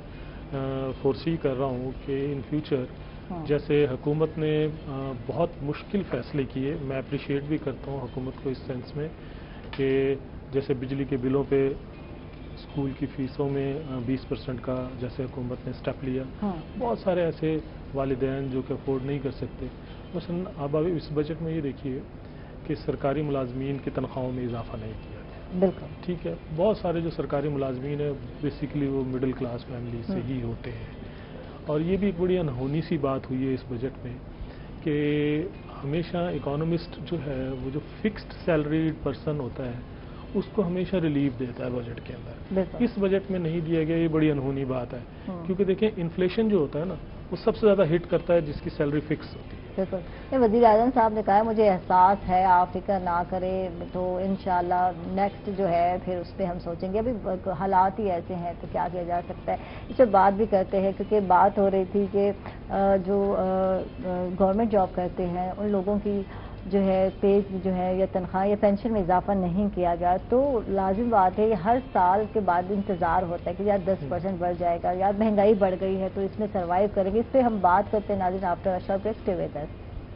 E: मैं फोरसी कर रहा हूँ कि इन फ्यूचर जैसे हुकूमत ने बहुत मुश्किल फ़ैसले किए, मैं अप्रिशिएट भी करता हूँ हुकूमत को इस सेंस में कि जैसे बिजली के बिलों पे, स्कूल की फ़ीसों में 20% का जैसे हुकूमत ने स्टेप लिया। बहुत सारे ऐसे वालिदैन जो कि अफोर्ड नहीं कर सकते। मसलन अब अभी इस बजट में ये देखिए कि सरकारी मुलाजमीन की तनख्वाहों में इजाफा नहीं किया गया।
A: बिल्कुल
E: ठीक है, बहुत सारे जो सरकारी मुलाजमीन है बेसिकली वो मिडिल क्लास फैमिली से ही होते हैं। और ये भी एक बड़ी अनहोनी सी बात हुई है इस बजट में कि हमेशा इकोनॉमिस्ट जो है वो जो फिक्स्ड सैलरीड पर्सन होता है उसको हमेशा रिलीफ देता है बजट के अंदर। इस बजट में नहीं दिया गया, ये बड़ी अनहोनी बात है। क्योंकि देखिए इन्फ्लेशन जो होता है ना वो सबसे ज़्यादा हिट करता है जिसकी सैलरी फिक्स होती है।
A: बिल्कुल। वज़ीर आज़म साहब ने कहा मुझे एहसास है, आप फिक्र ना करें, तो इंशाल्लाह नेक्स्ट जो है फिर उस पर हम सोचेंगे। अभी हालात ही ऐसे हैं तो क्या किया जा सकता है। इस पर बात भी करते हैं क्योंकि बात हो रही थी कि जो गवर्नमेंट जॉब करते हैं उन लोगों की जो है पे जो है या तनख्वाह या पेंशन में इजाफा नहीं किया गया तो लाजिम बात है हर साल के बाद इंतज़ार होता है कि यार 10% बढ़ जाएगा, यार महंगाई बढ़ गई है तो इसमें सर्वाइव करेंगे। इस पर हम बात करते हैं नाज़रीन after a short break, stay with us.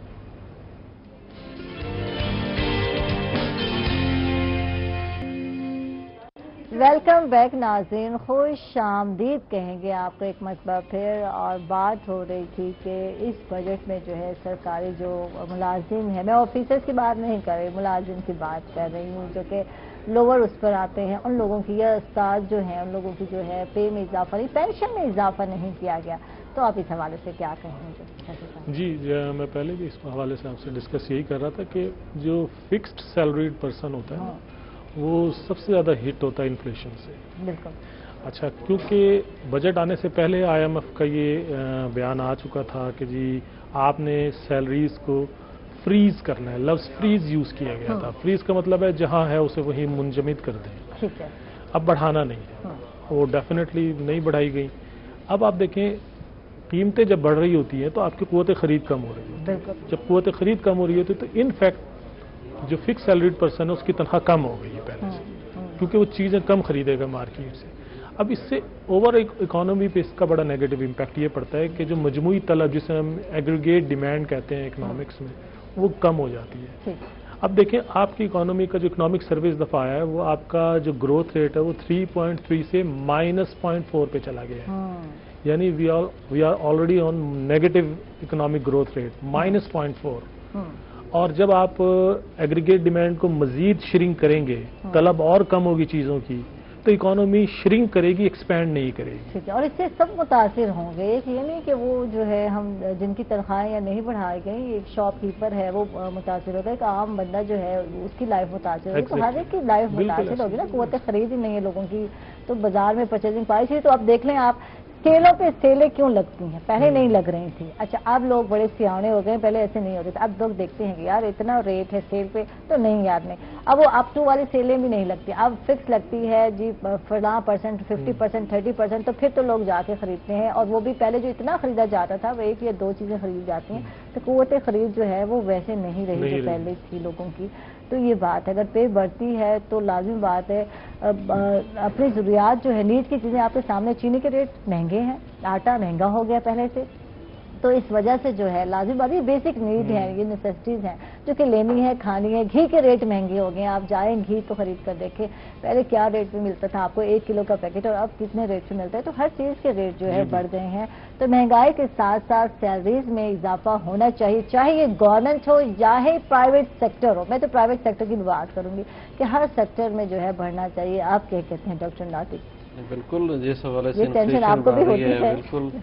A: Welcome back नाज़रीन, खुश आमदीद कहेंगे आपको एक मरतबा फिर। और बात हो रही थी कि इस बजट में जो है सरकारी जो मुलाजिम है, मैं ऑफिसर्स की बात नहीं कर रही, मुलाजिम की बात कर रही हूँ जो कि लोअर उस पर आते हैं, उन लोगों की या उस्ताद जो हैं उन लोगों की जो है पे में इजाफा नहीं, पेंशन में इजाफा नहीं किया गया। तो आप इस हवाले से क्या कहेंगे?
E: जी, मैं पहले भी इस हवाले से आपसे डिस्कस यही कर रहा था कि जो फिक्स्ड सैलरीड पर्सन होता है वो सबसे ज़्यादा हिट होता है इन्फ्लेशन से।
A: बिल्कुल।
E: अच्छा, क्योंकि बजट आने से पहले IMF का ये बयान आ चुका था कि जी आपने सैलरीज को फ्रीज करना है। लफ्ज़ फ्रीज यूज़ किया गया था। फ्रीज का मतलब है जहां है उसे वही मुंजमद कर दें।
A: ठीक है।
E: अब बढ़ाना नहीं है, वो डेफिनेटली नहीं बढ़ाई गई। अब आप देखें, कीमतें जब बढ़ रही होती हैं तो आपकी क़ुव्वत ख़रीद कम हो रही है। जब क़ुव्वत ख़रीद कम हो रही होती है तो इनफैक्ट जो फिक्स सैलरीड पर्सन है उसकी तनख्वाह कम हो गई है पहले से, क्योंकि वो चीज़ें कम खरीदेगा मार्केट से। अब इससे ओवर इकोनॉमी पे इसका बड़ा नेगेटिव इम्पैक्ट ये पड़ता है कि जो मजमूई तलब, जिसे हम एग्रीगेट डिमांड कहते हैं इकोनॉमिक्स में, वो कम हो जाती है। अब देखें, आपकी इकोनॉमी का जो इकोनॉमिक सर्वे इस दफ़ा आया है वो आपका जो ग्रोथ रेट है वो 3.3 से -0.4 पे चला गया है। यानी we are already on negative economic growth rate -0.4। और जब आप एग्रीगेट डिमांड को मजीद श्रिंक करेंगे, तलब और कम होगी चीज़ों की, तो इकोनॉमी श्रिंक करेगी, एक्सपैंड नहीं करेगी।
A: ठीक है। और इससे सब मुतासिर होंगे। ये नहीं कि वो जो है हम जिनकी तनख्वाहें या नहीं बढ़ाई गई, एक शॉपकीपर है वो मुतासिर होगा, एक आम बंदा जो है उसकी लाइफ मुतासिर होगी। तो हर एक की लाइफ मुतासिर होगी ना। क़ुव्वत ख़रीद ही नहीं है लोगों की, तो बाजार में परचेजिंग पाई थी। तो आप देख लें, आप सेलों पे सेलें क्यों लगती हैं? पहले नहीं लग रही थी। अच्छा, अब लोग बड़े सियाने हो गए, पहले ऐसे नहीं होते थे। अब लोग देखते हैं कि यार इतना रेट है सेल पे, तो नहीं यार नहीं। अब वो अप टू वाली सेलें भी नहीं लगती, अब फिक्स लगती है जी फलां %, 50%, 30%। तो फिर तो लोग जाके खरीदते हैं। और वो भी पहले जो इतना खरीदा जाता था वो 1 या 2 चीजें खरीदी जाती हैं, तो क़ुव्वत ख़रीद जो है वो वैसे नहीं रही जो पहले थी लोगों की। तो ये बात है, अगर पे बढ़ती है तो लाजिम बात है अपनी ज़रूरियात जो है, नीड की चीज़ें आपके सामने। चीनी के रेट महंगे हैं, आटा महंगा हो गया पहले से, तो इस वजह से जो है लाजिम बात, ये बेसिक नीड है, ये नेसेसिटीज़ हैं जो कि लेनी है, खानी है। घी के रेट महंगे हो गए, आप जाएं घी तो खरीद कर देखें, पहले क्या रेट पे मिलता था आपको 1 किलो का पैकेट, और अब कितने रेट पे मिलता है। तो हर चीज़ के रेट जो है बढ़ गए हैं। तो महंगाई के साथ साथ सैलरीज में इजाफा होना चाहिए, चाहे ये गवर्नमेंट हो चाहे प्राइवेट सेक्टर हो। मैं तो प्राइवेट सेक्टर की बात करूंगी कि हर सेक्टर में जो है बढ़ना चाहिए। आप क्या कहते हैं डॉक्टर नातिक?
F: बिल्कुल, जिस हवाले से
A: टेंशन आपको भी होती है।
F: बिल्कुल,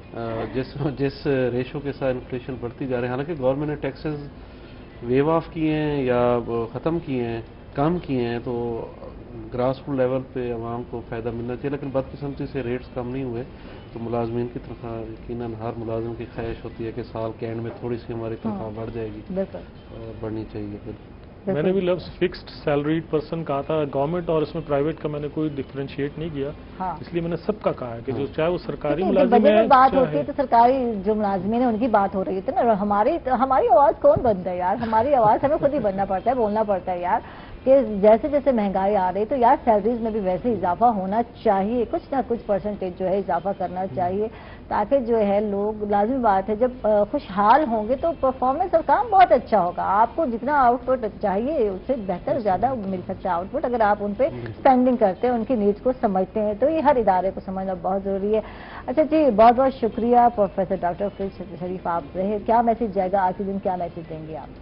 F: जिस रेशो के साथ इन्फ्लेशन बढ़ती जा रही है, हालांकि गवर्नमेंट ने टैक्सेस वेव ऑफ किए हैं या ख़त्म किए हैं, कम किए हैं, तो ग्रास रूट लेवल पे आवाम को फ़ायदा मिलना चाहिए। लेकिन बदकिस्मती से रेट्स कम नहीं हुए, तो मुलाजमीन की तनख्वाह, यकीनन हर मुलाजिम की ख्वाहिश होती है कि साल के एंड में थोड़ी सी हमारी तनख्वाह बढ़ जाएगी और बढ़नी चाहिए। बिल्कुल,
E: मैंने भी लफ्ज़ फिक्स्ड सैलरीड पर्सन कहा था। गवर्नमेंट और इसमें प्राइवेट का मैंने कोई डिफरेंशिएट नहीं किया। इसलिए मैंने सबका कहा है कि जो चाहे वो सरकारी मुलाजिम है,
A: बात होती है तो सरकारी जो मुलाजिमीन है उनकी बात हो रही है ना। हमारी आवाज़ कौन बनता है यार? हमारी आवाज़ हमें खुद ही बनना पड़ता है, बोलना पड़ता है यार, कि जैसे जैसे महंगाई आ रही है तो यार सैलरीज में भी वैसे इजाफा होना चाहिए, कुछ ना कुछ परसेंटेज जो है इजाफा करना चाहिए, ताकि जो है लोग, लाजिमी बात है जब खुशहाल होंगे तो परफॉर्मेंस और काम बहुत अच्छा होगा। आपको जितना आउटपुट चाहिए उससे बेहतर ज़्यादा मिल सकता है आउटपुट, अगर आप उन पर स्पेंडिंग करते हैं, उनकी नीड्स को समझते हैं। तो ये हर इदारे को समझना बहुत ज़रूरी है। अच्छा जी, बहुत बहुत शुक्रिया प्रोफेसर डॉक्टर फरीद शरीफ आप रहे। क्या मैसेज जाएगा आज के दिन, क्या मैसेज देंगे आप?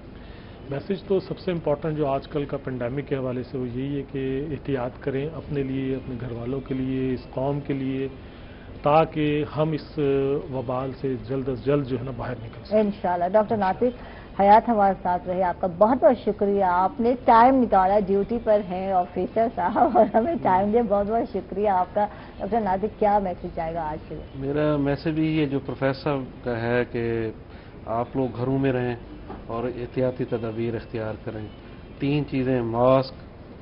E: मैसेज तो सबसे इम्पोर्टेंट जो आजकल का पेंडेमिक के हवाले से वो यही है कि एहतियात करें अपने लिए, अपने घर वालों के लिए, इस कौम के लिए, ताकि हम इस वबाल से जल्द अज जल्द जो है ना बाहर निकल सकें
A: इंशाल्लाह। डॉक्टर नातिक हयात हमारे साथ रहे, आपका बहुत बहुत शुक्रिया। आपने टाइम निकाला, ड्यूटी पर हैं ऑफिसर साहब और हमें टाइम दिया, बहुत बहुत शुक्रिया आपका। डॉक्टर नातिक, क्या मैसेज आएगा आज के लिए?
F: मेरा मैसेज भी ये जो प्रोफेसर का है कि आप लोग घरों में रहें और एहतियाती तदाबीर इख्तियार करें। 3 चीज़ें, मास्क,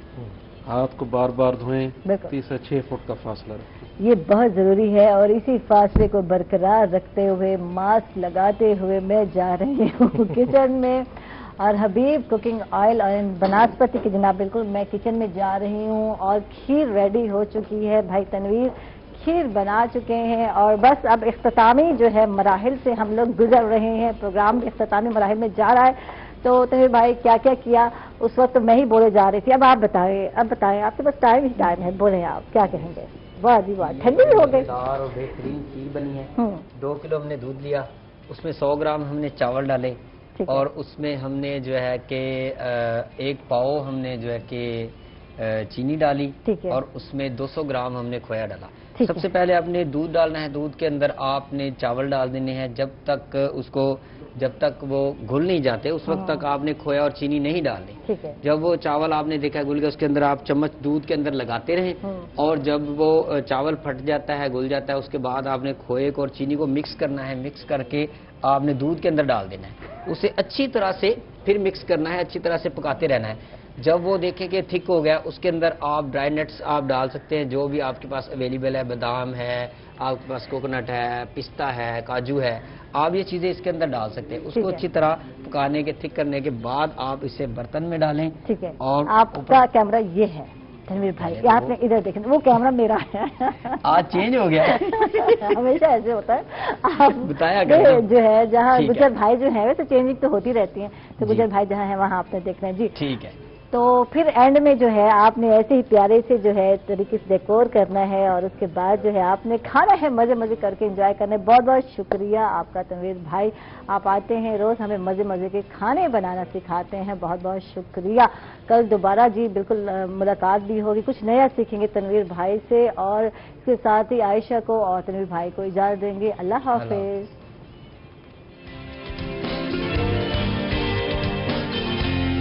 F: हाथ को बार बार धोएं, 3 से 6 फुट का फासला रखें,
A: ये बहुत ज़रूरी है। और इसी फासले को बरकरार रखते हुए, मास्क लगाते हुए मैं जा रही हूँ किचन में, और हबीब कुकिंग ऑयल और बनास्पति की जनाब बिल्कुल मैं किचन में जा रही हूँ। और खीर रेडी हो चुकी है, भाई तनवीर खीर बना चुके हैं, और बस अब इख्तितामी जो है मराहिल से हम लोग गुजर रहे हैं। प्रोग्राम इख्तितामी मराहिल में जा रहा है। तो तनवीर भाई क्या क्या किया उस वक्त तो मैं ही बोले जा रही थी, अब आप बताएं, आपके पास टाइम ही टाइम है, बोले आप क्या कहेंगे? वाह जी वाह, ठंडी भी हो गई
D: और बेहतरीन खीर बनी है। 2 किलो हमने दूध लिया, उसमें 100 ग्राम हमने चावल डाले, और उसमें हमने जो है कि 1 पाव हमने जो है कि चीनी डाली, और उसमें 200 ग्राम हमने खोया डाला। सबसे पहले आपने दूध डालना है, दूध के अंदर आपने चावल डाल देने हैं। जब तक वो घुल नहीं जाते उस वक्त तक आपने खोया और चीनी नहीं डालनी।
A: ठीक है।
D: जब वो चावल आपने देखा घुल गया, उसके अंदर आप चम्मच दूध के अंदर लगाते रहें और जब वो चावल फट जाता है, घुल जाता है, उसके बाद आपने खोए को और चीनी को मिक्स करना है। मिक्स करके आपने दूध के अंदर डाल देना है, उसे अच्छी तरह से फिर मिक्स करना है, अच्छी तरह से पकाते रहना है। जब वो देखें कि थिक हो गया, उसके अंदर आप ड्राई नट्स आप डाल सकते हैं, जो भी आपके पास अवेलेबल है। बादाम है, आपके पास कोकोनट है, पिस्ता है, काजू है, आप ये चीजें इसके अंदर डाल सकते हैं। उसको अच्छी तरह पकाने के थिक करने के बाद आप इसे बर्तन में डालें।
A: ठीक है।
D: और
A: आपका कैमरा ये है तनवीर भाई, आपने इधर देखें, वो कैमरा मेरा है।
D: आज चेंज हो गया है।
A: हमेशा ऐसे होता है। आप
D: बताया
A: जो है जहाँ गुजर भाई जो है वैसे चेंजिंग तो होती रहती है, तो गुजर भाई जहाँ है वहाँ आपने देखना है जी।
D: ठीक है।
A: तो फिर एंड में जो है आपने ऐसे ही प्यारे से जो है तरीके से डेकोर करना है और उसके बाद जो है आपने खाना है, मजे मजे करके एंजॉय करना है। बहुत बहुत शुक्रिया आपका तनवीर भाई, आप आते हैं रोज हमें मजे मजे के खाने बनाना सिखाते हैं, बहुत बहुत शुक्रिया। कल दोबारा जी बिल्कुल मुलाकात भी होगी, कुछ नया सीखेंगे तनवीर भाई से और इसके साथ ही आयशा को और तनवीर भाई को इजाजत देंगे। अल्लाह हाफिज।